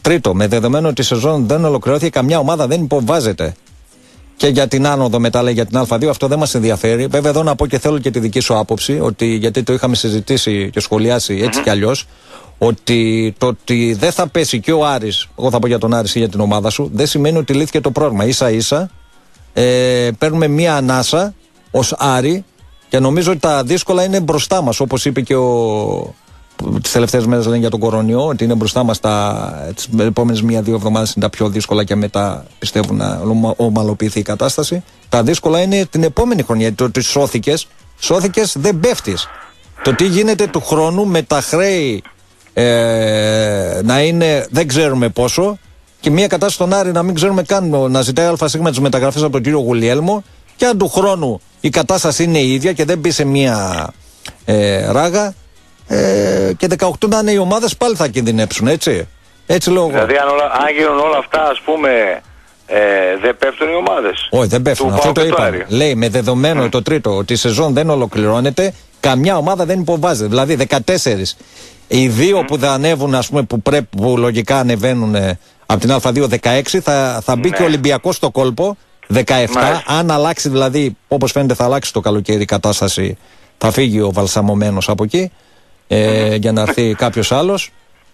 [SPEAKER 1] τρίτο, με δεδομένο ότι η σεζόν δεν ολοκληρώθηκε, καμιά ομάδα δεν υποβάζεται και για την άνοδο μετά, λέει, για την Α2. Αυτό δεν μας ενδιαφέρει. Βέβαια, εδώ να πω και θέλω και τη δική σου άποψη, ότι, γιατί το είχαμε συζητήσει και σχολιάσει έτσι κι αλλιώς, ότι το ότι δεν θα πέσει και ο Άρης, εγώ θα πω για τον Άρης ή για την ομάδα σου, δεν σημαίνει ότι λύθηκε το πρόβλημα. Ίσα-ίσα παίρνουμε μία ανάσα ως Άρη και νομίζω ότι τα δύσκολα είναι μπροστά μας. Όπως είπε και τις τελευταίες μέρες, λένε για τον κορονοϊό, ότι είναι μπροστά μας τις επόμενες 1-2 εβδομάδες είναι τα πιο δύσκολα και μετά πιστεύουν να ομαλοποιηθεί η κατάσταση. Τα δύσκολα είναι την επόμενη χρονιά. Το ότι σώθηκες δεν πέφτεις. Το τι γίνεται του χρόνου με τα χρέη να είναι δεν ξέρουμε πόσο, και μια κατάσταση στον Άρη να μην ξέρουμε καν, να ζητάει ΑΣ τις μεταγραφές από τον κύριο Γουλιέλμο, και αν του χρόνου η κατάσταση είναι η ίδια και δεν μπει σε μια ράγα, και 18 να είναι οι ομάδες, πάλι θα κινδυνέψουν, έτσι λέω.
[SPEAKER 2] Δηλαδή αν γίνουν όλα αυτά, ας πούμε, δεν πέφτουν οι ομάδες?
[SPEAKER 1] Όχι, δεν πέφτουν, αυτό το είπαμε. Λέει με δεδομένο το τρίτο, ότι η σεζόν δεν ολοκληρώνεται, καμιά ομάδα δεν υποβάζεται. Δηλαδή 14, οι δύο που θα ανέβουν, ας πούμε, που λογικά ανεβαίνουν από την Α2, 16, θα μπει και ο Ολυμπιακός στο κόλπο, 17. Αν αλλάξει, δηλαδή, όπως φαίνεται θα αλλάξει το καλοκαίρι η κατάσταση, θα φύγει ο Βαλσαμωμένος από εκεί, για να έρθει κάποιος άλλος,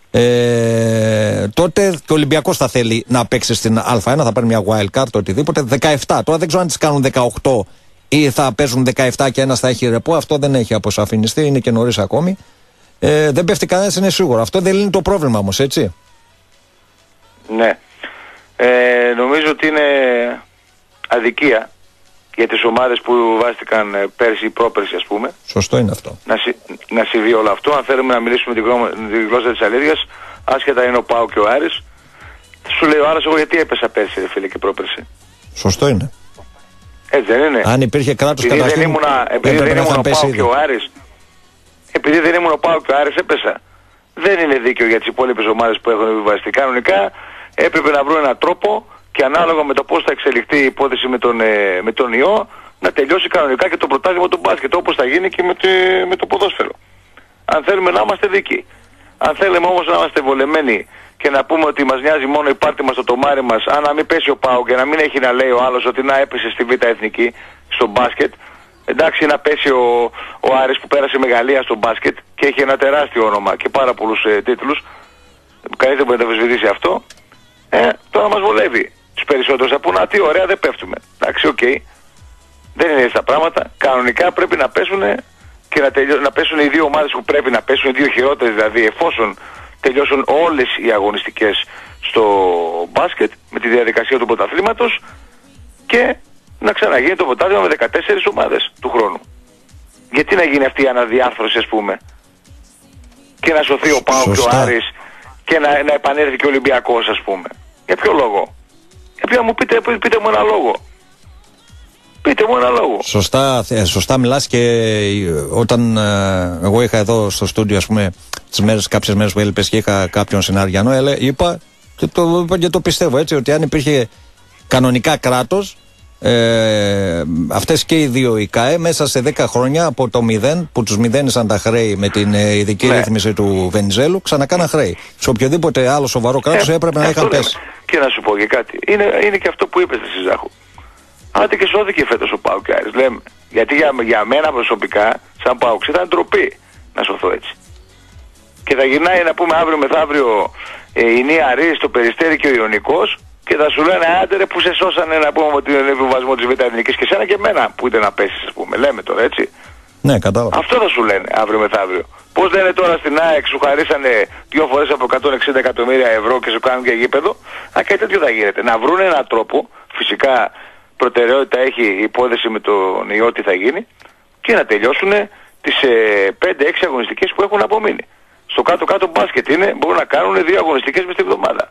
[SPEAKER 1] τότε και ο Ολυμπιακός θα θέλει να παίξει στην Α1, θα παίρνει μια wild card, οτιδήποτε. 17, τώρα δεν ξέρω αν τις κάνουν 18 ή θα παίζουν 17 και ένας θα έχει ρεπό. Αυτό δεν έχει αποσαφινιστεί, είναι και νωρίς ακόμη. Δεν πέφτει κανένας, είναι σίγουρο. Αυτό δεν λύνει το πρόβλημα όμως, έτσι.
[SPEAKER 2] Ναι. Νομίζω ότι είναι αδικία για τις ομάδες που βάστηκαν πέρσι ή πρόπερσι, ας πούμε.
[SPEAKER 1] Σωστό είναι αυτό.
[SPEAKER 2] Να συμβεί όλο αυτό. Αν θέλουμε να μιλήσουμε τη γλώσσα της αλήθειας, άσχετα είναι ο ΠΑΟΚ και ο Άρης, σου λέει ο άλλος, εγώ γιατί έπεσα πέρσι, φίλε, και πρόπερσι.
[SPEAKER 1] Σωστό είναι.
[SPEAKER 2] Έτσι δεν είναι?
[SPEAKER 1] Αν υπήρχε κράτος καταρχήν,
[SPEAKER 2] επειδή δεν ήμουν ο ΠΑΟΚ και ο Άρης, επειδή δεν ήμουν ο ΠΑΟΚ και ο Άρης, έπεσα. Δεν είναι δίκαιο για τις υπόλοιπες ομάδες που έχουν επιβαστεί. Κανονικά έπρεπε να βρουν έναν τρόπο, και ανάλογα με το πώς θα εξελιχθεί η υπόθεση με τον ιό, να τελειώσει κανονικά και το πρωτάθλημα του μπάσκετ, όπως θα γίνει και με το ποδόσφαιρο. Αν θέλουμε να είμαστε δίκοι. Αν θέλουμε όμως να είμαστε βολεμένοι και να πούμε ότι μας νοιάζει μόνο η πάρτι μας, το τομάρι μας, αν να μην πέσει ο ΠΑΟΚ και να μην έχει να λέει ο άλλος ότι να έπεσε στη Β' Εθνική στο μπάσκετ, εντάξει, να πέσει ο Άρης που πέρασε μεγαλεία στο μπάσκετ και έχει ένα τεράστιο όνομα και πάρα πολλούς τίτλους, κανείς δεν μπορεί να αμφισβητήσει αυτό, τώρα μας βολεύει. Τους περισσότερους θα πούνε, τι ωραία, δεν πέφτουμε. Εντάξει, οκ. Δεν είναι έτσι τα πράγματα. Κανονικά πρέπει να πέσουν και να πέσουν οι δύο ομάδες που πρέπει να πέσουν, οι δύο χειρότερες δηλαδή, εφόσον τελειώσουν όλες οι αγωνιστικές στο μπάσκετ με τη διαδικασία του πρωταθλήματος, και να ξαναγίνει το πρωτάθλημα με 14 ομάδες του χρόνου. Γιατί να γίνει αυτή η αναδιάρθρωση, ας πούμε, και να σωθεί ο ΠΑΟΚ και ο Άρης και να επανέλθει και ο Ολυμπιακός, ας πούμε? Για ποιο λόγο? Μου πείτε μου ένα λόγο. Πείτε μου ένα λόγο.
[SPEAKER 1] Σωστά μιλάς, και όταν εγώ είχα εδώ στο στούντιο, ας πούμε, κάποιες μέρες που έλειπες και είχα κάποιον συναριανό, είπα και το πιστεύω, έτσι, ότι αν υπήρχε κανονικά κράτος, αυτές και οι δύο οι ΚΑΕ μέσα σε 10 χρόνια από το 0 που τους μηδένισαν τα χρέη με την ειδική ρύθμιση του Βενιζέλου, ξανακάνα χρέη. Σε οποιοδήποτε άλλο σοβαρό κράτος έπρεπε να είχαν πέσει.
[SPEAKER 2] Και να σου πω και κάτι, είναι και αυτό που είπες εσύ, Ζάχο. Άντε και σώθηκε φέτος ο ΠΑΟΚ και Άρης, λέμε. Γιατί για μένα προσωπικά, σαν ΠΑΟΚ, ήταν ντροπή να σωθώ έτσι. Και θα γυρνάει να πούμε αύριο μεθαύριο η Νέα Αρής, το Περιστέρι και ο Ιωνικός, και θα σου λένε, άντε ρε που σε σώσανε, να πούμε, από τον επιβασμό της Β' Εθνικής, και σένα και εμένα που είτε να πέσεις, ας πούμε. Λέμε τώρα, έτσι.
[SPEAKER 1] Ναι, κατάλαβα.
[SPEAKER 2] Αυτό θα σου λένε αύριο μεθαύριο. Πώς λένε τώρα στην ΑΕΚ, σου χαρίσανε 2 φορές από 160 εκατομμύρια ευρώ και σου κάνουν και γήπεδο. Κάτι τέτοιο θα γίνεται. Να βρουν έναν τρόπο, φυσικά προτεραιότητα έχει η υπόθεση με τον ιό, τι θα γίνει, και να τελειώσουν τις 5-6 αγωνιστικές που έχουν απομείνει. Στο κάτω-κάτω μπάσκετ είναι, μπορούν να κάνουν 2 αγωνιστικές μες τη βδομάδα.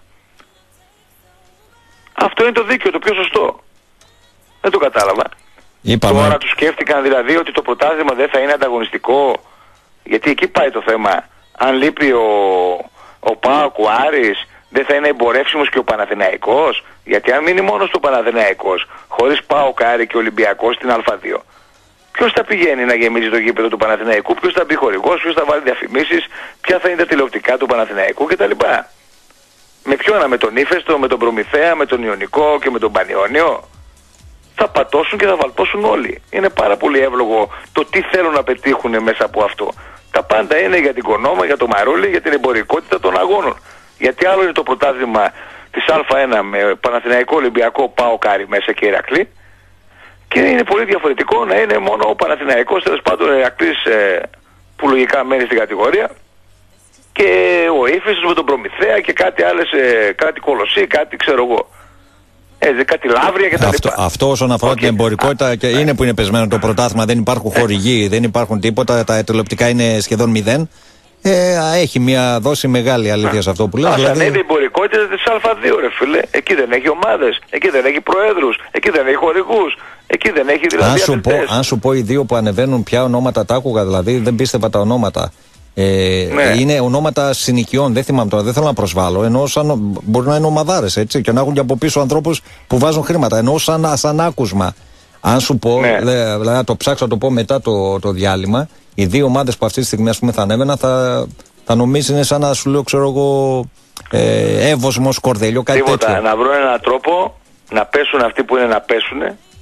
[SPEAKER 2] Αυτό είναι το δίκαιο, το πιο σωστό. Δεν το κατάλαβα. Τώρα τους σκέφτηκαν δηλαδή ότι το πρωτάθλημα δεν θα είναι ανταγωνιστικό, γιατί εκεί πάει το θέμα. Αν λείπει ο ΠΑΟΚ, ο Άρης, δεν θα είναι εμπορεύσιμος και ο Παναθηναϊκός? Γιατί αν μείνει μόνο στο Παναθηναϊκός, χωρίς ΠΑΟΚ, Άρη και Ολυμπιακός στην Α2, ποιος θα πηγαίνει να γεμίζει το γήπεδο του Παναθηναϊκού, ποιος θα μπει χορηγός, ποιος θα βάλει διαφημίσεις, ποια θα είναι τα τηλεοπτικά του Παναθηναϊκού κτλ. Με ποιον? Με τον Ύφεστο, με τον Προμηθέα, με τον Ιωνικό και με τον Πανιόνιο? Θα πατώσουν και θα βαλτώσουν όλοι. Είναι πάρα πολύ εύλογο το τι θέλουν να πετύχουν μέσα από αυτό. Τα πάντα είναι για την Κονόμα, για το Μαρούλι, για την εμπορικότητα των αγώνων. Γιατί άλλο είναι το πρωτάθλημα της Α1 με Παναθηναϊκό, Ολυμπιακό, ΠΑΟΚ, Άρη μέσα και Ηρακλή. Και είναι πολύ διαφορετικό να είναι μόνο ο Παναθηναϊκός, τέλος πάντων ο Ηρακλής που λογικά μένει στην κατηγορία, και ο Ύφεσος με τον Προμηθέα και κάτι άλλες, κάτι Κολοσσί, κάτι ξέρω εγώ. Κάτι Λαύρια και τα λοιπά.
[SPEAKER 1] Αυτό όσον αφορά την εμπορικότητα και είναι που είναι πεσμένο το πρωτάθλημα, δεν υπάρχουν χορηγοί, δεν υπάρχουν τίποτα, τα τηλεοπτικά είναι σχεδόν 0. Έχει μια δόση μεγάλη αλήθεια σε αυτό που λέω.
[SPEAKER 2] Δηλαδή... είναι η εμπορικότητα της Α2 ρε φίλε. Εκεί δεν έχει ομάδες, εκεί δεν έχει προέδρους, εκεί δεν έχει χορηγούς, εκεί δεν έχει δηλαδή
[SPEAKER 1] αν σου πω οι δύο που ανεβαίνουν ποια ονόματα τα άκουγα, δηλαδή δεν πίστευα τα ονόματα. Είναι ονόματα συνοικιών, δεν θυμάμαι τώρα, δεν θέλω να προσβάλλω. Ενώ σαν, μπορεί να είναι ομαδάρες έτσι, και να έχουν και από πίσω ανθρώπους που βάζουν χρήματα. Ενώ σαν άκουσμα. Αν σου πω, δηλαδή να το ψάξω να το πω μετά το διάλειμμα, οι δύο ομάδες που αυτή τη στιγμή ας πούμε θα ανέβαιναν θα νομίζει είναι σαν να σου λέω, ξέρω εγώ, Εύωσμο, Κορδέλιο, κάτι
[SPEAKER 2] τίποτα,
[SPEAKER 1] τέτοιο.
[SPEAKER 2] Να βρουν έναν τρόπο να πέσουν αυτοί που είναι να πέσουν.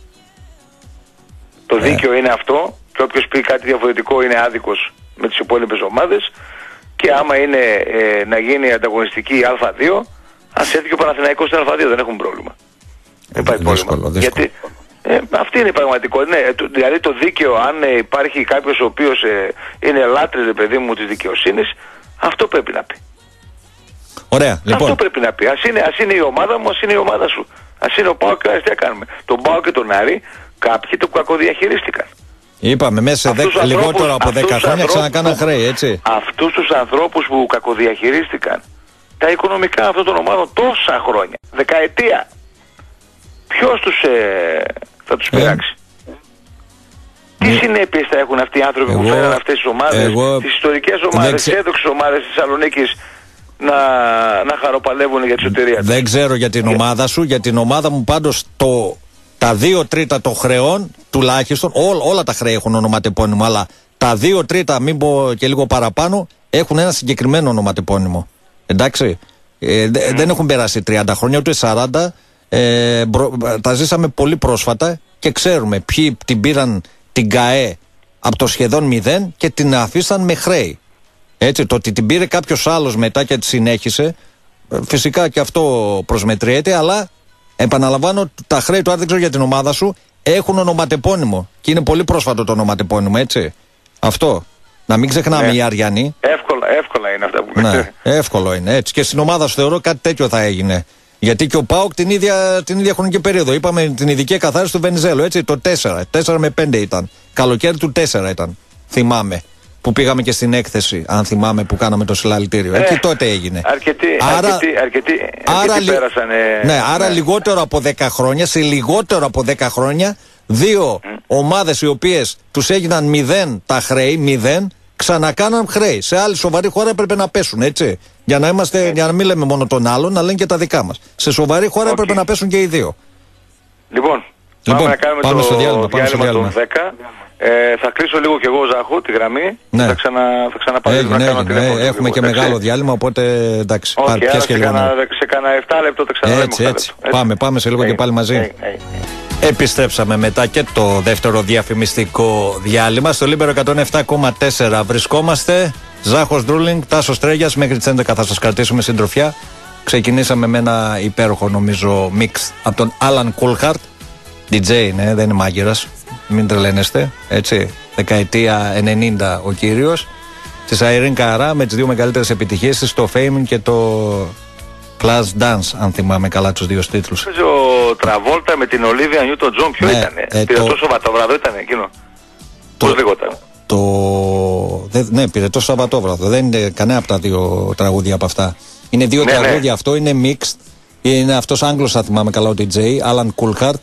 [SPEAKER 2] Το δίκαιο είναι αυτό, και όποιος πει κάτι διαφορετικό είναι άδικος με τις υπόλοιπες ομάδες, και άμα είναι να γίνει ανταγωνιστική Α2, ας έρθει και ο Παναθηναϊκός στην Α2, δεν έχουν πρόβλημα. Δεν υπάρχει πρόβλημα. Γιατί αυτή είναι η πραγματικότητα. Ναι, δηλαδή το δίκαιο, αν υπάρχει κάποιος ο οποίος είναι λάτρης, παιδί μου, της δικαιοσύνης, αυτό πρέπει να πει.
[SPEAKER 1] Ωραία, λοιπόν.
[SPEAKER 2] Αυτό πρέπει να πει. Ας είναι η ομάδα μου, ας είναι η ομάδα σου. Ας είναι ο ΠΑΟΚ, τι κάνουμε. Τον ΠΑΟΚ και τον Άρη, κάποιοι το κακοδιαχειρίστηκαν.
[SPEAKER 1] Είπαμε μέσα σε λιγότερο από 10 χρόνια ξανακάναν χρέη, έτσι. Αυτούς
[SPEAKER 2] τους ανθρώπους που κακοδιαχειρίστηκαν τα οικονομικά αυτών των ομάδων τόσα χρόνια, δεκαετία, ποιος θα τους πειράξει? Τι συνέπειες θα έχουν αυτοί οι άνθρωποι που φέραν αυτές τις ομάδες, τις ιστορικές ομάδες, τις έδοξες ομάδες της Θεσσαλονίκης να χαροπαλεύουν για τη σωτηρία τους?
[SPEAKER 1] Δεν ξέρω για την ομάδα σου, για την ομάδα μου πάντως τα 2 τρίτα των χρεών τουλάχιστον, όλα τα χρέη έχουν ονοματεπώνυμο, αλλά τα 2 τρίτα, μην πω και λίγο παραπάνω, έχουν ένα συγκεκριμένο ονοματεπώνυμο. Εντάξει, δεν έχουν περάσει 30 χρόνια ούτε 40, τα ζήσαμε πολύ πρόσφατα και ξέρουμε ποιοι την πήραν την ΚΑΕ από το σχεδόν 0 και την αφήσαν με χρέη. Έτσι, το ότι την πήρε κάποιος άλλος μετά και τη συνέχισε, φυσικά και αυτό προσμετριέται, αλλά επαναλαμβάνω, τα χρέη του, αν δεν ξέρω για την ομάδα σου, έχουν ονοματεπώνυμο. Και είναι πολύ πρόσφατο το ονοματεπώνυμο, έτσι. Αυτό. Να μην ξεχνάμε οι Αριανοί.
[SPEAKER 2] Εύκολα είναι αυτά που
[SPEAKER 1] λέτε. Ναι, εύκολο είναι, έτσι. Και στην ομάδα σου θεωρώ κάτι τέτοιο θα έγινε. Γιατί και ο ΠΑΟΚ την ίδια χρονική περίοδο. Είπαμε την ειδική εκαθάριση του Βενιζέλου, έτσι. Το 4 με 5 ήταν. Καλοκαίρι του 4 ήταν. Θυμάμαι. Που πήγαμε και στην έκθεση, αν θυμάμαι, που κάναμε το συλλαλητήριο. Εκεί τότε έγινε.
[SPEAKER 2] Αρκετοί πέρασανε.
[SPEAKER 1] Ναι, άρα λιγότερο από 10 χρόνια, σε λιγότερο από 10 χρόνια, δύο ομάδες οι οποίες τους έγιναν 0 τα χρέη, 0, ξανακάναν χρέη. Σε άλλη σοβαρή χώρα έπρεπε να πέσουν, έτσι. Για να μην λέμε μόνο τον άλλον, να λένε και τα δικά μας. Σε σοβαρή χώρα έπρεπε να πέσουν και οι δύο.
[SPEAKER 2] Λοιπόν, πάμε να κάνουμε το διάλειμμα των 10. Θα κλείσω λίγο κι εγώ, Ζάχο, τη γραμμή.
[SPEAKER 1] Ναι.
[SPEAKER 2] Θα ξαναπάρω να κάνω τηλέφωνο.
[SPEAKER 1] Έχουμε και μεγάλο διάλειμμα, οπότε εντάξει.
[SPEAKER 2] Όχι, σε κάνα 7 λεπτό τα ξαναλέμε.
[SPEAKER 1] Έτσι. Πάμε σε λίγο και πάλι μαζί. Επιστρέψαμε μετά και το δεύτερο διαφημιστικό διάλειμμα. Στο Λίμπερο 107,4 βρισκόμαστε. Ζάχος Ντρούλινγκ, Τάσος Τρέγιας. Μέχρι τις 11 θα σας κρατήσουμε συντροφιά. Ξεκινήσαμε με ένα υπέροχο, νομίζω, μίξ από τον Άλαν Κούλχαρτ. DJ είναι, δεν είναι μάγειρας. Μην τρελαίνεστε, έτσι. Δεκαετία 90 ο κύριος. Της Irene Cara με τις δύο μεγαλύτερες επιτυχίες της, το Fame και το Class Dance, αν θυμάμαι καλά τους δύο τίτλους.
[SPEAKER 2] Ο Τραβόλτα με την Ολίβια Νιούτον Τζον, ποιο ήτανε? Πυρετό Σαββατόβραδο ήτανε εκείνο? Πώς λεγόταν?
[SPEAKER 1] Ναι, Πυρετό Σαββατόβραδο. Δεν είναι κανένα από τα δύο τραγούδια από αυτά. Είναι δύο τραγούδια, αυτό είναι mixed. Είναι αυτός Άγγλος, θα θυμάμαι καλά, ο DJ, Alan Coulthard.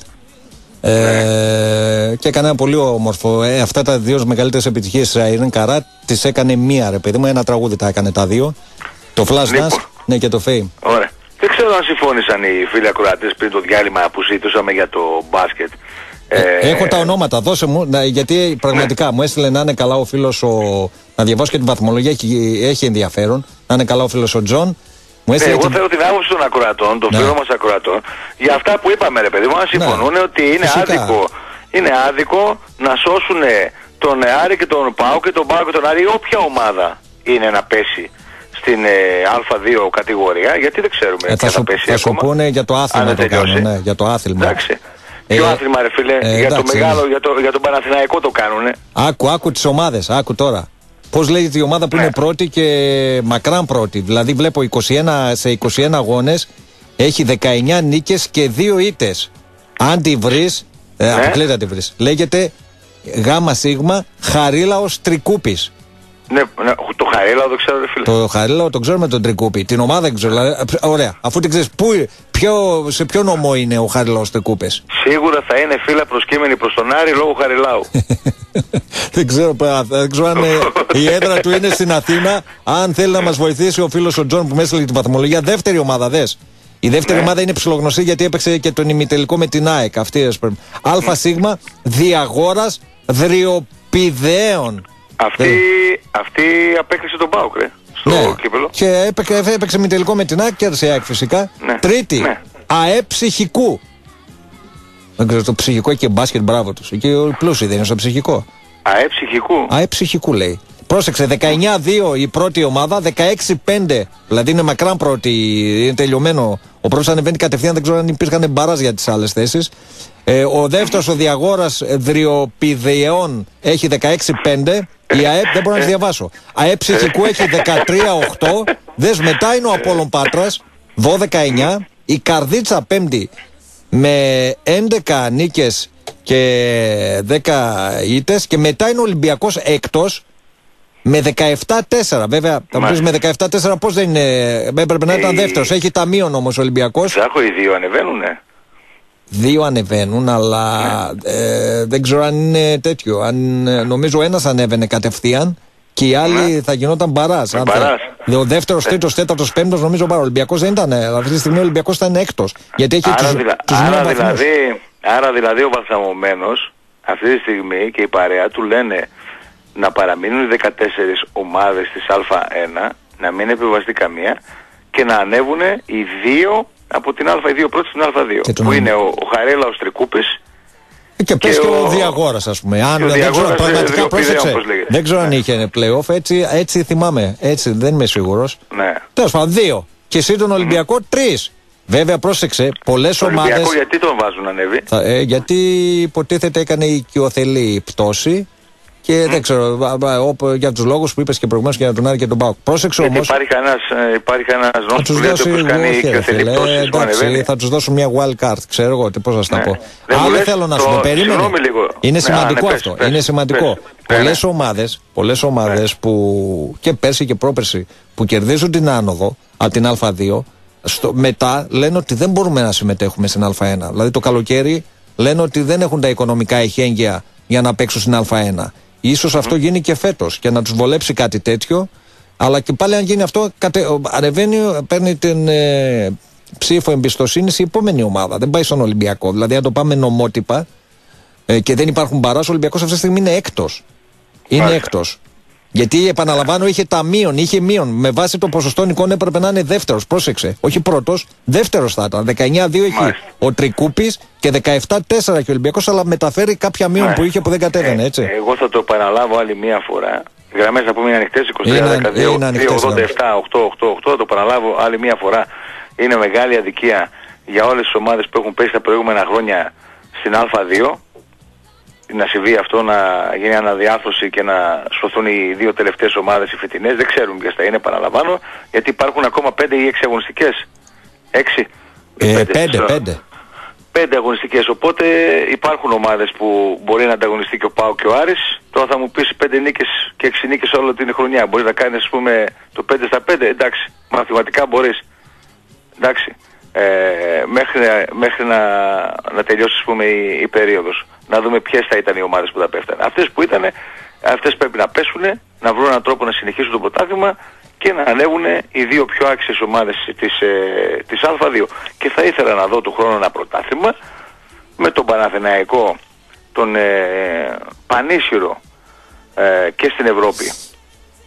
[SPEAKER 1] Και έκανε ένα πολύ όμορφο. Αυτά τα δύο μεγαλύτερες επιτυχίες της Irene Cara τις έκανε μία, ρε παιδί μου. Ένα τραγούδι τα έκανε τα δύο. Το Flash Dance, ναι, και το Fame.
[SPEAKER 2] Ωραία. Δεν ξέρω αν συμφώνησαν οι φίλοι ακροατές πριν το διάλειμμα που συζητούσαμε για το μπάσκετ.
[SPEAKER 1] Έχω τα ονόματα, δώσε μου, γιατί πραγματικά μου έστειλε να είναι καλά ο φίλος να διαβάσω και την βαθμολογία, έχει ενδιαφέρον. Να είναι καλά ο φίλος ο Τζον.
[SPEAKER 2] Εγώ θέλω την άποψη των ακροατών, των φίλων μας ακροατών, για αυτά που είπαμε ρε παιδί μου, αν συμφωνούν ότι είναι άδικο να σώσουν τον Άρη και τον ΠΑΟ και τον ΠΑΟ και τον Άρη, όποια ομάδα είναι να πέσει στην Α2 κατηγορία, γιατί δεν ξέρουμε ποια θα πέσει
[SPEAKER 1] ακόμα. Θα σου πούνε για το άθλημα το κάνουν, για το άθλημα.
[SPEAKER 2] Εντάξει. Ποιο άθλημα ρε φίλε, για το μεγάλο, για τον Παναθηναϊκό το κάνουνε.
[SPEAKER 1] Άκου τις ομάδες, άκου τώρα. Πώς λέγεται η ομάδα που είναι πρώτη και μακράν πρώτη. Δηλαδή βλέπω σε 21 αγώνες έχει 19 νίκες και 2 ήττες. Αν τη βρεις, αποκλείται να τη βρεις. Λέγεται ΓΣ Χαρίλαος Τρικούπης.
[SPEAKER 2] Ναι, το Χαρίλαο το ξέρω ρε φίλε.
[SPEAKER 1] Το Χαρίλαο το ξέρω με τον Τρικούπη. Την ομάδα δεν ξέρω. Ωραία, αφού την ξέρεις, σε ποιο νομό είναι ο Χαρίλαος Τρικούπης?
[SPEAKER 2] Σίγουρα θα είναι φύλλα προσκύμενη προς τον Άρη λόγω Χαριλάου.
[SPEAKER 1] Δεν ξέρω αν η έδρα του είναι στην Αθήνα. Αν θέλει να μας βοηθήσει ο φίλος ο Τζον που με έστειλε την βαθμολογία, δεύτερη ομάδα δες. Η δεύτερη ομάδα είναι ψιλογνωστή γιατί έπαιξε και τον ημιτελικό με την ΑΕΚ. Αυτή ΑΣ Διαγόρας Δριοπηδαίων.
[SPEAKER 2] Αυτή απέκλεισε τον ΠΑΟΚ στο κύπελο.
[SPEAKER 1] Και έπαιξε ημιτελικό με την ΑΕΚ και έδωσε η ΑΕΚ φυσικά. Τρίτη, ΑΕ Ψυχικού. Δεν ξέρω, το ψυχικό έχει και μπάσκετ, μπράβο τους. Εκεί ο πλούσιοι δεν είναι στο ψυχικό.
[SPEAKER 2] ΑΕ Ψυχικού.
[SPEAKER 1] ΑΕ Ψυχικού λέει. Πρόσεξε, 19-2 η πρώτη ομάδα, 16-5. Δηλαδή είναι μακράν πρώτη, είναι τελειωμένο. Ο πρώτος ανεβαίνει κατευθείαν, δεν ξέρω αν υπήρχαν μπαράζ για τις άλλες θέσεις. Ο δεύτερος, ο Διαγόρας Δριοπηδαίων, έχει 16-5. Η ΑΕΠ δεν μπορώ να τη διαβάσω. ΑΕΠ Ψυχικού έχει 13-8. Δες, μετά είναι ο Απόλλων Πάτρας, 12-9. Η Καρδίτσα πέμπτη με 11 νίκες και 10 ήττες. Και μετά είναι ο Ολυμπιακός έκτος με 17-4. Βέβαια, θα μου πεις με 17-4 πώς δεν είναι. Έπρεπε να ήταν δεύτερος. Έχει ταμείον όμως ο Ολυμπιακός.
[SPEAKER 2] Ζάχο, οι δύο ανεβαίνουνε.
[SPEAKER 1] Δύο ανεβαίνουν, αλλά δεν ξέρω αν είναι τέτοιο. Νομίζω ένας ανέβαινε κατευθείαν και οι άλλοι θα γινόταν μπαράζ. Ο δεύτερος, τρίτος, τέταρτος, πέμπτος νομίζω ο Ολυμπιακός δεν ήταν. Αυτή τη στιγμή ο Ολυμπιακός ήταν έκτος. Γιατί έχει
[SPEAKER 2] άρα δηλαδή ο βαθμωμένος αυτή τη στιγμή και η παρέα του λένε να παραμείνουν οι 14 ομάδες της Α1, να μην επιβαστεί καμία και να ανέβουν οι δύο από την Α2 πρώτη στην Α2. Που είναι ο Χαρίλαος Τρικούπης
[SPEAKER 1] και πες και ο Διαγόρας, ας πούμε. Αν δεν ξέρω, πραγματικά πρόσεξε. Δεν ξέρω αν είχε play-off, έτσι θυμάμαι. Έτσι δεν είμαι σίγουρος. Τέλος πάντων, 2. Και εσύ τον Ολυμπιακό 3. Βέβαια, πρόσεξε, πολλές ομάδες.
[SPEAKER 2] Ολυμπιακό γιατί τον βάζουν ανέβει?
[SPEAKER 1] Γιατί υποτίθεται έκανε οικειοθελή πτώση. Και δεν ξέρω, για τους λόγους που είπες και προηγουμένως και για τον Άρη και τον ΠΑΟΚ. Πρόσεξε όμως.
[SPEAKER 2] Υπάρχει ένας νόμος που λέει ότι κάνει οικειοθελή πτώση.
[SPEAKER 1] Εντάξει, θα τους δώσουν μια wild card, ξέρω εγώ πώς θα στα πω. Άλλο θέλω να σου πω, περίμενε. Είναι σημαντικό αυτό. Είναι σημαντικό. Πολλές ομάδες που και πέρσι και πρόπερσι που κερδίζουν την άνοδο από την Α2, μετά λένε ότι δεν μπορούμε να συμμετέχουμε στην Α1. Δηλαδή το καλοκαίρι λένε ότι δεν έχουν τα οικονομικά εχέγγυα για να παίξουν στην Α1. Ίσως αυτό γίνει και φέτος και να τους βολέψει κάτι τέτοιο, αλλά και πάλι αν γίνει αυτό, ανεβαίνει, παίρνει την ψήφο εμπιστοσύνη η επόμενη ομάδα. Δεν πάει στον Ολυμπιακό. Δηλαδή, αν το πάμε νομότυπα και δεν υπάρχουν μπαράς, ο Ολυμπιακός αυτή τη στιγμή είναι έκτος. Είναι έκτος. Γιατί επαναλαμβάνω, είχε μείον. Με βάση το ποσοστό νικών έπρεπε να είναι δεύτερος. Πρόσεξε. Όχι πρώτος, δεύτερος θα ήταν. 19-2 έχει ο Τρικούπης και 17-4 και ο Ολυμπιακός, αλλά μεταφέρει κάποια μείον που είχε που δεν κατέβαινε, έτσι.
[SPEAKER 2] Εγώ θα το επαναλάβω άλλη μία φορά. Γραμμές να πούμε είναι ανοιχτές, 23-12-2-80-7-8-8-8. Θα το επαναλάβω άλλη μία φορά. Είναι μεγάλη αδικία για όλες τις ομάδες που έχουν πέσει τα προηγούμενα χρόνια στην Α2. Να συμβεί αυτό, να γίνει αναδιάρθρωση και να σωθούν οι δύο τελευταίες ομάδες οι φετινές. Δεν ξέρουμε ποιες θα είναι, παραλαμβάνω, γιατί υπάρχουν ακόμα 5 ή 6 αγωνιστικές. 6. 5 αγωνιστικές, οπότε υπάρχουν ομάδες που μπορεί να ανταγωνιστεί και ο ΠΑΟΚ και ο Άρης. Τώρα θα μου πεις 5 νίκες και 6 νίκες όλη την χρονιά. Μπορείς να κάνεις, ας πούμε, το 5 στα 5, εντάξει, μαθηματικά μπορείς. Εντάξει. Μέχρι να τελειώσει, ας πούμε, η περίοδος. Να δούμε ποιες θα ήταν οι ομάδες που θα πέφτανε. Αυτές που ήταν, αυτές πρέπει να πέσουν, να βρουν έναν τρόπο να συνεχίσουν το πρωτάθλημα και να ανέβουν οι δύο πιο άξιες ομάδες της Α2. Και θα ήθελα να δω του χρόνου ένα πρωτάθλημα με τον Παναθηναϊκό, τον πανίσχυρο και στην Ευρώπη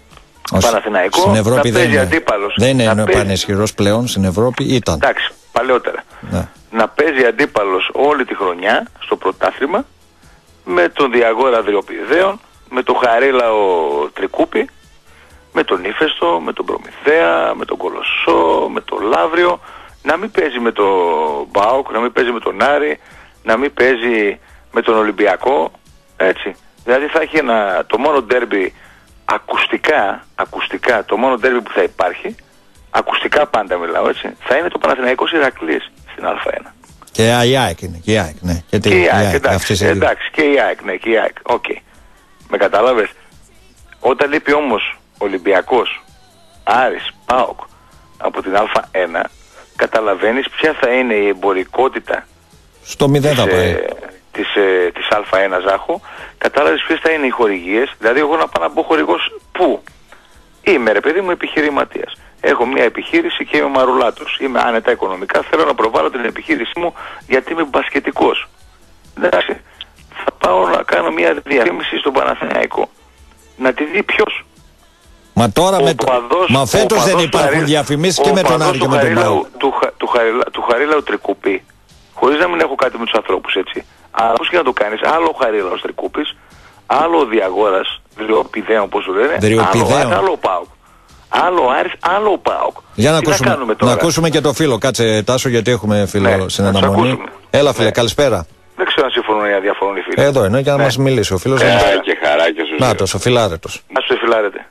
[SPEAKER 2] Παναθηναϊκό,
[SPEAKER 1] στην Ευρώπη
[SPEAKER 2] να παίζει αντίπαλος.
[SPEAKER 1] Δεν είναι πανισχυρός πλέον στην Ευρώπη, ήταν.
[SPEAKER 2] Εντάξει, παλαιότερα.
[SPEAKER 1] Ναι.
[SPEAKER 2] Να παίζει αντίπαλος όλη τη χρονιά στο πρωτάθλημα με τον Διαγόρα Δριοπηδαίων, με τον Χαρίλαο Τρικούπη, με τον Ύφεστο, με τον Προμηθέα, με τον Κολοσσό, με τον Λαύριο, να μην παίζει με τον ΠΑΟΚ, να μην παίζει με τον Άρη, να μην παίζει με τον Ολυμπιακό, έτσι. Δηλαδή θα έχει το μόνο ντέρμπι ακουστικά, το μόνο ντέρμπι που θα υπάρχει, ακουστικά πάντα μιλάω, έτσι, θα είναι το Παναθηναϊκός Ηρακλής στην Α1.
[SPEAKER 1] Και η ΑΕΚ είναι, και η ΑΕΚ, ναι.
[SPEAKER 2] Και η ΑΕΚ, εντάξει, και η ΑΕΚ, ναι, και η ΑΕΚ, οκ. Με κατάλαβες. Όταν λείπει όμως Ολυμπιακός, Άρης, ΠΑΟΚ από την Α1, καταλαβαίνεις ποια θα είναι η εμπορικότητα
[SPEAKER 1] στο 0 θα πάει.
[SPEAKER 2] Της Α1 Ζάχου, κατάλαβες ποιες θα είναι οι χορηγίες. Δηλαδή εγώ να πάω να μπω χορηγός πού? Είμαι ρε παιδί μου επιχειρηματίας. Έχω μια επιχείρηση και είμαι μαρουλάτος. Είμαι άνετα οικονομικά, θέλω να προβάλλω την επιχείρησή μου γιατί είμαι μπασκετικός. Εντάξει. Θα πάω να κάνω μια διαφήμιση στον Παναθηναϊκό. Να τη δει ποιος?
[SPEAKER 1] Μα τώρα μα φέτος δεν υπάρχουν διαφημίσεις και με τον Άρη και με τον ΠΑΟΚ.
[SPEAKER 2] Του Χαρίλαου Τρικούπη, χωρίς να μην έχω κάτι με τους ανθρώπους, έτσι. Αλλά πώς και να το κάνεις, άλλο ο Χαρίλαος Τρικούπης, άλλο ο Διαγόρας Δριοπηδαίων, όπως σου λένε, άλλο ο ΠΑΟΚ. Άλλο ο Άρης, άλλο ο ΠΑΟΚ.
[SPEAKER 1] Για να ακούσουμε και το φίλο. Κάτσε Τάσο, γιατί έχουμε φίλο στην αναμονή. Έλα φίλε, καλησπέρα.
[SPEAKER 2] Δεν ξέρω αν συμφωνούν ή αδιαφωνούν οι φίλοι.
[SPEAKER 1] Εδώ είναι για να μας μιλήσει ο φίλος.
[SPEAKER 4] Και χαρά και σου.
[SPEAKER 1] Νάτος, ο φιλάρετος.
[SPEAKER 2] Ας φιλάρετε.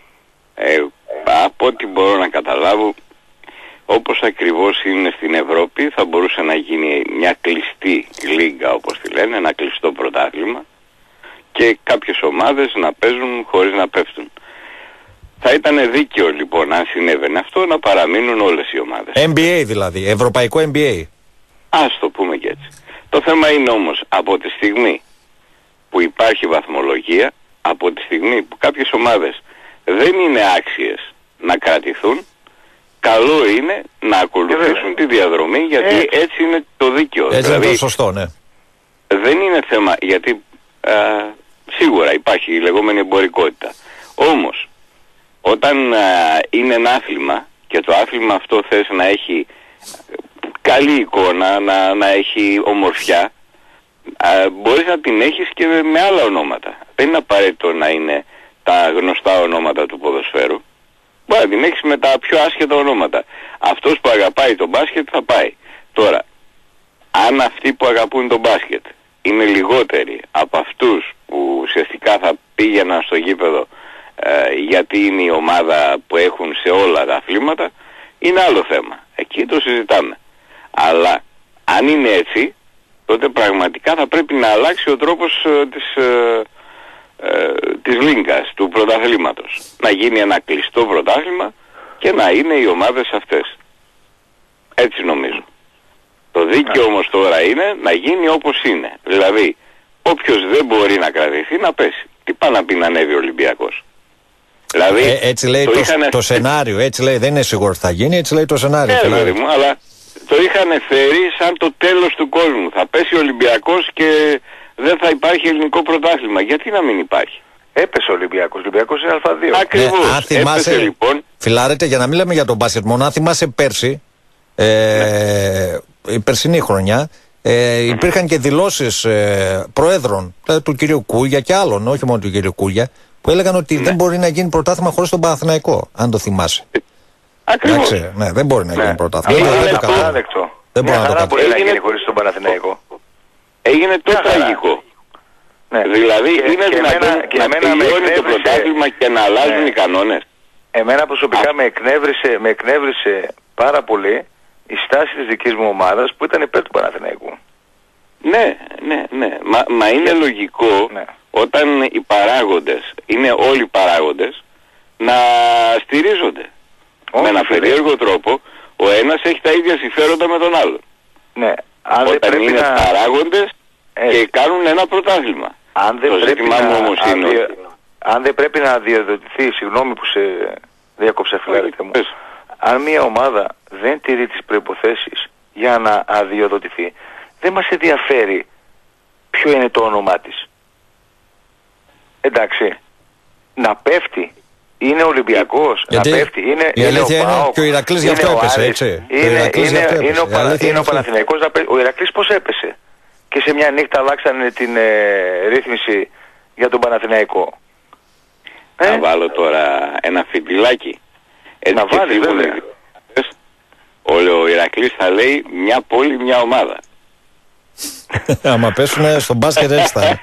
[SPEAKER 4] Από ό,τι μπορώ να καταλάβω, όπως ακριβώς είναι στην Ευρώπη, θα μπορούσε να γίνει μια κλειστή λίγκα, όπως τη λένε, ένα κλειστό πρωτάθλημα και κάποιες ομάδες να παίζουν χωρίς να πέφτουν. Θα ήταν δίκαιο λοιπόν, αν συνέβαινε αυτό, να παραμείνουν όλες οι ομάδες.
[SPEAKER 1] NBA δηλαδή, ευρωπαϊκό NBA.
[SPEAKER 4] Ας το πούμε και έτσι. Το θέμα είναι όμως, από τη στιγμή που υπάρχει βαθμολογία, από τη στιγμή που κάποιες ομάδες δεν είναι άξιες να κρατηθούν, καλό είναι να ακολουθήσουν τη διαδρομή, γιατί έτσι είναι το δίκαιο.
[SPEAKER 1] Έτσι δηλαδή, είναι το σωστό, ναι.
[SPEAKER 4] Δεν είναι θέμα, γιατί σίγουρα υπάρχει η λεγόμενη εμπορικότητα. Όμως, όταν είναι ένα άθλημα και το άθλημα αυτό θες να έχει καλή εικόνα, να έχει ομορφιά, μπορείς να την έχεις και με άλλα ονόματα. Δεν είναι απαραίτητο να είναι τα γνωστά ονόματα του ποδοσφαίρου. Μπορεί να την έχεις με τα πιο άσχετα ονόματα. Αυτός που αγαπάει τον μπάσκετ θα πάει. Τώρα, αν αυτοί που αγαπούν τον μπάσκετ είναι λιγότεροι από αυτούς που ουσιαστικά θα πήγαιναν στο γήπεδο γιατί είναι η ομάδα που έχουν σε όλα τα αθλήματα, είναι άλλο θέμα. Εκεί το συζητάμε. Αλλά αν είναι έτσι, τότε πραγματικά θα πρέπει να αλλάξει ο τρόπος της λίγκας, του πρωταθλήματος. Να γίνει ένα κλειστό πρωτάθλημα και να είναι οι ομάδες αυτές. Έτσι νομίζω. Το δίκαιο όμως τώρα είναι να γίνει όπως είναι. Δηλαδή, όποιος δεν μπορεί να κρατηθεί να πέσει. Τι πάει να πει να ανέβει ο Ολυμπιακός? Δηλαδή,
[SPEAKER 1] έτσι λέει το σενάριο, έτσι λέει, δεν είναι σίγουρο ότι θα γίνει, έτσι λέει το σενάριο.
[SPEAKER 4] Ναι, μου, αλλά το είχαν φέρει σαν το τέλος του κόσμου. Θα πέσει ο Ολυμπιακός και δεν θα υπάρχει ελληνικό πρωτάθλημα. Γιατί να μην υπάρχει?
[SPEAKER 2] Έπεσε ο Ολυμπιακός. Ο Ολυμπιακός είναι Α2.
[SPEAKER 4] Ακριβώς.
[SPEAKER 1] Αν θυμάσαι,
[SPEAKER 4] έπεσε, λοιπόν.
[SPEAKER 1] Φιλάρετε, για να μην λέμε για τον μπάσκετ μόνο, αν θυμάσαι πέρσι, η περσινή χρονιά, υπήρχαν και δηλώσεις προέδρων του κυρίου Κούγια και άλλων, όχι μόνο του κυρίου Κούγια, που έλεγαν ότι δεν μπορεί να γίνει πρωτάθλημα χωρίς τον Παναθηναϊκό, αν το θυμάσαι.
[SPEAKER 4] Ακριβώς.
[SPEAKER 1] Ναι, δεν μπορεί να γίνει πρωτάθλημα.
[SPEAKER 2] Δεν μπορεί να γίνει χωρίς τον Παναθηναϊκό.
[SPEAKER 4] Έγινε το τραγικό. Ναι. Δηλαδή είναι δυνατόν να τελειώνει το πρωτάθλημα και να αλλάζουν οι κανόνες?
[SPEAKER 2] Εμένα προσωπικά με εκνεύρισε πάρα πολύ η στάση της δικής μου ομάδας που ήταν υπέρ του Παναθηναϊκού.
[SPEAKER 4] Ναι. Μα είναι λογικό όταν οι παράγοντες, είναι όλοι οι παράγοντες, να στηρίζονται. Με ένα περίεργο τρόπο ο ένας έχει τα ίδια συμφέροντα με τον άλλον. Ναι. Όταν είναι παράγοντες και κάνουν ένα πρωτάθλημα.
[SPEAKER 2] Αν δεν πρέπει να αδειοδοτηθεί, συγγνώμη που σε διακόψα φιλάρετε μου, αν μια ομάδα δεν τηρεί τις προϋποθέσεις για να αδειοδοτηθεί, δεν μας ενδιαφέρει ποιο είναι το όνομά της. Εντάξει, να πέφτει Είναι Ολυμπιακός, να πέφτει.
[SPEAKER 1] Η αλήθεια είναι και ο Ηρακλής γι' αυτό έπεσε, έτσι.
[SPEAKER 2] Είναι ο Παναθηναϊκός να πέσει. Ο Ηρακλής πώς έπεσε? Και σε μια νύχτα αλλάξανε την ρύθμιση για τον Παναθηναϊκό.
[SPEAKER 4] Να βάλω τώρα ένα φιτιλάκι.
[SPEAKER 2] Να βάλεις βέβαια.
[SPEAKER 4] Ο Ηρακλής θα λέει μια πόλη, μια ομάδα.
[SPEAKER 1] Άμα πέσουνε στον μπάσκετ έτσι θα.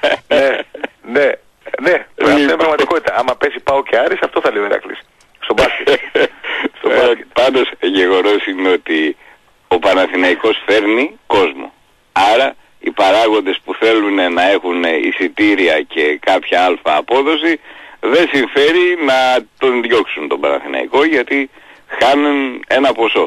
[SPEAKER 2] Ναι. Αυτό είναι πραγματικότητα. Άμα πέσει Πάο και Άρης, αυτό θα λέει ο Ηρακλής. Στον μπάσκετ.
[SPEAKER 4] Πάντως γεγονός είναι ότι ο Παναθηναϊκός φέρνει κόσμο. Άρα οι παράγοντες που θέλουν να έχουν εισιτήρια και κάποια αλφα απόδοση δεν συμφέρει να τον διώξουν τον Παναθηναϊκό, γιατί χάνουν ένα ποσό.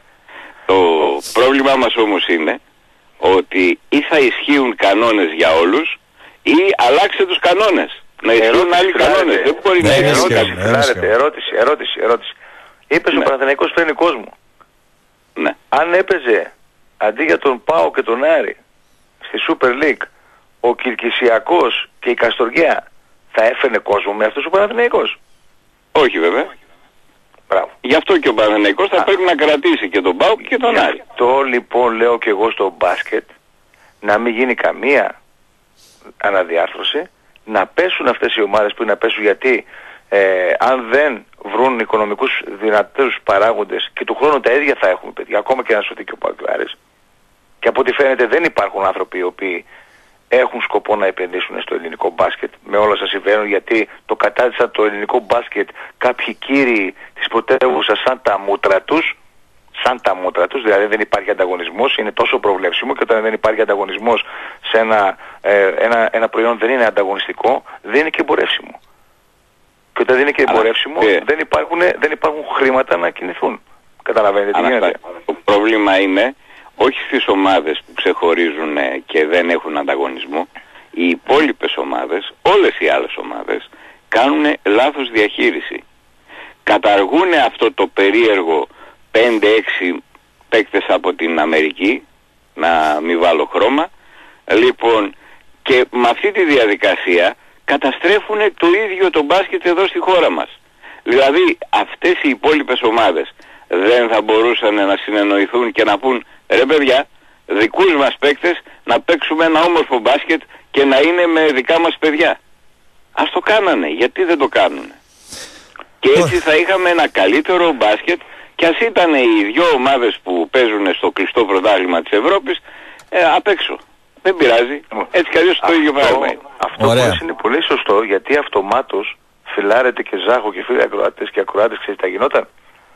[SPEAKER 4] Το πρόβλημά μας όμως είναι ότι ή θα ισχύουν κανόνες για όλους ή αλλάξτε τους κανόνες. Να ισχύουν άλλοι κανόνες. Δεν μπορεί να ισχύουν.
[SPEAKER 2] Ερώτηση. Είπες ο Παναθηναϊκός φέρνει κόσμο.
[SPEAKER 4] Ναι.
[SPEAKER 2] Αν έπαιζε αντί για τον Πάο και τον Άρη στη Super League ο Κιλκυσιακός και η Καστοριά, θα έφερνε κόσμο με αυτός ο Παναθηναϊκός?
[SPEAKER 4] Όχι βέβαια.
[SPEAKER 2] Μπράβο.
[SPEAKER 4] Γι' αυτό και ο Παναθηναϊκός θα πρέπει να κρατήσει και τον Πάο και τον Άρη.
[SPEAKER 2] Αυτό λοιπόν λέω και εγώ στο μπάσκετ, να μην γίνει καμία αναδιάρθρωση, να πέσουν αυτές οι ομάδες που είναι να πέσουν, γιατί αν δεν βρουν οικονομικούς δυνατούς παράγοντες, και του χρόνου τα ίδια θα έχουμε παιδιά, ακόμα και να σωθεί και ο Παγκλάρης, και από ό,τι φαίνεται δεν υπάρχουν άνθρωποι οι οποίοι έχουν σκοπό να επενδύσουν στο ελληνικό μπάσκετ, με όλα σας συμβαίνουν, γιατί το κατάδυσαν το ελληνικό μπάσκετ κάποιοι κύριοι της πρωτεύουσας σαν τα μούτρα τους, δηλαδή δεν υπάρχει ανταγωνισμός, είναι τόσο προβλέψιμο, και όταν δεν υπάρχει ανταγωνισμός σε ένα προϊόν δεν είναι ανταγωνιστικό, δεν είναι και εμπορεύσιμο. Και όταν δεν είναι και εμπορεύσιμο δεν υπάρχουν χρήματα να κινηθούν. Καταλαβαίνετε τι γίνεται?
[SPEAKER 4] Το πρόβλημα είναι όχι στις ομάδες που ξεχωρίζουν και δεν έχουν ανταγωνισμό. Οι υπόλοιπες ομάδες, όλες οι άλλες ομάδες, κάνουν λάθος διαχείριση. Καταργούν αυτό το περίεργο 5-6 παίκτες από την Αμερική, να μην βάλω χρώμα, λοιπόν, και με αυτή τη διαδικασία καταστρέφουν το ίδιο το μπάσκετ εδώ στη χώρα μας. Δηλαδή αυτές οι υπόλοιπες ομάδες δεν θα μπορούσαν να συνεννοηθούν και να πούν, ρε παιδιά, δικούς μας παίκτες να παίξουμε ένα όμορφο μπάσκετ και να είναι με δικά μας παιδιά? Ας το κάνανε, γιατί δεν το κάνουν? Και έτσι θα είχαμε ένα καλύτερο μπάσκετ, και ας ήταν οι δύο ομάδες που παίζουν στο κλειστό πρωτάθλημα της Ευρώπης απ' έξω. Δεν πειράζει, έτσι κι αλλιώς το ίδιο πράγμα είναι.
[SPEAKER 2] Αυτό που είναι πολύ σωστό, γιατί αυτομάτως φιλάρετε και Ζάχο και φίλοι ακροατές και ακροάτες, ξέρετε τι θα γινόταν?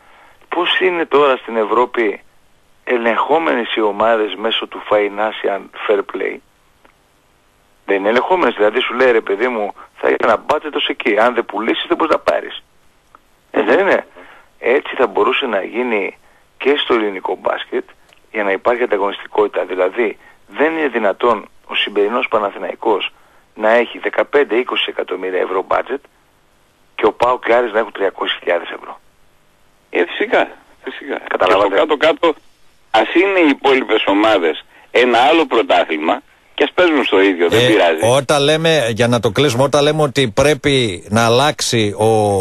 [SPEAKER 2] Πώς είναι τώρα στην Ευρώπη ελεγχόμενες οι ομάδες μέσω του financial fair play? Δεν είναι ελεγχόμενες, δηλαδή σου λέει, ρε παιδί μου, θα έχει ένα budget ως εκεί, αν δεν πουλήσεις δεν μπορείς να πάρεις. Δεν είναι? Έτσι θα μπορούσε να γίνει και στο ελληνικό μπάσκετ, για να υπάρχει ανταγωνιστικότητα. Δηλαδή δεν είναι δυνατόν ο σημερινός Παναθηναϊκός να έχει 15-20 εκατομμύρια ευρώ budget και ο ΠΑΟΚ και Άρης να έχουν 300.000 ευρώ.
[SPEAKER 4] Φυσικά. Καταλάβατε? Και στο κάτω-κάτω, ας είναι οι υπόλοιπες ομάδες ένα άλλο πρωτάθλημα και ας παίζουν στο ίδιο, δεν πειράζει.
[SPEAKER 1] Όταν λέμε, για να το κλείσουμε, όταν λέμε ότι πρέπει να αλλάξει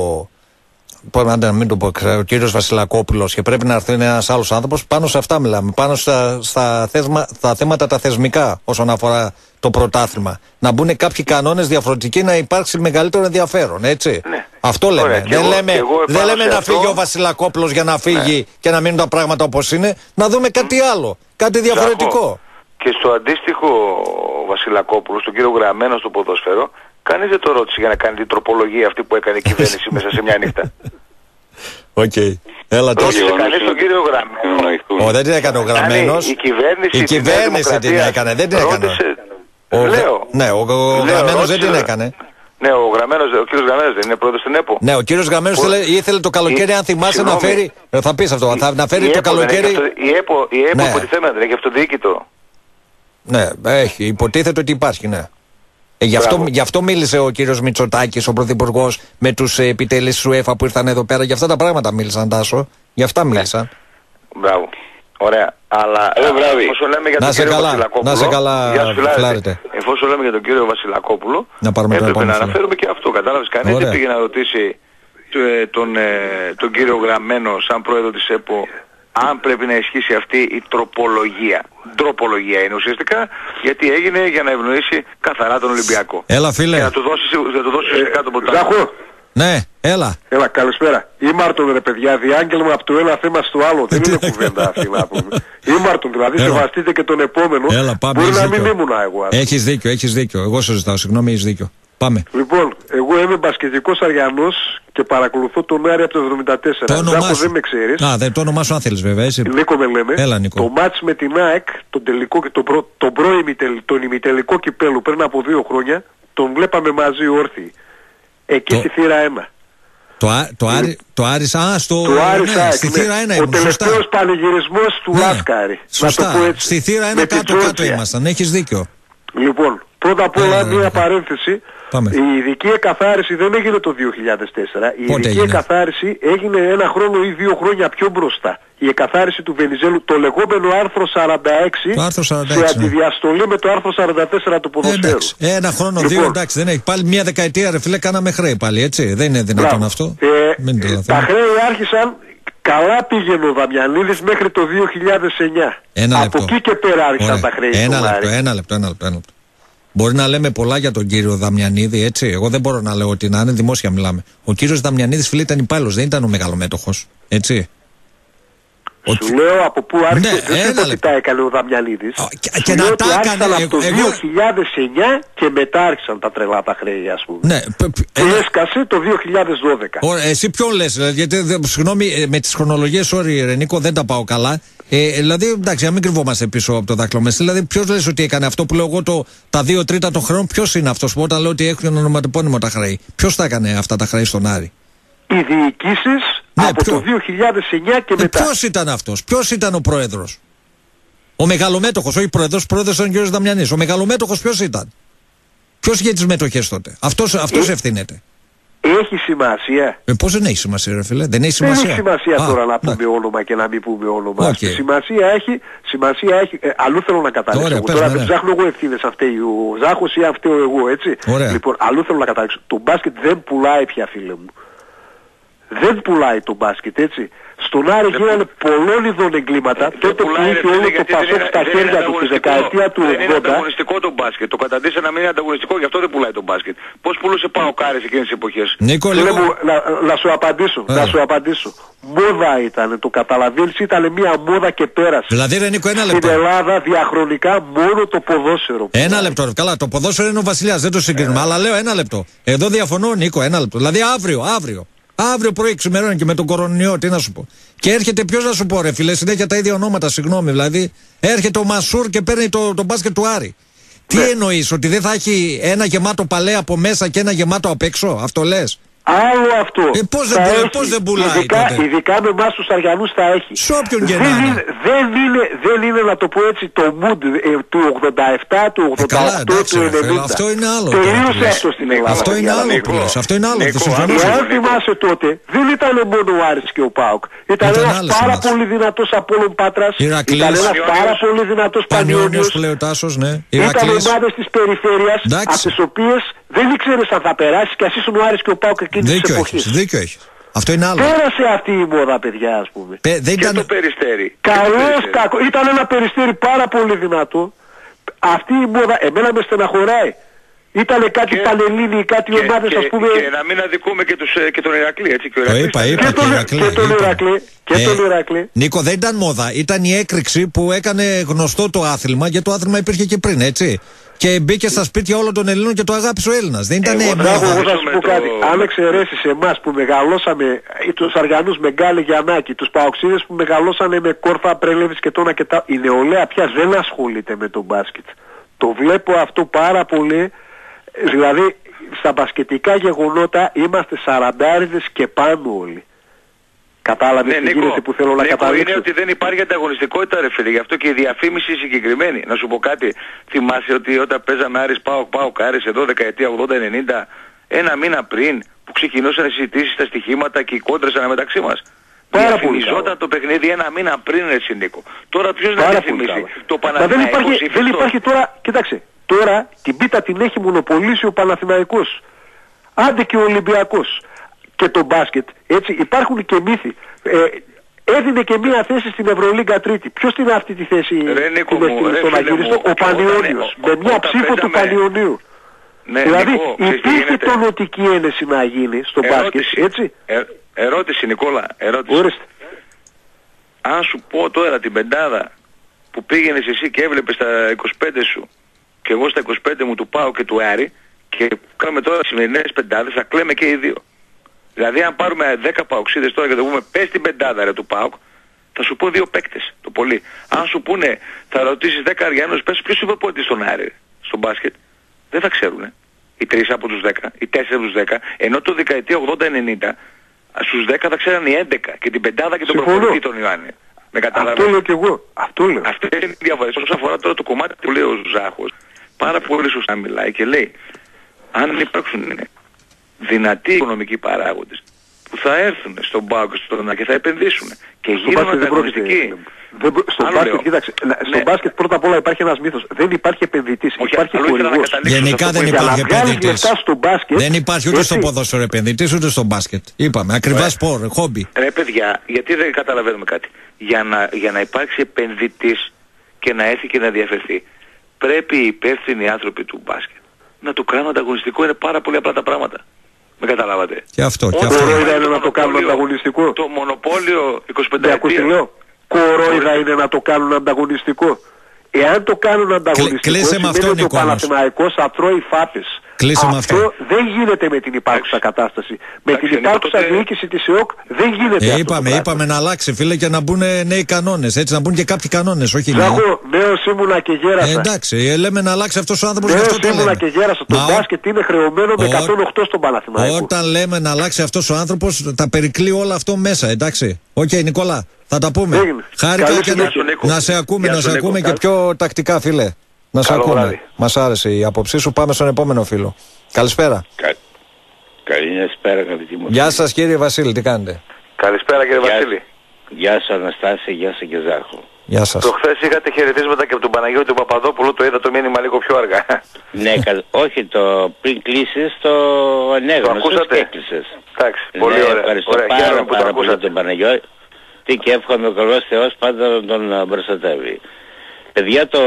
[SPEAKER 1] ο κύριος Βασιλακόπουλος και πρέπει να έρθει ένας άλλος άνθρωπος, πάνω σε αυτά μιλάμε, πάνω στα θέματα τα θεσμικά όσον αφορά το πρωτάθλημα. Να μπουν κάποιοι κανόνες διαφορετικοί, να υπάρξει μεγαλύτερο ενδιαφέρον, έτσι.
[SPEAKER 2] Ναι.
[SPEAKER 1] Αυτό λέμε.
[SPEAKER 2] Ωραία,
[SPEAKER 1] δεν λέμε να φύγει ο Βασιλακόπουλος για να φύγει και να μείνουν τα πράγματα όπως είναι. Να δούμε κάτι άλλο, κάτι διαφορετικό.
[SPEAKER 2] Και στο αντίστοιχο Βασιλακόπουλο, στον κύριο Γραμμένο στο ποδόσφαιρο, κανείς δεν το ρώτησε για να κάνει την τροπολογία αυτή που έκανε η κυβέρνηση μέσα σε μια νύχτα.
[SPEAKER 1] Οκ. Έλα τώρα.
[SPEAKER 2] Ρώτησε κανείς τον κύριο Γραμμένο?
[SPEAKER 1] Δεν την έκανε ο Γραμμένος.
[SPEAKER 2] Η κυβέρνηση
[SPEAKER 1] την έκανε, δεν την έκανε. Ναι, ο Γραμμένος δεν την έκανε.
[SPEAKER 2] Ναι, ο κύριος Γραμμένος δεν είναι πρόεδρος στην ΕΠΟ?
[SPEAKER 1] Ναι, ο κύριος Γραμμένος ήθελε το καλοκαίρι, αν θυμάσαι, να φέρει. Θα πεις αυτό, να φέρει το καλοκαίρι.
[SPEAKER 2] Η ΕΠΟ υποτιθέμενο δεν έχει αυτοδιοίκητο?
[SPEAKER 1] Ναι, έχει, υποτίθεται ότι υπάρχει, ναι. Γι' αυτό μίλησε ο κύριος Μητσοτάκης, ο πρωθυπουργός, με τους επιτελείς της UEFA που ήρθαν εδώ πέρα. Για αυτά τα πράγματα μίλησαν, Τάσο. Γι' αυτά μίλησαν.
[SPEAKER 2] Μπράβο. Ωραία. Αλλά εφόσον λέμε για τον κύριο Βασιλακόπουλο.
[SPEAKER 1] Να σε καλά, Φιλάρετε.
[SPEAKER 2] Εφόσον λέμε για τον κύριο Βασιλακόπουλο,
[SPEAKER 1] έπρεπε
[SPEAKER 2] να αναφέρουμε και αυτό. Κατάλαβες? Κανείς δεν πήγε να ρωτήσει τον κύριο Γραμμένο σαν πρόεδρο της ΕΠΟ αν πρέπει να ισχύσει αυτή η τροπολογία. Τροπολογία είναι ουσιαστικά, γιατί έγινε για να ευνοήσει καθαρά τον Ολυμπιακό.
[SPEAKER 1] Έλα φίλε.
[SPEAKER 2] Και να του δώσει ουσιαστικά τον πρωτάθλημα.
[SPEAKER 5] Ζάχο.
[SPEAKER 1] Ναι, έλα.
[SPEAKER 5] Έλα, καλησπέρα. Ήμαρτον ρε παιδιά, διάγγελμα από το ένα θέμα στο άλλο. Δεν είναι κουβέντα αυτή να πούμε. Ήμαρτον, δηλαδή σεβαστείτε και τον επόμενο.
[SPEAKER 1] Έλα, πάμε.
[SPEAKER 5] Μπορεί να μην ήμουνα εγώ.
[SPEAKER 1] Έχεις δίκιο. Εγώ σου ζητάω, συγγνώμη, έχεις δίκιο. Πάμε.
[SPEAKER 5] Λοιπόν, εγώ είμαι μπασκετικός Αριανός και παρακολουθώ τον Άρη από το 74.
[SPEAKER 1] Το όνομά σου.
[SPEAKER 5] Δεν με ξέρεις.
[SPEAKER 1] Το όνομά σου αν θέλεις βέβαια. Εσύ.
[SPEAKER 5] Νίκο με λένε.
[SPEAKER 1] Έλα, Νίκο.
[SPEAKER 5] Το μάτς με την ΑΕΚ, τον ημιτελικό κυπέλου πριν από 2 χρόνια, τον βλέπαμε μαζί όρθιοι. Εκεί στη θύρα 1.
[SPEAKER 1] Το Άρης, στη θύρα 1
[SPEAKER 5] ο τελευταίος πανηγυρισμός του Λάσκαρη.
[SPEAKER 1] Σωστά, στη θύρα 1 κάτω ήμασταν, έχεις δίκιο.
[SPEAKER 5] Λοιπόν, πρώτα απ' όλα μια παρένθεση.
[SPEAKER 1] Πάμε.
[SPEAKER 5] Η ειδική εκαθάριση δεν έγινε το 2004. Η
[SPEAKER 1] Πότε
[SPEAKER 5] ειδική εκαθάριση έγινε 1 χρόνο ή 2 χρόνια πιο μπροστά. Η εκαθάριση του Βενιζέλου, το λεγόμενο άρθρο 46, σε αντιδιαστολή με το άρθρο 44 του ποδοσφαίρου.
[SPEAKER 1] Εντάξει, 1 χρόνο, 2, εντάξει, δεν έχει. Πάλι μια δεκαετία ρε φίλε, κάναμε χρέη πάλι, έτσι. Δεν είναι δυνατόν αυτό.
[SPEAKER 5] Τα χρέη άρχισαν. Καλά πήγαινε ο Δαμιανίδης μέχρι το 2009. Από εκεί και πέρα άρχισαν τα χρέη.
[SPEAKER 1] Ένα λεπτό. Μπορεί να λέμε πολλά για τον κύριο Δαμιανίδη, έτσι. Εγώ δεν μπορώ να λέω ότι να είναι, δημόσια μιλάμε. Ο κύριος Δαμιανίδης, φίλε, ήταν υπάλληλος, δεν ήταν ο μεγαλομέτωχος, έτσι.
[SPEAKER 5] Σου λέω από πού άρχισε, δεν ξέρω τι τα έκανε ο Δαμιανίδης.
[SPEAKER 1] Και να τα έκανε
[SPEAKER 5] από το 2009 και μετά άρχισαν τα τρελά τα χρέη, ας πούμε.
[SPEAKER 1] Ναι,
[SPEAKER 5] και έσκασε το 2012.
[SPEAKER 1] Ωραία, εσύ ποιον λες, γιατί συγγνώμη, με τις χρονολογίες, sorry Ρενίκο, δεν τα πάω καλά. Δηλαδή, εντάξει, να μην κρυβόμαστε πίσω από το δάκτυλο μας. Δηλαδή, ποιος λες ότι έκανε αυτό που λέω εγώ τα 2 τρίτα των χρόνων, ποιος είναι αυτός που όταν λέω ότι έχουν ονοματεπώνυμο τα χρέη? Ποιος τα έκανε αυτά τα χρέη στον Άρη?
[SPEAKER 5] Οι διοικήσεις από το 2009 και μετά.
[SPEAKER 1] Ποιος ήταν αυτός, ποιος ήταν ο πρόεδρος? Ο μεγαλομέτωχος, όχι πρόεδρος ήταν ο κ. Δαμιανής. Ο μεγαλομέτωχος ποιος ήταν? Ποιος είχε τις μετοχές τότε? Αυτός ευθύνεται.
[SPEAKER 5] Έχει σημασία.
[SPEAKER 1] Πώς δεν έχει σημασία ρε φίλε? Δεν έχει σημασία.
[SPEAKER 5] Δεν έχει σημασία τώρα να πούμε όνομα και να μην πούμε όνομα. Σημασία έχει. Αλλού θέλω να καταλήξω. Τώρα δεν ψάχνω εγώ ευθύνες αυτοί ο Ζάχος ή αυτό εγώ, έτσι. Λοιπόν, αλλού θέλω να καταλήξω. Το μπάσκετ δεν πουλάει πια, φίλε μου. Δεν πουλάει το μπάσκετ, έτσι. Στον Άρη γίνανε πολλών ειδών εγκλήματα. Τότε που είχε όλο το Πασόκ στα χέρια του τη δεκαετία του 80.
[SPEAKER 2] Δεν είναι ανταγωνιστικό το μπάσκετ. Το καταντήσαν να μην είναι ανταγωνιστικό, γι' αυτό δεν πουλάει το μπάσκετ. Πώς πουλούσε Παοκάρης εκείνες τις εποχές?
[SPEAKER 5] Να σου απαντήσω. Μόδα ήταν, το καταλαβαίνεις, ήταν μια μόδα και πέρασε.
[SPEAKER 1] Δηλαδή ρε Νίκο, ένα λεπτό.
[SPEAKER 5] Στην Ελλάδα διαχρονικά μόνο το ποδόσφαιρο.
[SPEAKER 1] Ένα λεπτό, καλά, το ποδόσφαιρο είναι ο βασιλιάς, δεν το συγκρίνουμε. Αλλά λέω ένα λεπτό. Εδώ διαφωνώ Νίκο, ένα λεπτό. Δηλαδή αύριο πρωί ξημερώνει και με τον κορονοϊό, τι να σου πω. Και έρχεται, ποιος να σου πω, ρε φίλε, συνέχεια τα ίδια ονόματα, συγγνώμη. Δηλαδή, έρχεται ο Μασούρ και παίρνει το μπάσκετ του Άρη. Τι εννοείς, ότι δεν θα έχει ένα γεμάτο παλέ από μέσα και ένα γεμάτο απ' έξω? Αυτό λες?
[SPEAKER 5] Άλλο αυτό.
[SPEAKER 1] Πώς δεν πουλάει
[SPEAKER 5] ειδικά με εμάς τους Αριανούς θα έχει.
[SPEAKER 1] Σε όποιον γεννάνε.
[SPEAKER 5] Δεν είναι να το πω έτσι το mood του 87, του 88, του 90.
[SPEAKER 1] Αυτό είναι άλλο.
[SPEAKER 5] Τελείωσε αυτό στην Ελλάδα.
[SPEAKER 1] Αυτό είναι άλλο που λες. Αυτό είναι άλλο.
[SPEAKER 5] Αν θυμάσαι τότε, δεν ήταν μόνο ο Άρης και ο ΠΑΟΚ. Ήταν ένας πάρα πολύ δυνατός Απόλλων Πάτρας. Ήταν ένας πάρα πολύ δυνατός Πανιόνιος. Ήταν ομάδες της περιφέρειας, από τις οποίες δεν ήξερες αν θα περάσει και ας ήσουν ο Άρης και ο ΠΑΟΚ εκείνης της εποχής.
[SPEAKER 1] Δίκιο έχεις. Αυτό είναι άλλο.
[SPEAKER 5] Πέρασε αυτή η μόδα, παιδιά, ας πούμε.
[SPEAKER 2] Και το Περιστέρι.
[SPEAKER 5] Ήταν ένα Περιστέρι πάρα πολύ δυνατό. Αυτή η μόδα εμένα με στεναχωράει. Ήτανε κάτι πανελλήνιοι, κάτι ομάδες, ας πούμε.
[SPEAKER 2] Και να μην αδικούμε και τον Ηρακλή, έτσι.
[SPEAKER 1] Το είπα,
[SPEAKER 5] και τον Ηρακλή.
[SPEAKER 1] Νίκο, δεν ήταν μόδα. Ήταν η έκρηξη που έκανε γνωστό το άθλημα, γιατί το άθλημα υπήρχε και πριν, έτσι. Και μπήκε στα σπίτια όλων των Ελλήνων και το αγάπησε ο Έλληνας. Δεν ήταν
[SPEAKER 5] μόδα. Εγώ θα σου πω κάτι. Αν εξαιρέσεις εμάς που μεγαλώσαμε, τους Αριανούς με Γκάλη Γιαννάκη, τους Παοξίδες που μεγαλώσανε με Κόρφα, Πρέλεβης και τόνα και τα. Η νεολαία πια δεν ασχολείται με το μπάσκετ. Το βλέπω αυτό πάρα πολύ. Δηλαδή στα μπασκετικά γεγονότα είμαστε 40 και πάνω όλοι. Κατάλαβες τι γίνεται που θέλω να καταλήξω?
[SPEAKER 2] Είναι ότι δεν υπάρχει ανταγωνιστικότητα, ρε φίλε, γι' αυτό και η διαφήμιση συγκεκριμένη. Να σου πω κάτι, θυμάσαι ότι όταν παίζαμε Άρης ΠΑΟΚ Άρης εδώ δεκαετία 80-90, ένα μήνα πριν που ξεκινούσαν οι συζητήσεις στα στοιχήματα και οι κόντρες αναμεταξύ μας? Διαφημιζόταν το παιχνίδι ένα μήνα πριν, ρε Νίκο. Τώρα ποιος να διαφημίσει? Το Παναθηναϊκός?
[SPEAKER 5] Δεν υπάρχει τώρα, κοίταξε. Τώρα την πίτα την έχει μονοπολίσει ο Παναθηναϊκός. Άντε και ο Ολυμπιακός. και το μπάσκετ, έτσι, υπάρχουν και μύθοι. Έδινε και μία θέση στην Ευρωλίγκα Τρίτη. Ποιος την αυτή τη θέση στον Αγγελιστό? Ο Πανιώνιος. Με μια ψήφο του Πανιωνίου.
[SPEAKER 2] Ναι,
[SPEAKER 5] δηλαδή
[SPEAKER 2] Νικό,
[SPEAKER 5] υπήρχε τονωτική ένεση να γίνει στο μπάσκετ, έτσι.
[SPEAKER 2] Ερώτηση Νικόλα, ερώτηση.
[SPEAKER 5] Ορίστε.
[SPEAKER 2] Αν σου πω τώρα την πεντάδα που πήγαινες εσύ και έβλεπες τα 25 σου και εγώ στα 25 μου του ΠΑΟ και του Άρη και κάνουμε τώρα σημερινές πεντάδες, θα κλαίμε και οι δύο. Δηλαδή αν πάρουμε 10 παοξίδες τώρα και το πούμε πες την πεντάδα ρε του ΠΑΟΚ, θα σου πω 2 παίκτες το πολύ. Αν σου πούνε, θα ρωτήσεις 10 Αριανούς, πες ποιος είπε πότε στον Άρη, στο μπάσκετ, δεν θα ξέρουνε. Οι 3 από τους 10, οι 4 από τους 10, ενώ το δεκαετία 80-90 στους 10 θα ξέραν οι 11 και την πεντάδα και τον προπονητή τον Ιωάννη. Με καταλαβαίνω.
[SPEAKER 5] Αυτό λέω κι εγώ. Αυτό λέω.
[SPEAKER 2] Αυτές είναι οι διαφορές. Όσον αφορά τώρα το κομμάτι που λέει ο Ζάχος, πάρα πολύ σωστά μιλάει και λέει, αν υπάρξουν δυνατοί οικονομικοί παράγοντες που θα έρθουν στον ΠΑΟΚ και θα επενδύσουν και γίνουν ανταγωνιστικοί.
[SPEAKER 5] Στο μπάσκετ, κοίταξε, στο μπάσκετ πρώτα απ' όλα υπάρχει ένας μύθος. Δεν υπάρχει επενδυτής, υπάρχει χορηγός.
[SPEAKER 1] Γενικά δεν υπάρχει επενδυτής. Δεν υπάρχει ούτε στο ποδόσφαιρο επενδυτής ούτε στο μπάσκετ. Είπαμε, ακριβά σπορ, χόμπι.
[SPEAKER 2] Ρε παιδιά, γιατί δεν καταλαβαίνουμε κάτι. Για να υπάρξει επενδυτής και να έρθει και να διαφερθεί, πρέπει οι υπεύθυνοι άνθρωποι του μπάσκετ να το κάνουν ανταγωνιστικό. Είναι πάρα πολύ απλά τα πράγματα. Με καταλάβατε.
[SPEAKER 1] Και αυτό.
[SPEAKER 5] Κορόιδα είναι να το κάνουν ανταγωνιστικό.
[SPEAKER 2] Το μονοπόλιο 25 ετία.
[SPEAKER 5] Κορόιδα είναι να το κάνουν ανταγωνιστικό. Εάν το κάνουν ανταγωνιστικό, σημαίνει ότι ο Παναθηναϊκός θα τρώει φάπες. Αυτό δεν γίνεται με την υπάρχουσα κατάσταση. Με την υπάρχουσα διοίκηση της ΕΟΚ δεν γίνεται αυτό.
[SPEAKER 1] Είπαμε να αλλάξει, φίλε, και να μπουν νέοι κανόνες. Έτσι, να μπουν και κάποιοι κανόνες, όχι νέοι.
[SPEAKER 5] Ζάχο, νέος ήμουνα και γέρασα.
[SPEAKER 1] Εντάξει, λέμε να αλλάξει αυτός ο άνθρωπος.
[SPEAKER 5] Νέος ήμουνα και γέρασα. Το μπάσκετ είναι χρεωμένο με 108 στον Παναθηναϊκό.
[SPEAKER 1] Όταν λέμε να αλλάξει αυτός ο άνθρωπος, τα περικλεί όλο αυτό μέσα, εντάξει. Οκ, Νικόλα, θα τα πούμε. Χάρηκα και να σε ακούμε και πιο τακτικά, φίλε. Να σε ακούμε. Μας άρεσε η άποψή σου. Πάμε στον επόμενο φίλο. Καλησπέρα.
[SPEAKER 6] Καλησπέρα, αγαπητοί μου.
[SPEAKER 1] Γεια σας, κύριε Βασίλη, τι κάνετε?
[SPEAKER 2] Καλησπέρα, κύριε Βασίλη.
[SPEAKER 6] Γεια σας, Αναστάση, γεια σας και Ζάχο.
[SPEAKER 1] Γεια σας.
[SPEAKER 2] Προχθές είχατε χαιρετίσματα και από τον Παναγιώτη τον Παπαδόπουλο, το είδα το μήνυμα λίγο πιο αργά.
[SPEAKER 6] Ναι, όχι, το πριν κλείσεις το ανέγνωσες και έκλεισες.
[SPEAKER 2] Εντάξει, πολύ ωραία.
[SPEAKER 6] Ευχαριστώ πάρα πολύ τον Παναγιώτη και εύχομαι ο καλός Θεός πάντα να τον προστατεύει. Παιδιά, το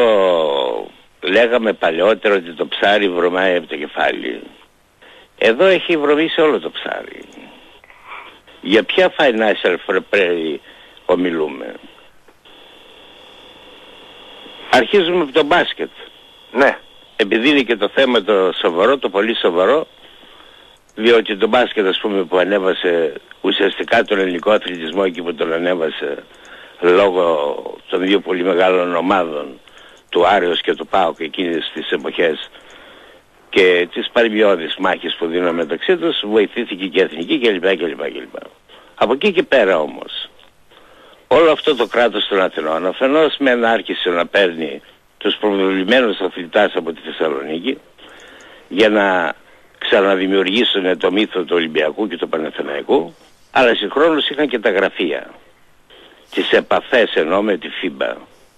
[SPEAKER 6] λέγαμε παλαιότερα ότι το ψάρι βρωμάει από το κεφάλι. Εδώ έχει βρωμίσει όλο το ψάρι. Για ποια financial fair play ομιλούμε? Αρχίζουμε από το μπάσκετ.
[SPEAKER 2] Ναι.
[SPEAKER 6] Επειδή είναι και το θέμα το σοβαρό, το πολύ σοβαρό, διότι το μπάσκετ, ας πούμε, που ανέβασε ουσιαστικά τον ελληνικό αθλητισμό εκεί που τον ανέβασε λόγω των δύο πολύ μεγάλων ομάδων, του Άρεος και του ΠΑΟΚ εκείνες τις εποχές και τις παρημιώδεις μάχες που δίνουν μεταξύ τους, βοηθήθηκε και η εθνική κλπ. Από εκεί και πέρα όμως, όλο αυτό το κράτος των Αθηνών αφενός με άρχισε να παίρνει τους προβλημένους αθλητάς από τη Θεσσαλονίκη για να ξαναδημιουργήσουν το μύθο του Ολυμπιακού και του Παναθηναϊκού, αλλά συγχρόνως είχαν και τα γραφεία, τις επαφές ενώ με τη FIBA.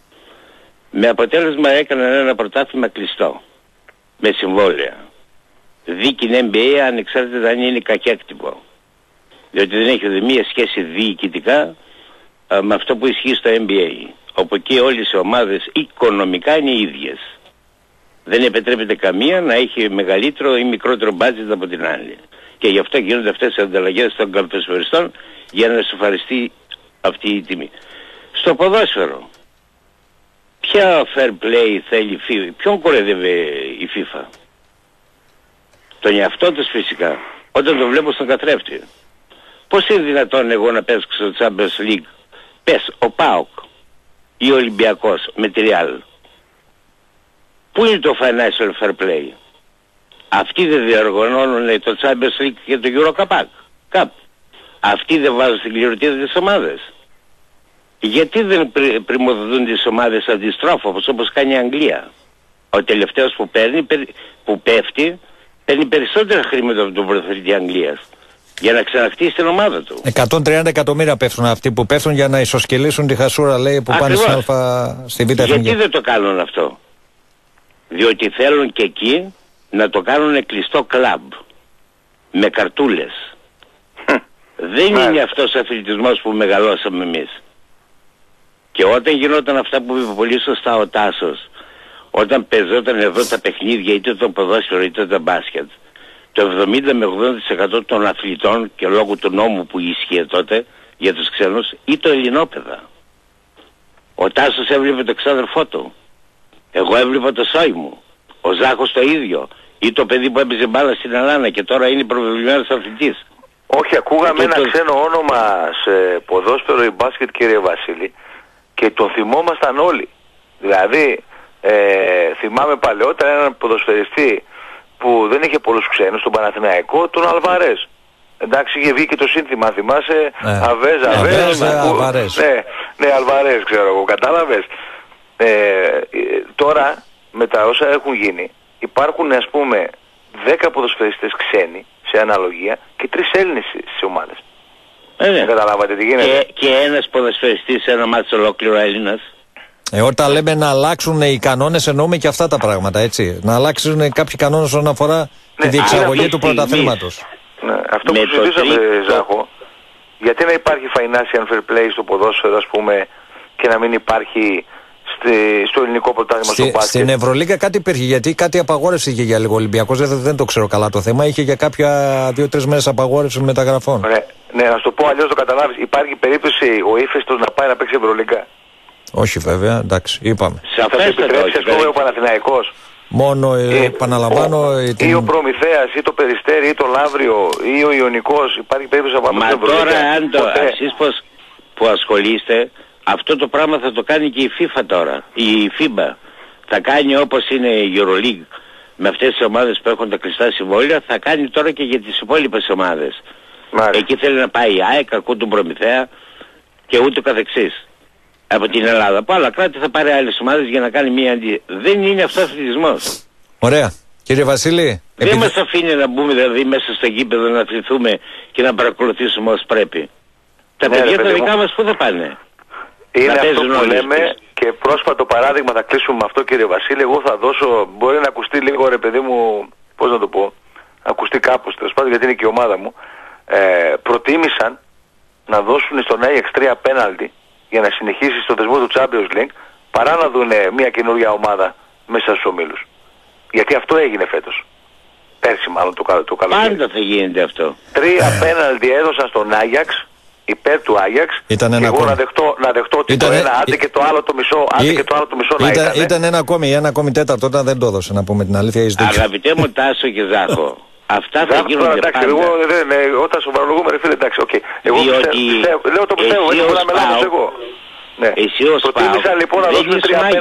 [SPEAKER 6] Με αποτέλεσμα έκαναν ένα πρωτάθλημα κλειστό, με συμβόλαια. Δίκην NBA ανεξάρτητα αν είναι κακέκτυπο. Διότι δεν έχει μία σχέση διοικητικά με αυτό που ισχύει στο NBA. Όπου εκεί όλες οι ομάδες οικονομικά είναι οι ίδιες. Δεν επιτρέπεται καμία να έχει μεγαλύτερο ή μικρότερο budget από την άλλη. Και γι' αυτό γίνονται αυτές οι ανταλλαγές των καλπεσφαιριστών για να σοφαριστεί αυτή η τιμή. Στο ποδόσφαιρο, ποια fair play θέλει η FIFA? Ποιον κορεδεύει η FIFA? Τον εαυτό τους φυσικά, όταν το βλέπω στον καθρέφτη. Πώς είναι δυνατόν εγώ να παίξω στο Champions League, πες ο ΠΑΟΚ ή ο Ολυμπιακός με τη Real? Πού είναι το financial fair play? Αυτοί δεν διοργανώνουν το Champions League και το Euro Cup. Αυτοί δεν βάζουν στην κληροτίδα τις ομάδες. Γιατί δεν πρημοδοτούν τις ομάδες αντιστρόφως όπως κάνει η Αγγλία? Ο τελευταίος που πέφτει παίρνει περισσότερα χρήματα από τον πρωταθλητή Αγγλίας για να ξαναχτίσει την ομάδα του. 130
[SPEAKER 1] εκατομμύρια πέφτουν αυτοί που πέφτουν για να ισοσκελίσουν τη χασούρα, λέει, που πάνε στη Β' Εθνική.
[SPEAKER 6] Γιατί δεν το κάνουν αυτό? Διότι θέλουν και εκεί να το κάνουν κλειστό κλαμπ με καρτούλες. Δεν είναι αυτός ο αθλητισμός που μεγαλώσαμε εμείς. Και όταν γινόταν αυτά που είπε πολύ σωστά ο Τάσος, όταν παίζονταν εδώ τα παιχνίδια, είτε το ποδόσφαιρο είτε το μπάσκετ, το 70 με 80% των αθλητών, και λόγω του νόμου που ίσχυε τότε για τους ξένους, ήταν ελληνόπαιδα. Ο Τάσος έβλεπε το ξάδερφό του. Εγώ έβλεπα το σόι μου. Ο Ζάχος το ίδιο. Ή το παιδί που έπαιζε μπάλα στην Ελλάδα και τώρα είναι προβεβλημένος αθλητής.
[SPEAKER 2] Όχι, ακούγαμε ένα ξένο όνομα σε ποδόσφαιρο ή μπάσκετ, κύριε Βασίλη, και τον θυμόμασταν όλοι. Δηλαδή, θυμάμαι παλαιότερα έναν ποδοσφαιριστή που δεν είχε πολλούς ξένους, τον Παναθηναϊκό, τον Αλβαρές. Εντάξει, είχε βγει και το σύνθημα, θυμάσαι, Αβές, ναι, Αλβαρές, ξέρω εγώ, κατάλαβες. Τώρα, με τα όσα έχουν γίνει, υπάρχουν, ας πούμε, 10 ποδοσφαιριστές ξένοι σε αναλογία και 3 Έλληνες στις ομάδες. Καταλάβατε τι γίνεται.
[SPEAKER 6] Και ένας ποδοσφαιριστής σε ένα μάτσο ολόκληρο Έλληνας.
[SPEAKER 1] Όταν λέμε να αλλάξουν οι κανόνες, εννοούμε και αυτά τα πράγματα, έτσι. Να αλλάξουν κάποιοι κανόνες όσον αφορά τη διεξαγωγή του πρωταθλήματος.
[SPEAKER 2] Ναι, αυτό που συζητήσαμε, Ζάχο, γιατί να υπάρχει financial fair play στο ποδόσφαιρο, ας πούμε, και να μην υπάρχει στο ελληνικό πρωτάθλημα στο μπάσκετ?
[SPEAKER 1] Στην Ευρωλίγα κάτι υπήρχε, γιατί κάτι απαγόρευση είχε για λίγο ο Ολυμπιακός, δεν το ξέρω καλά το θέμα, είχε για κάποια 2-3 μέρες απαγόρευση μεταγραφών.
[SPEAKER 2] Ναι, να σου το πω αλλιώς το καταλάβεις. Υπάρχει περίπτωση ο Ύφεστος να πάει να παίξει Ευρωλίγα?
[SPEAKER 1] Όχι βέβαια, εντάξει, είπαμε.
[SPEAKER 2] Θα το επιτρέψει, ας πούμε, ο Παναθηναϊκός?
[SPEAKER 1] Μόνο, επαναλαμβάνω...
[SPEAKER 2] Ή ο Προμηθέας, ή το Περιστέρι, ή το Λαύριο, ή ο Ιωνικός. Υπάρχει περίπτωση να πάμε στην Ευρωλίγα?
[SPEAKER 6] Μα τώρα, εσείς που ασχολείστε, αυτό το πράγμα θα το κάνει και η FIFA τώρα, η FIBA. Θα κάνει όπως είναι η EuroLeague με αυτές τις ομάδες που έχουν τα κλειστά συμβόλαια, θα κάνει τώρα και για τις υπόλοιπες ομάδες. Εκεί θέλει να πάει η ΑΕΚ, ακούω τον Προμηθέα και ούτω καθεξής. Από την Ελλάδα. Από άλλα κράτη θα πάρει άλλες ομάδες για να κάνει μία Δεν είναι αυτό αθλητισμός.
[SPEAKER 1] Ωραία. Κύριε Βασίλη.
[SPEAKER 6] Δεν μας αφήνει να μπούμε δηλαδή μέσα στο γήπεδο να αθληθούμε και να παρακολουθήσουμε ως πρέπει. Τα παιδιά τα δικά μας πού θα πάνε?
[SPEAKER 2] Είναι αυτό που λέμε και πρόσφατο παράδειγμα, θα κλείσουμε με αυτό, κύριε Βασίλη. Εγώ θα δώσω, μπορεί να ακουστεί λίγο, ρε παιδί μου, πώς να το πω, ακουστεί κάπως τέλος πάντων, γιατί είναι και η ομάδα μου. Προτίμησαν να δώσουν στον Ajax 3 πέναλτι για να συνεχίσει στο θεσμό του Champions League, παρά να δουν μια καινούργια ομάδα μέσα στους ομίλους. Γιατί αυτό έγινε φέτος. Πέρσι μάλλον το καλοκαίρι.
[SPEAKER 6] Πάντα θα γίνεται αυτό.
[SPEAKER 2] 3 πέναλτι έδωσαν στον Ajax, υπέρ του Άγιαξ, και εγώ να δεχτώ ότι το ένα, άντε και το άλλο το μισό, να ήταν.
[SPEAKER 1] Ήταν ένα ακόμη τέταρτο, όταν δεν το έδωσε, να πούμε την αλήθεια.
[SPEAKER 6] Αγαπητέ μου Τάσο και Ζάχο, αυτά θα γίνονται
[SPEAKER 2] εντάξει, πάντα. Εγώ όταν σοβαρολογούμε, ρε φίλε, εντάξει, οκ. Εγώ λέω το πιστεύω, δεν μπορώ να με λάβω εγώ. Ναι. Προτίμησα λοιπόν να δώσουν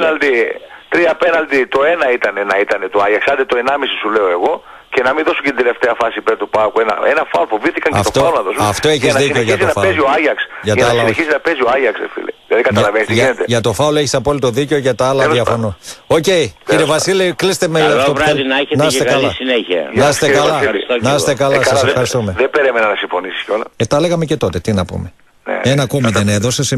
[SPEAKER 2] 3 πέναλτι, το ένα ήταν το Άγιαξ, άντε το 1,5 σου λέω εγώ, και να μην δώσουν και την τελευταία φάση υπέρ του ΠΑΟΚ. Ένα φάουλ, φοβήθηκαν και το φάουλ να δώσουν.
[SPEAKER 1] Αυτό έχεις δίκιο για το φάουλ.
[SPEAKER 2] Για να συνεχίσει να παίζει ο Άγιαξ, φίλε. Δεν καταλαβαίνεις τι γίνεται.
[SPEAKER 1] Για το φάουλ έχεις απόλυτο δίκιο, για τα άλλα διαφωνώ. Οκ, κύριε Βασίλη, κλείστε με αυτό.
[SPEAKER 6] Καλό βράδυ να έχετε και καλή συνέχεια.
[SPEAKER 1] Να είστε καλά, σας ευχαριστούμε.
[SPEAKER 2] Δεν περίμενα να συμφωνήσεις κιόλα.
[SPEAKER 1] Τα λέγαμε και τότε, τι να πούμε. Ένα ακόμη δεν έδωσε σε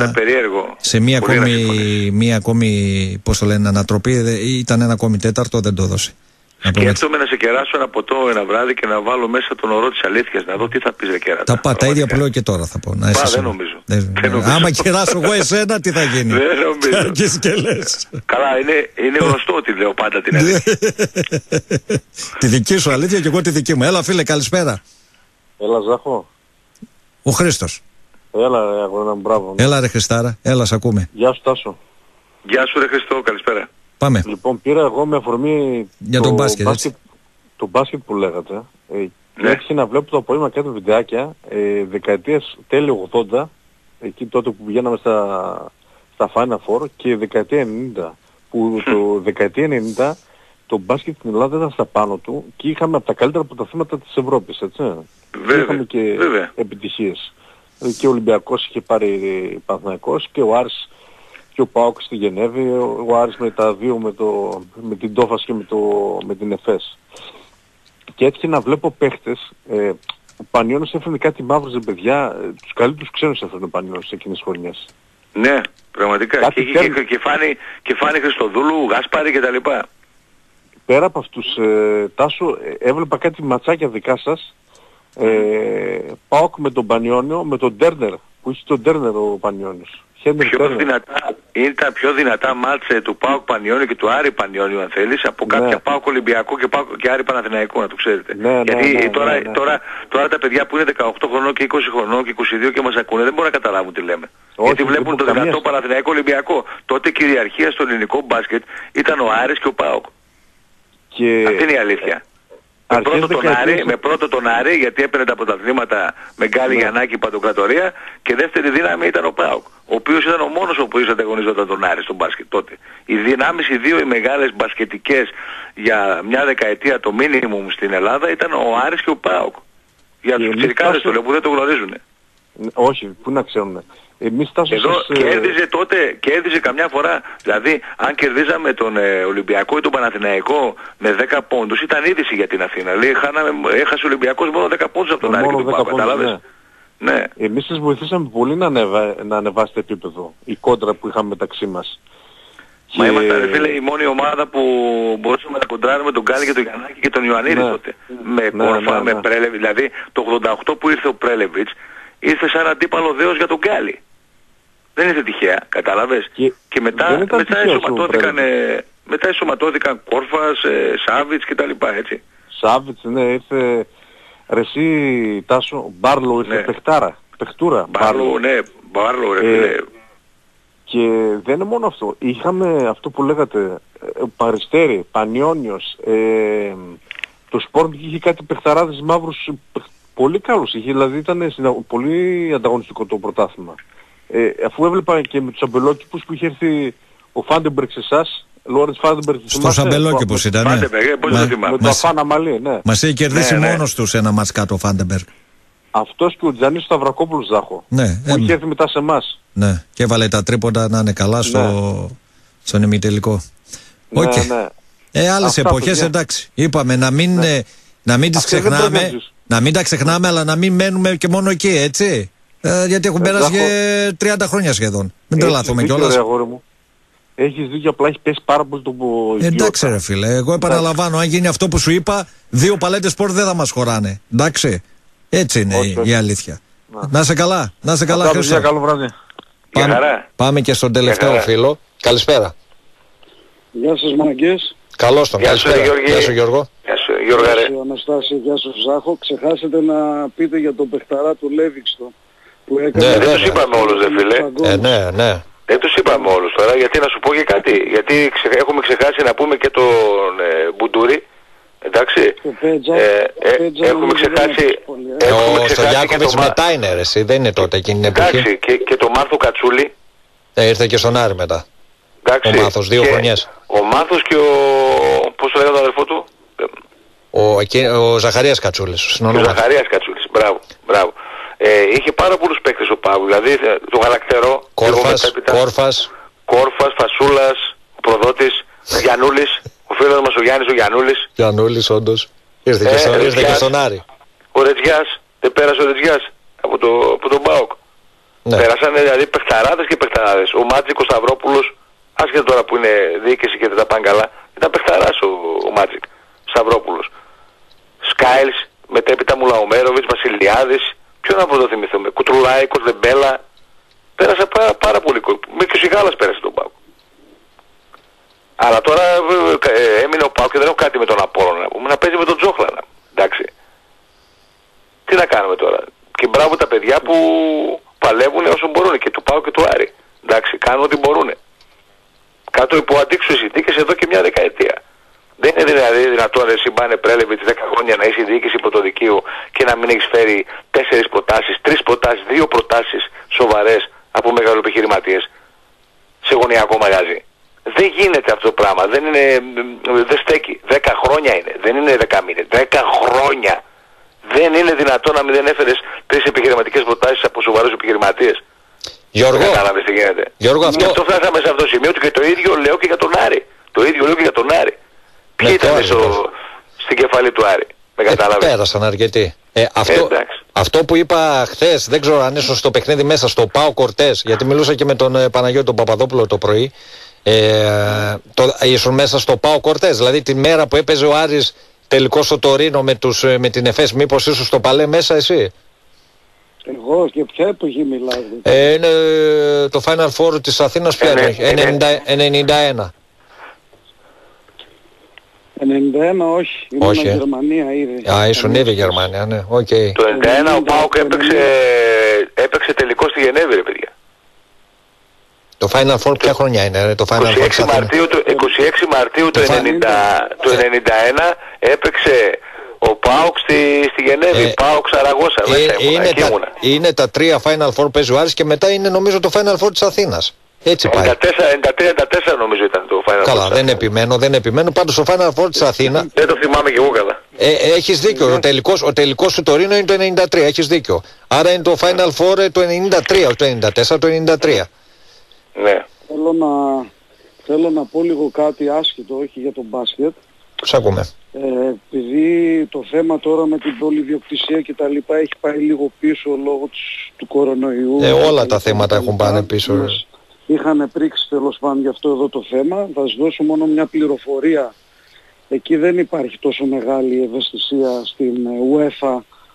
[SPEAKER 1] μία ακόμη, πώς το λένε, ανατροπή. Ήταν ένα ακόμη τέταρτο, δεν το έδωσε.
[SPEAKER 2] Σκέφτομαι να σε κεράσω ένα ποτό ένα βράδυ και να βάλω μέσα τον ορό της αλήθειας, να δω τι θα πεις, ρε κέρατα.
[SPEAKER 1] Τα ίδια που λέω και τώρα θα πω.
[SPEAKER 2] Δεν νομίζω.
[SPEAKER 1] Άμα κεράσω εγώ εσένα, τι θα γίνει?
[SPEAKER 2] Δεν νομίζω.
[SPEAKER 1] Και λες.
[SPEAKER 2] Καλά, είναι γνωστό ότι λέω πάντα την αλήθεια.
[SPEAKER 1] Τη δική σου αλήθεια και εγώ τη δική μου. Έλα φίλε, καλησπέρα.
[SPEAKER 7] Έλα Ζάχο.
[SPEAKER 1] Ο Χρήστος.
[SPEAKER 7] Έλα ρε αγώνα, μπράβο.
[SPEAKER 1] Έλα ρε Χριστάρα, έλα σ' ακούμε.
[SPEAKER 7] Γεια σου Τάσο.
[SPEAKER 2] Γεια σου ρε Χριστό, καλησπέρα.
[SPEAKER 1] Πάμε.
[SPEAKER 7] Λοιπόν, πήρα εγώ με αφορμή
[SPEAKER 1] για το μπάσκετ,
[SPEAKER 7] το μπάσκετ που λέγατε. Ναι. Έτυχε να βλέπω το απόγευμα κάτι βιντεάκια δεκαετίες τέλη 80, εκεί τότε που πηγαίναμε στα Final Four, και δεκαετία 90, που το δεκαετία 90 το μπάσκετ στην Ελλάδα ήταν στα πάνω του και είχαμε από τα καλύτερα πρωταθλήματα της Ευρώπης, έτσι.
[SPEAKER 2] Βέβαια,
[SPEAKER 7] είχαμε και επιτυχίες. Και ο Ολυμπιακός είχε πάρει Παναθηναϊκός και ο Άρης και ο ΠΑΟΚ στη Γενέβη, ο Άρης με τα δύο με την Τόφας και με την ΕΦΕΣ. Και έτυχε να βλέπω παίχτες, ο Πανιώνος έφερνε κάτι μαύρους ρε παιδιά, τους καλύτερους ξένους έφερνε ο Πανιώνος σε εκείνες χρονιές.
[SPEAKER 2] Ναι, πραγματικά. Και Φάνη Χριστοδούλου, Γάσπαρη κτλ.
[SPEAKER 7] Πέρα από αυτούς, Τάσο, έβλεπα κάτι ματσάκια δικά σας, ΠΑΟΚ με τον Πανιόνιο, με τον Ντέρνερ, που είχε τον Ντέρνερ ο Πανιόνιος.
[SPEAKER 2] Ήταν πιο δυνατά μάτσε του ΠΑΟΚ Πανιόνιο και του Άρη Πανιόνιο, αν θέλεις, από κάποια ΠΑΟΚ Ολυμπιακό και Άρη Παναθηναϊκό, να το ξέρετε. Γιατί τώρα τα παιδιά που είναι 18 χρονών και 20 χρονών και 22 και μας ακούνε δεν μπορούν να καταλάβουν τι λέμε. Γιατί βλέπουν το δυνατό Παναθηναϊκό Ολυμπιακό. Τότε κυριαρχία στο ελληνικό μπάσκετ ήταν ο Άρης και ο ΠΑΟΚ. Αυτή είναι η αλήθεια. Με πρώτο τον Άρη, γιατί έπαιρνε τα πρωταθλήματα με Γκάλι, Γιαννάκη, Παντοκρατορία, και δεύτερη δύναμη ήταν ο ΠΑΟΚ, ο οποίος ήταν ο μόνος ο οποίος ανταγωνιζόταν τον Άρη στον μπάσκετ τότε. Οι δυνάμεις, οι δύο οι μεγάλες μπασκετικές για μια δεκαετία το μίνιμουμ στην Ελλάδα ήταν ο Άρης και ο ΠΑΟΚ. Για τους ψηρικάδες το λέω που δεν το γνωρίζουν.
[SPEAKER 7] Όχι, πού να ξέρουν.
[SPEAKER 2] Εδώ κέρδιζε καμιά φορά, δηλαδή αν κερδίζαμε τον Ολυμπιακό ή τον Παναθηναϊκό με 10 πόντους ήταν είδηση για την Αθήνα. Λέει έχασε ο Ολυμπιακός μόνο 10 πόντους από τον Άρη και τον ΠΑΟΚ, καταλάβες. Ναι.
[SPEAKER 7] Εμείς σας βοηθήσαμε πολύ να ανεβάσετε επίπεδο, η κόντρα που είχαμε μεταξύ μας.
[SPEAKER 2] Μα ήμασταν, φίλε, η μόνη ομάδα που μπορούσαμε να κοντράρουμε τον Γκάλι και τον Γιαννάκη και τον Ιωαννίδη τότε. Με Κόρφα, με Πρέλεβιτς, δηλαδή το 88 που ήρθε ο Πρέλεβιτς ήρθε σαν αντίπαλο δέος για τον Γκάλι. Δεν ήρθε τυχαία, κατάλαβες. Και μετά ενσωματώθηκαν Κόρφας, Σάβιτς και τα λοιπά, έτσι.
[SPEAKER 7] Σάβιτς, ναι, ήρθε Ρεσί, Τάσο, Μπάρλο, ήρθε παιχτούρα.
[SPEAKER 2] Μπάρλο, ρε φίλε.
[SPEAKER 7] Και δεν είναι μόνο αυτό. Είχαμε αυτό που λέγατε, Παριστέρι, Πανιόνιος, το Σπόρντ είχε κάτι παιχταράδες μαύρους πολύ καλούς. Δηλαδή ήταν πολύ ανταγωνιστικό το πρωτάθλημα. Αφού έβλεπα και με τους αμπελόκηπους που είχε έρθει ο Φάντεμπεργκ σε εσάς, Λόρεντς Φάντεμπεργκ.
[SPEAKER 1] Στους αμπελόκηπους ήταν,
[SPEAKER 2] ναι.
[SPEAKER 7] Με το Αφάνα Μαλή, ναι.
[SPEAKER 1] Μας είχε κερδίσει μόνος τους ένα μάτς κάτω ο Φάντεμπεργκ.
[SPEAKER 7] Αυτός και ο Τζανής Σταυρακόπουλος, Ζάχο.
[SPEAKER 1] Ναι,
[SPEAKER 7] που είχε έρθει μετά σε εμάς.
[SPEAKER 1] Ναι, και έβαλε τα τρίποντα να είναι καλά στον ημιτελικό.
[SPEAKER 7] Ναι.
[SPEAKER 1] Άλλες εποχές, εντάξει. Είπαμε να μην τις ξεχνάμε, να μην τα ξεχνάμε, αλλά να μην μένουμε και μόνο εκεί, έτσι. Γιατί έχουν περάσει και 30 χρόνια σχεδόν. Μην τρελαθούμε κιόλας.
[SPEAKER 7] Έχεις δίκιο, απλά έχει πέσει πάρα πολύ το
[SPEAKER 1] εντάξει ρε φίλε, εγώ επαναλαμβάνω, αν γίνει αυτό που σου είπα, 2 παλέτες σπορ δεν θα μας χωράνε. Εντάξει, έτσι είναι η αλήθεια. Να σε καλά, Χρήστο.
[SPEAKER 7] Καλό βράδυ.
[SPEAKER 1] Πάμε και στον τελευταίο φίλο. Καλησπέρα.
[SPEAKER 8] Γεια σας μαγκές.
[SPEAKER 1] Καλώς τον, καλησπέρα. Γεια σου Γιώργο.
[SPEAKER 2] Γεια σου Γιώργο.
[SPEAKER 8] Γεια σου Αναστάση, γεια σου Ζάχο. Ξεχάσετε να πείτε για τον παιχταρά του Λέβιξτο που έκανε.
[SPEAKER 2] Ναι, δεν τους είπαμε όλους, δε φίλε.
[SPEAKER 1] Ναι.
[SPEAKER 2] Δεν τους είπαμε όλους τώρα, γιατί να σου πω και κάτι. Γιατί έχουμε ξεχάσει να πούμε και τον Μπουντούρη. Εντάξει. Έχουμε ξεχάσει.
[SPEAKER 1] Ο Στογιάκοβιτς μετά είναι ρε, εσύ, δεν είναι τότε εκείνη την εποχή.
[SPEAKER 2] Εντάξει, και τον Μάρθο Κατσούλη.
[SPEAKER 1] Ήρθε και στον Άρη μετά.
[SPEAKER 2] Εντάξει,
[SPEAKER 1] ο Μάθος, 2 χρονιές.
[SPEAKER 2] Ο Μάθος και πώς το λέγανε τον αδερφό του.
[SPEAKER 1] Ο Ζαχαρίας Κατσούλης.
[SPEAKER 2] Ο Ζαχαρίας Κατσούλης, μπράβο. Είχε πάρα πολλούς παίκτες ο Παύλου, δηλαδή το Γαλακτερό, Κόρφας, Φασούλας, ο Προδότης, Γιαννούλης, ο φίλος μας ο Γιάννης ο Γιαννούλης.
[SPEAKER 1] Γιαννούλης όντως, ήρθε και στον Άρη.
[SPEAKER 2] Ο Ρετζιάς, δεν πέρασε ο Ρετζιάς από τον ΠΑΟΚ. Ναι. Πέρασαν δηλαδή παιχταράδες και παιχταράδες. Ο Μάτζικ ο Σταυρόπουλος, άσχετα τώρα που είναι διοίκηση και δεν τα πάνε καλά, ήταν παιχταράς ο Μάτζικ Σταυρόπουλος. Σκάιλς, μετέπειτα Μουλαομέροβιτς, Βασιλιάδης. Ποιο να το θυμηθούμε, Κουτρουλάικος, Δεμπέλα. Πέρασε πάρα πολύ κόσμο. Και ο Σιγάλας πέρασε τον ΠΑΟΚ. Αλλά τώρα έμεινε ο ΠΑΟΚ και δεν έχω κάτι με τον Απόλλωνα να πούμε. Να παίζει με τον Τζόχλανα. Εντάξει. Τι να κάνουμε τώρα. Και μπράβο τα παιδιά που παλεύουν όσο μπορούν. Και του ΠΑΟΚ και του Άρη. Εντάξει. Κάνουν ό,τι μπορούν. Κάτω υπό αντίξωες συνθήκες εδώ και μια δεκαετία. Δεν είναι δηλαδή δυνατόν εσύ Μπάνε Πρέλεβιτς 10 χρόνια να είσαι διοίκηση πρωτοδικείου και να μην έχεις φέρει 4 προτάσεις, 3 προτάσεις, 2 προτάσεις σοβαρές από μεγαλοεπιχειρηματίες σε γωνιακό μαγαζί. Δεν γίνεται αυτό το πράγμα. Δεν στέκει. 10 χρόνια είναι. Δεν είναι 10 μήνες. 10 χρόνια. Δεν είναι δυνατόν να μην έφερες 3 επιχειρηματικές προτάσεις από σοβαρούς επιχειρηματίες.
[SPEAKER 1] Γιώργο,
[SPEAKER 2] κατάλαβες τι γίνεται.
[SPEAKER 1] Γιώργο,
[SPEAKER 2] αυτό φτάσαμε σε αυτό το σημείο και το ίδιο λέω και για τον Άρη. Ποιοι ήταν στην κεφαλή του Άρη. Με κατάλαβες.
[SPEAKER 1] Πέρασαν αρκετοί. Αυτό που είπα χθες, δεν ξέρω αν ήσουν στο παιχνίδι μέσα στο ΠΑΟ Κορτές, γιατί μιλούσα και με τον Παναγιώτη τον Παπαδόπουλο το πρωί. Ήσουν μέσα στο ΠΑΟ Κορτές, δηλαδή τη μέρα που έπαιζε ο Άρης τελικό στο Τωρίνο με την ΕΦΕΣ, μήπως ίσως το Παλέ μέσα εσύ?
[SPEAKER 8] Εγώ και ποια εποχή μιλάτε?
[SPEAKER 1] Είναι το Final Four της Αθήνας ποια είναι? 91.
[SPEAKER 8] 91 όχι, ήμουν Γερμανία ήδη.
[SPEAKER 1] Ήσουν ήδη Γερμανία, ναι, οκ.
[SPEAKER 2] Το 91 ο ΠΑΟΚ έπαιξε τελικό στη Γενέβη, ρε παιδιά.
[SPEAKER 1] Το Final Four ποια χρονιά είναι, ρε, το Final Four της Αθήνας?
[SPEAKER 2] 26 Μαρτίου του 91 έπαιξε ο ΠΑΟΚ στη Γενέβη, ΠΑΟΚ Σαραγώσα,
[SPEAKER 1] είναι τα 3 Final Four παίζει ο Άρης και μετά είναι νομίζω το Final Four της Αθήνας. Έτσι πάει.
[SPEAKER 2] 93-94 νομίζω ήταν το Final Four.
[SPEAKER 1] Καλά, δεν επιμένω. Πάντως το Final Four της Αθήνα.
[SPEAKER 2] Δεν το θυμάμαι και εγώ καλά.
[SPEAKER 1] Έχεις δίκιο. Ο τελικός του Τωρίνο είναι το 93. Έχεις δίκιο. Άρα είναι το Final Four το 93, το 94, το 93.
[SPEAKER 2] Ναι.
[SPEAKER 8] Θέλω να πω λίγο κάτι άσχετο, όχι για τον μπάσκετ.
[SPEAKER 1] Σ' ακούμε.
[SPEAKER 8] Επειδή το θέμα τώρα με την πολυδιοκτησία και τα λοιπά έχει πάει λίγο πίσω λόγω του κορονοϊού.
[SPEAKER 1] Όλα τα θέματα έχουν πάνε πίσω.
[SPEAKER 8] Είχαν πρίξει τέλος πάντων για αυτό εδώ το θέμα. Θα σας δώσω μόνο μια πληροφορία. Εκεί δεν υπάρχει τόσο μεγάλη ευαισθησία στην UEFA.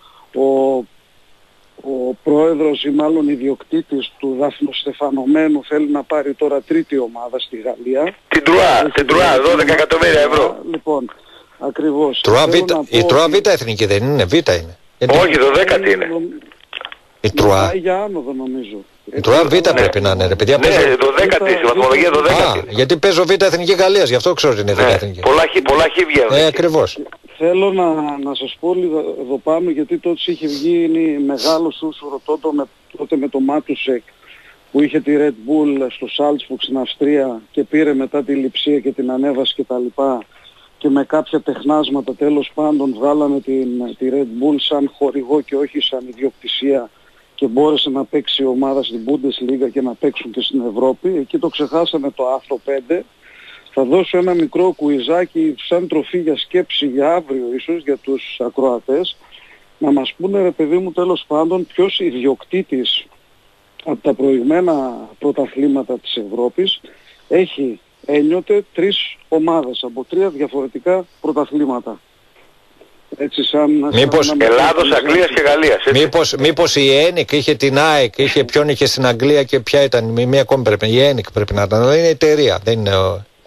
[SPEAKER 8] Ο πρόεδρος ή μάλλον ιδιοκτήτης του Δάφνου-Στεφανωμένου θέλει να πάρει τώρα τρίτη ομάδα στη Γαλλία.
[SPEAKER 2] Την Τρουά, 12 εκατομμύρια ευρώ.
[SPEAKER 8] Λοιπόν, ακριβώς.
[SPEAKER 1] Η Τρουά Β εθνική δεν είναι, Β είναι.
[SPEAKER 2] Όχι, 12η είναι.
[SPEAKER 1] Η Τρουά.
[SPEAKER 8] Για άνοδο νομίζω.
[SPEAKER 1] Η Τρουά Β πρέπει να είναι, ρε παιδιά.
[SPEAKER 2] Ναι, 12η, στη βαθμολογία 12η.
[SPEAKER 1] Γιατί παίζω Β εθνική Γαλλίας, γι' αυτό ξέρω ότι είναι Β εθνική.
[SPEAKER 2] Πολλά χ βγαίνουν.
[SPEAKER 1] Ακριβώς.
[SPEAKER 8] Θέλω να σας πω λίγο εδώ πάνω, γιατί τότε είχε βγει μεγάλο σούσουρο τότε με το Μάτουσεκ που είχε τη Red Bull στο Salzburg στην Αυστρία και πήρε μετά τη Λειψία και την ανέβασε και τα λοιπά, και με κάποια τεχνάσματα τέλος πάντων βγάλαμε τη Red Bull σαν χορηγό και όχι σαν ιδιοκτησία και μπόρεσε να παίξει η ομάδα στην Bundesliga και να παίξουν και στην Ευρώπη. Εκεί το ξεχάσαμε το άρθρο 5. Θα δώσω ένα μικρό κουιζάκι σαν τροφή για σκέψη για αύριο ίσως για τους ακροατές. Να μας πούνε, ρε παιδί μου, τέλος πάντων ποιος ιδιοκτήτης από τα προηγμένα πρωταθλήματα της Ευρώπης έχει ένιωτε 3 ομάδες από 3 διαφορετικά πρωταθλήματα. Έτσι
[SPEAKER 2] μήπως Ελλάδος, Αγγλίας και Γαλλίας.
[SPEAKER 1] Μήπως η ΕΝΙΚ είχε την ΑΕΚ, ποιον είχε στην Αγγλία και ποια ήταν? Μία ακόμη πρέπει. Η ΕΝΙΚ πρέπει να ήταν. Αλλά είναι εταιρεία, δεν είναι.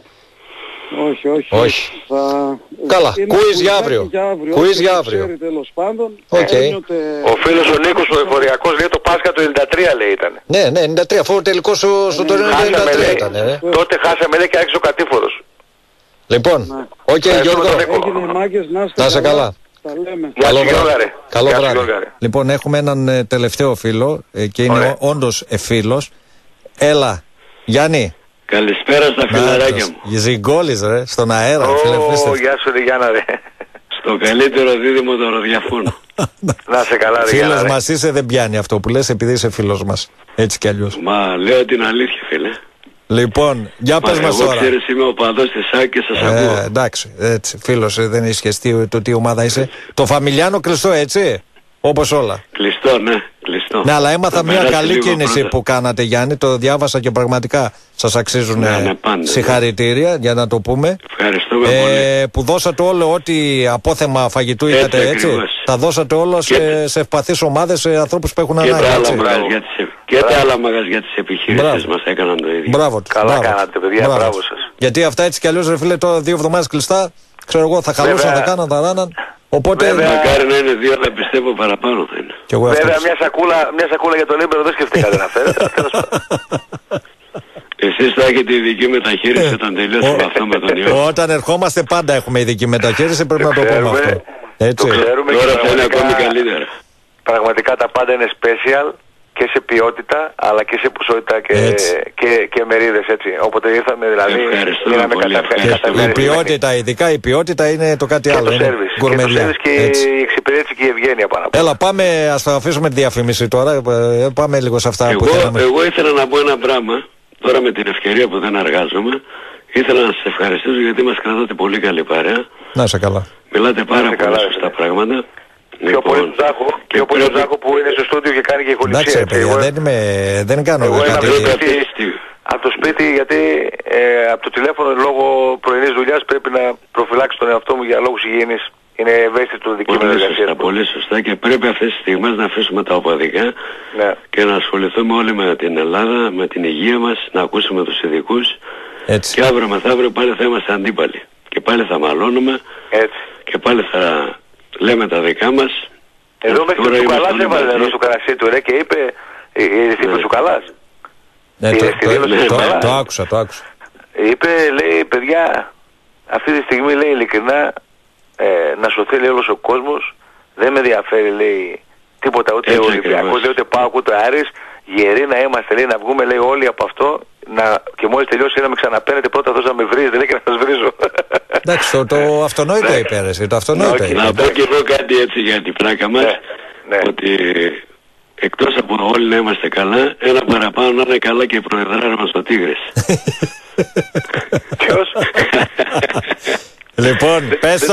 [SPEAKER 8] Όχι.
[SPEAKER 1] Καλά, κουίζ για αύριο. Κουίζ για αύριο.
[SPEAKER 8] Τέλος πάντων,
[SPEAKER 2] ο φίλος ο Νίκος ο εφοριακός λέει το Πάσχα το 93 λέει ήταν.
[SPEAKER 1] Ναι, 93, αφού τελικό στο Τωρίνο 93 ήταν.
[SPEAKER 2] Τότε χάσαμε λέει και άρχισε ο κατήφορος.
[SPEAKER 1] Λοιπόν, Γιώργο, να είσαι καλά. Καλό βράδυ. Λοιπόν, έχουμε έναν τελευταίο φίλο και είναι όντως φίλος. Έλα, Γιάννη.
[SPEAKER 9] Καλησπέρα στα φιλαράκια μου.
[SPEAKER 1] Ζυγκόλης ρε, στον αέρα.
[SPEAKER 2] Γεια σου ρε Γιάννα ρε.
[SPEAKER 9] Στο καλύτερο δίδυμο των ροδιαφώνων.
[SPEAKER 2] Να σε καλά ρε Γιάννα.
[SPEAKER 1] Φίλος μας είσαι, δεν πιάνει αυτό που λες επειδή είσαι φίλος μας. Έτσι κι αλλιώς.
[SPEAKER 9] Μα λέω την αλήθεια φίλε.
[SPEAKER 1] Λοιπόν, για πες μας τώρα.
[SPEAKER 9] Εγώ ξέρεις είμαι ο παδός της ΣΑΚ και σας ακούω.
[SPEAKER 1] Εντάξει, έτσι, φίλος, δεν έχει σχεστεί το τι ομάδα είσαι. Το Φαμιλιάνο κλειστό έτσι, όπως όλα.
[SPEAKER 9] Κλειστό, ναι, κλειστό.
[SPEAKER 1] Ναι, αλλά έμαθα μια καλή κίνηση που κάνατε Γιάννη, το διάβασα και πραγματικά σας αξίζουν συγχαρητήρια, για να το πούμε.
[SPEAKER 9] Ευχαριστούμε πολύ.
[SPEAKER 1] Που δώσατε όλο ό,τι απόθεμα φαγητού είχατε έτσι. Τα δώσατε όλα σε ευπαθείς ομάδες, σε ανθρώπους που έχουν ανάγκη.
[SPEAKER 9] Και τα άλλα μαγαζιά της επιχείρησης μας έκαναν το ίδιο.
[SPEAKER 1] Μπράβο.
[SPEAKER 2] Καλά κάνατε παιδιά, μπράβο σας.
[SPEAKER 1] Γιατί αυτά έτσι κι αλλιώς ρε φίλε τώρα 2 εβδομάδες κλειστά, ξέρω εγώ θα χαλούσαν, θα κάναν, θα ράναν. Οπότε...
[SPEAKER 9] Μακάρι να είναι 2, αλλά πιστεύω παραπάνω θα είναι.
[SPEAKER 2] Βέβαια μια σακούλα για το Λίμπερο δεν σκεφτήκατε να φέρετε.
[SPEAKER 9] Εσείς θα έχετε ειδική μεταχείριση όταν τελειώσουμε αυτό με τον ιό.
[SPEAKER 1] Όταν ερχόμαστε πάντα έχουμε ειδική μεταχείριση, πρέπει να το πούμε αυτό.
[SPEAKER 2] Το ξέρουμε.
[SPEAKER 9] Τώρα θα είναι ακόμη καλύτερα.
[SPEAKER 2] Πραγματικά τα πάντα είναι special και σε ποιότητα αλλά και σε ποσότητα και μερίδες έτσι. Όποτε ήρθαμε δηλαδή γίναμε
[SPEAKER 1] η ποιότητα, ειδικά η ποιότητα είναι το κάτι άλλο.
[SPEAKER 2] Και το σέρβις και η εξυπηρέτηση και η ευγένεια πάνω από.
[SPEAKER 1] Έλα πάμε, ας αφήσουμε τη διαφήμιση τώρα. Πάμε λίγο σε αυτά που θέλαμε.
[SPEAKER 9] Εγώ ήθελα να πω ένα πράγμα. Τώρα με την ευκαιρία που δεν εργάζομαι, ήθελα να σας ευχαριστήσω γιατί μας κρατάτε πολύ καλή παρέα.
[SPEAKER 1] Να είσαι καλά.
[SPEAKER 9] Μιλάτε πάρα πολύ σωστά πράγματα.
[SPEAKER 2] Πιο πολύ τον Ζάκο που είναι στο στούντιο και κάνει και ηχοληψία.
[SPEAKER 1] Εντάξει παιδιά, δεν κάνω εγώ κάτι.
[SPEAKER 2] Από το σπίτι γιατί από το τηλέφωνο λόγω πρωινής δουλειάς πρέπει να προφυλάξω τον εαυτό μου για λόγους υγιεινής.
[SPEAKER 9] πράγματα και πρέπει αυτές τις στιγμές να αφήσουμε τα οπαδικά και να ασχοληθούμε όλοι με την Ελλάδα, με την υγεία μας, να ακούσουμε τους ειδικούς. Έτσι. Και αύριο μεθαύριο πάλι θα είμαστε αντίπαλοι. Και πάλι θα μαλώνουμε. Έτσι. Και πάλι θα λέμε τα δικά μας.
[SPEAKER 2] Εδώ μέχρι το Τσουκαλάς έβαλε εδώ στο καρασί του ρε και είπε, είπε Τσουκαλάς.
[SPEAKER 1] Το άκουσα.
[SPEAKER 2] Είπε, λέει, παιδιά, αυτή τη στιγμή, λέει, ειλικρινά, να σωθεί, λέει, όλος ο κόσμος. Δεν με ενδιαφέρει, λέει, τίποτα, ούτε ο Ολυμπιακός, ούτε ΠΑΟΚ, ούτε Άρης. Γεροί να είμαστε, λέει, να βγούμε, λέει, όλοι από αυτό. Και μόλις τελειώσει να με ξαναπαίνετε πρώτα αυτό να με βρίζετε, λέει, και να σας βρίζω.
[SPEAKER 1] Εντάξει, το αυτονόητο είπε, ρε, το αυτονόητο.
[SPEAKER 9] Να πω και εγώ κάτι έτσι για την πλάκα μας, ότι εκτός από όλοι να είμαστε καλά, ένα παραπάνω να είναι καλά και η προεδράρα μας ο Τίγρης.
[SPEAKER 2] Ποιος?
[SPEAKER 1] Λοιπόν,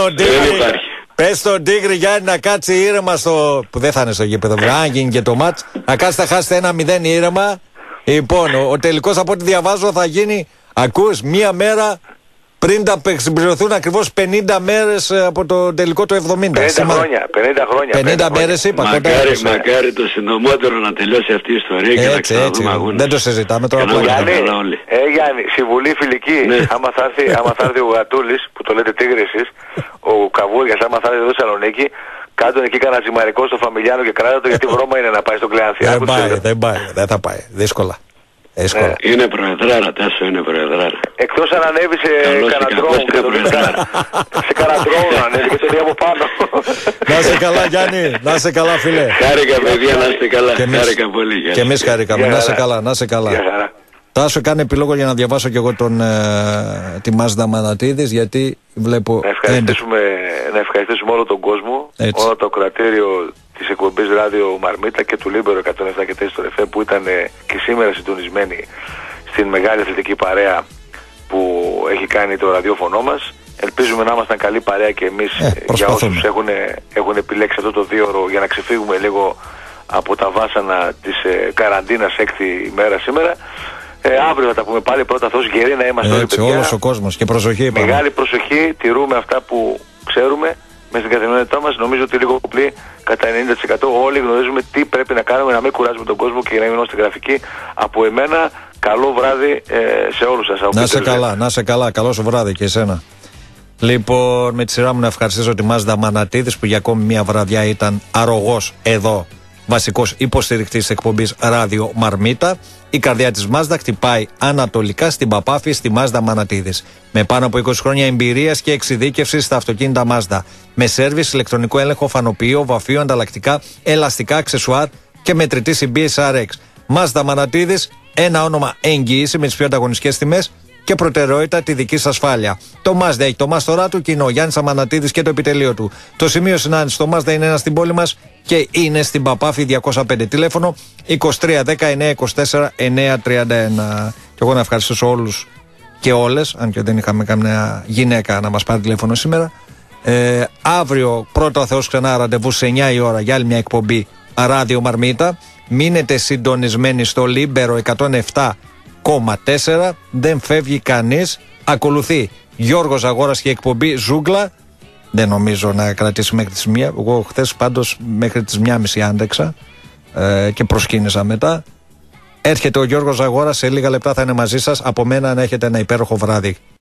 [SPEAKER 1] πες στον Τίγρη Γιάννη να κάτσει ήρεμα που δεν θα είναι στο γήπεδο, αν γίνει και το μάτς, να κάτσει να χάσετε 1-0 ήρεμα. Λοιπόν, ο τελικός από ό,τι διαβάζω θα γίνει, ακούς, μία μέρα πριν τα συμπληρωθούν ακριβώς 50 μέρες από το τελικό του 70.
[SPEAKER 2] 50
[SPEAKER 1] μέρες είπα.
[SPEAKER 9] Μακάρι το συντομότερο να τελειώσει αυτή η ιστορία και να ξαναδούμε αγώνες.
[SPEAKER 1] Δεν το συζητάμε τώρα.
[SPEAKER 2] Γιάννη, συμβουλή φιλική, άμα θα έρθει ο Γατούλης, που το λέτε Τίγρη εσείς, ο Καβούργιας, άμα θα έρθει εδώ Θεσσαλονίκη, κάτω εκεί κανένα ζυμαρικό στο Φαμιλιάνο και κράτα το, γιατί βρώμα είναι να πάει στο Κλεάνθη.
[SPEAKER 1] Δεν θα πάει, δύσκολα.
[SPEAKER 9] Είναι προεδράρα, Τάσο, είναι προεδράρα.
[SPEAKER 2] Εκτός αν ανέβει σε καναντρόουν και σε καναντρόουν ανέβει και το από πάνω.
[SPEAKER 1] Να είσαι καλά, Γιάννη, να είσαι καλά, φίλε.
[SPEAKER 9] Χάρηκα, παιδιά, να είστε καλά. Χάρηκα πολύ.
[SPEAKER 1] Και εμείς χαρήκαμε, να είσαι καλά. Τάσο, κάνει επιλόγο για να διαβάσω κι εγώ τη Μάζδα Μανατίδης, γιατί βλέπω...
[SPEAKER 2] Να ευχαριστήσουμε όλο τον κόσμο, όλο το κρατήριο της εκπομπής Ράδιο Μαρμίτα και του Λίμπερο 107 και 4 στο ΡΕΦΕ, που ήταν και σήμερα συντονισμένοι στην μεγάλη αθλητική παρέα που έχει κάνει το ραδιόφωνο μας. Ελπίζουμε να ήμασταν καλή παρέα και εμείς για όσους έχουν επιλέξει αυτό το 2ωρο για να ξεφύγουμε λίγο από τα βάσανα της καραντίνας 6η μέρα σήμερα. Αύριο θα τα πούμε πάλι, πρώτα Θεός, γεροί να είμαστε όλοι, παιδιά.
[SPEAKER 1] Όλος ο κόσμος και προσοχή.
[SPEAKER 2] Μεγάλη προσοχή, τηρούμε αυτά που ξέρουμε μέσα στην καθημερινότητά μας. Νομίζω ότι λίγο πολύ κατά 90% όλοι γνωρίζουμε τι πρέπει να κάνουμε, να μην κουράζουμε τον κόσμο και να μην είμαστε γραφικοί. Από εμένα, καλό βράδυ σε όλους σας.
[SPEAKER 1] Να σε καλά, καλό σου βράδυ και εσένα. Λοιπόν, με τη σειρά μου να ευχαριστήσω τη Μάζδα Μανατίδης που για ακόμη μια βραδιά ήταν αρρωγός εδώ, βασικός υποστηρικτής εκπομπής Ράδιο Μαρμίτα. Η καρδιά της Μάζδα χτυπάει ανατολικά στην Παπάφη, στη Μάζδα Μανατίδης. Με πάνω από 20 χρόνια εμπειρίας και εξειδίκευσης στα αυτοκίνητα Μάζδα. Με σέρβις, ηλεκτρονικό έλεγχο, φανοποιείο, βαφείο, ανταλλακτικά, ελαστικά, αξεσουάρ και μετρητή συμπίεση RX. Μάζδα Μανατίδης, ένα όνομα εγγύηση με τις πιο ανταγωνιστικές τιμές και προτεραιότητα τη δική σας ασφάλεια. Το Mazda έχει το μάστορά του και είναι ο Γιάννης Αμανατίδης και το επιτελείο του. Το σημείο συνάντησης στο Mazda είναι ένα στην πόλη μας και είναι στην Παπάφη 205. Τηλέφωνο 2310 924 931. Και εγώ να ευχαριστήσω όλους και όλες, αν και δεν είχαμε καμιά γυναίκα να μας πάρει τηλέφωνο σήμερα. Αύριο πρώτα ο Θεός ξανά ραντεβού σε 9 η ώρα για άλλη μια εκπομπή Ράδιο Μαρμίτα. Μείνετε συντονισμένοι στο Λίμπερο 107,4. Δεν φεύγει κανείς. Ακολουθεί Γιώργος Ζαγόρας και εκπομπή Ζούγκλα. Δεν νομίζω να κρατήσει μέχρι τις 1. Εγώ χθες πάντως μέχρι τις 1:30 άντεξα και προσκύνησα μετά. Έρχεται ο Γιώργος Ζαγόρας, σε λίγα λεπτά θα είναι μαζί σας. Από μένα να έχετε ένα υπέροχο βράδυ.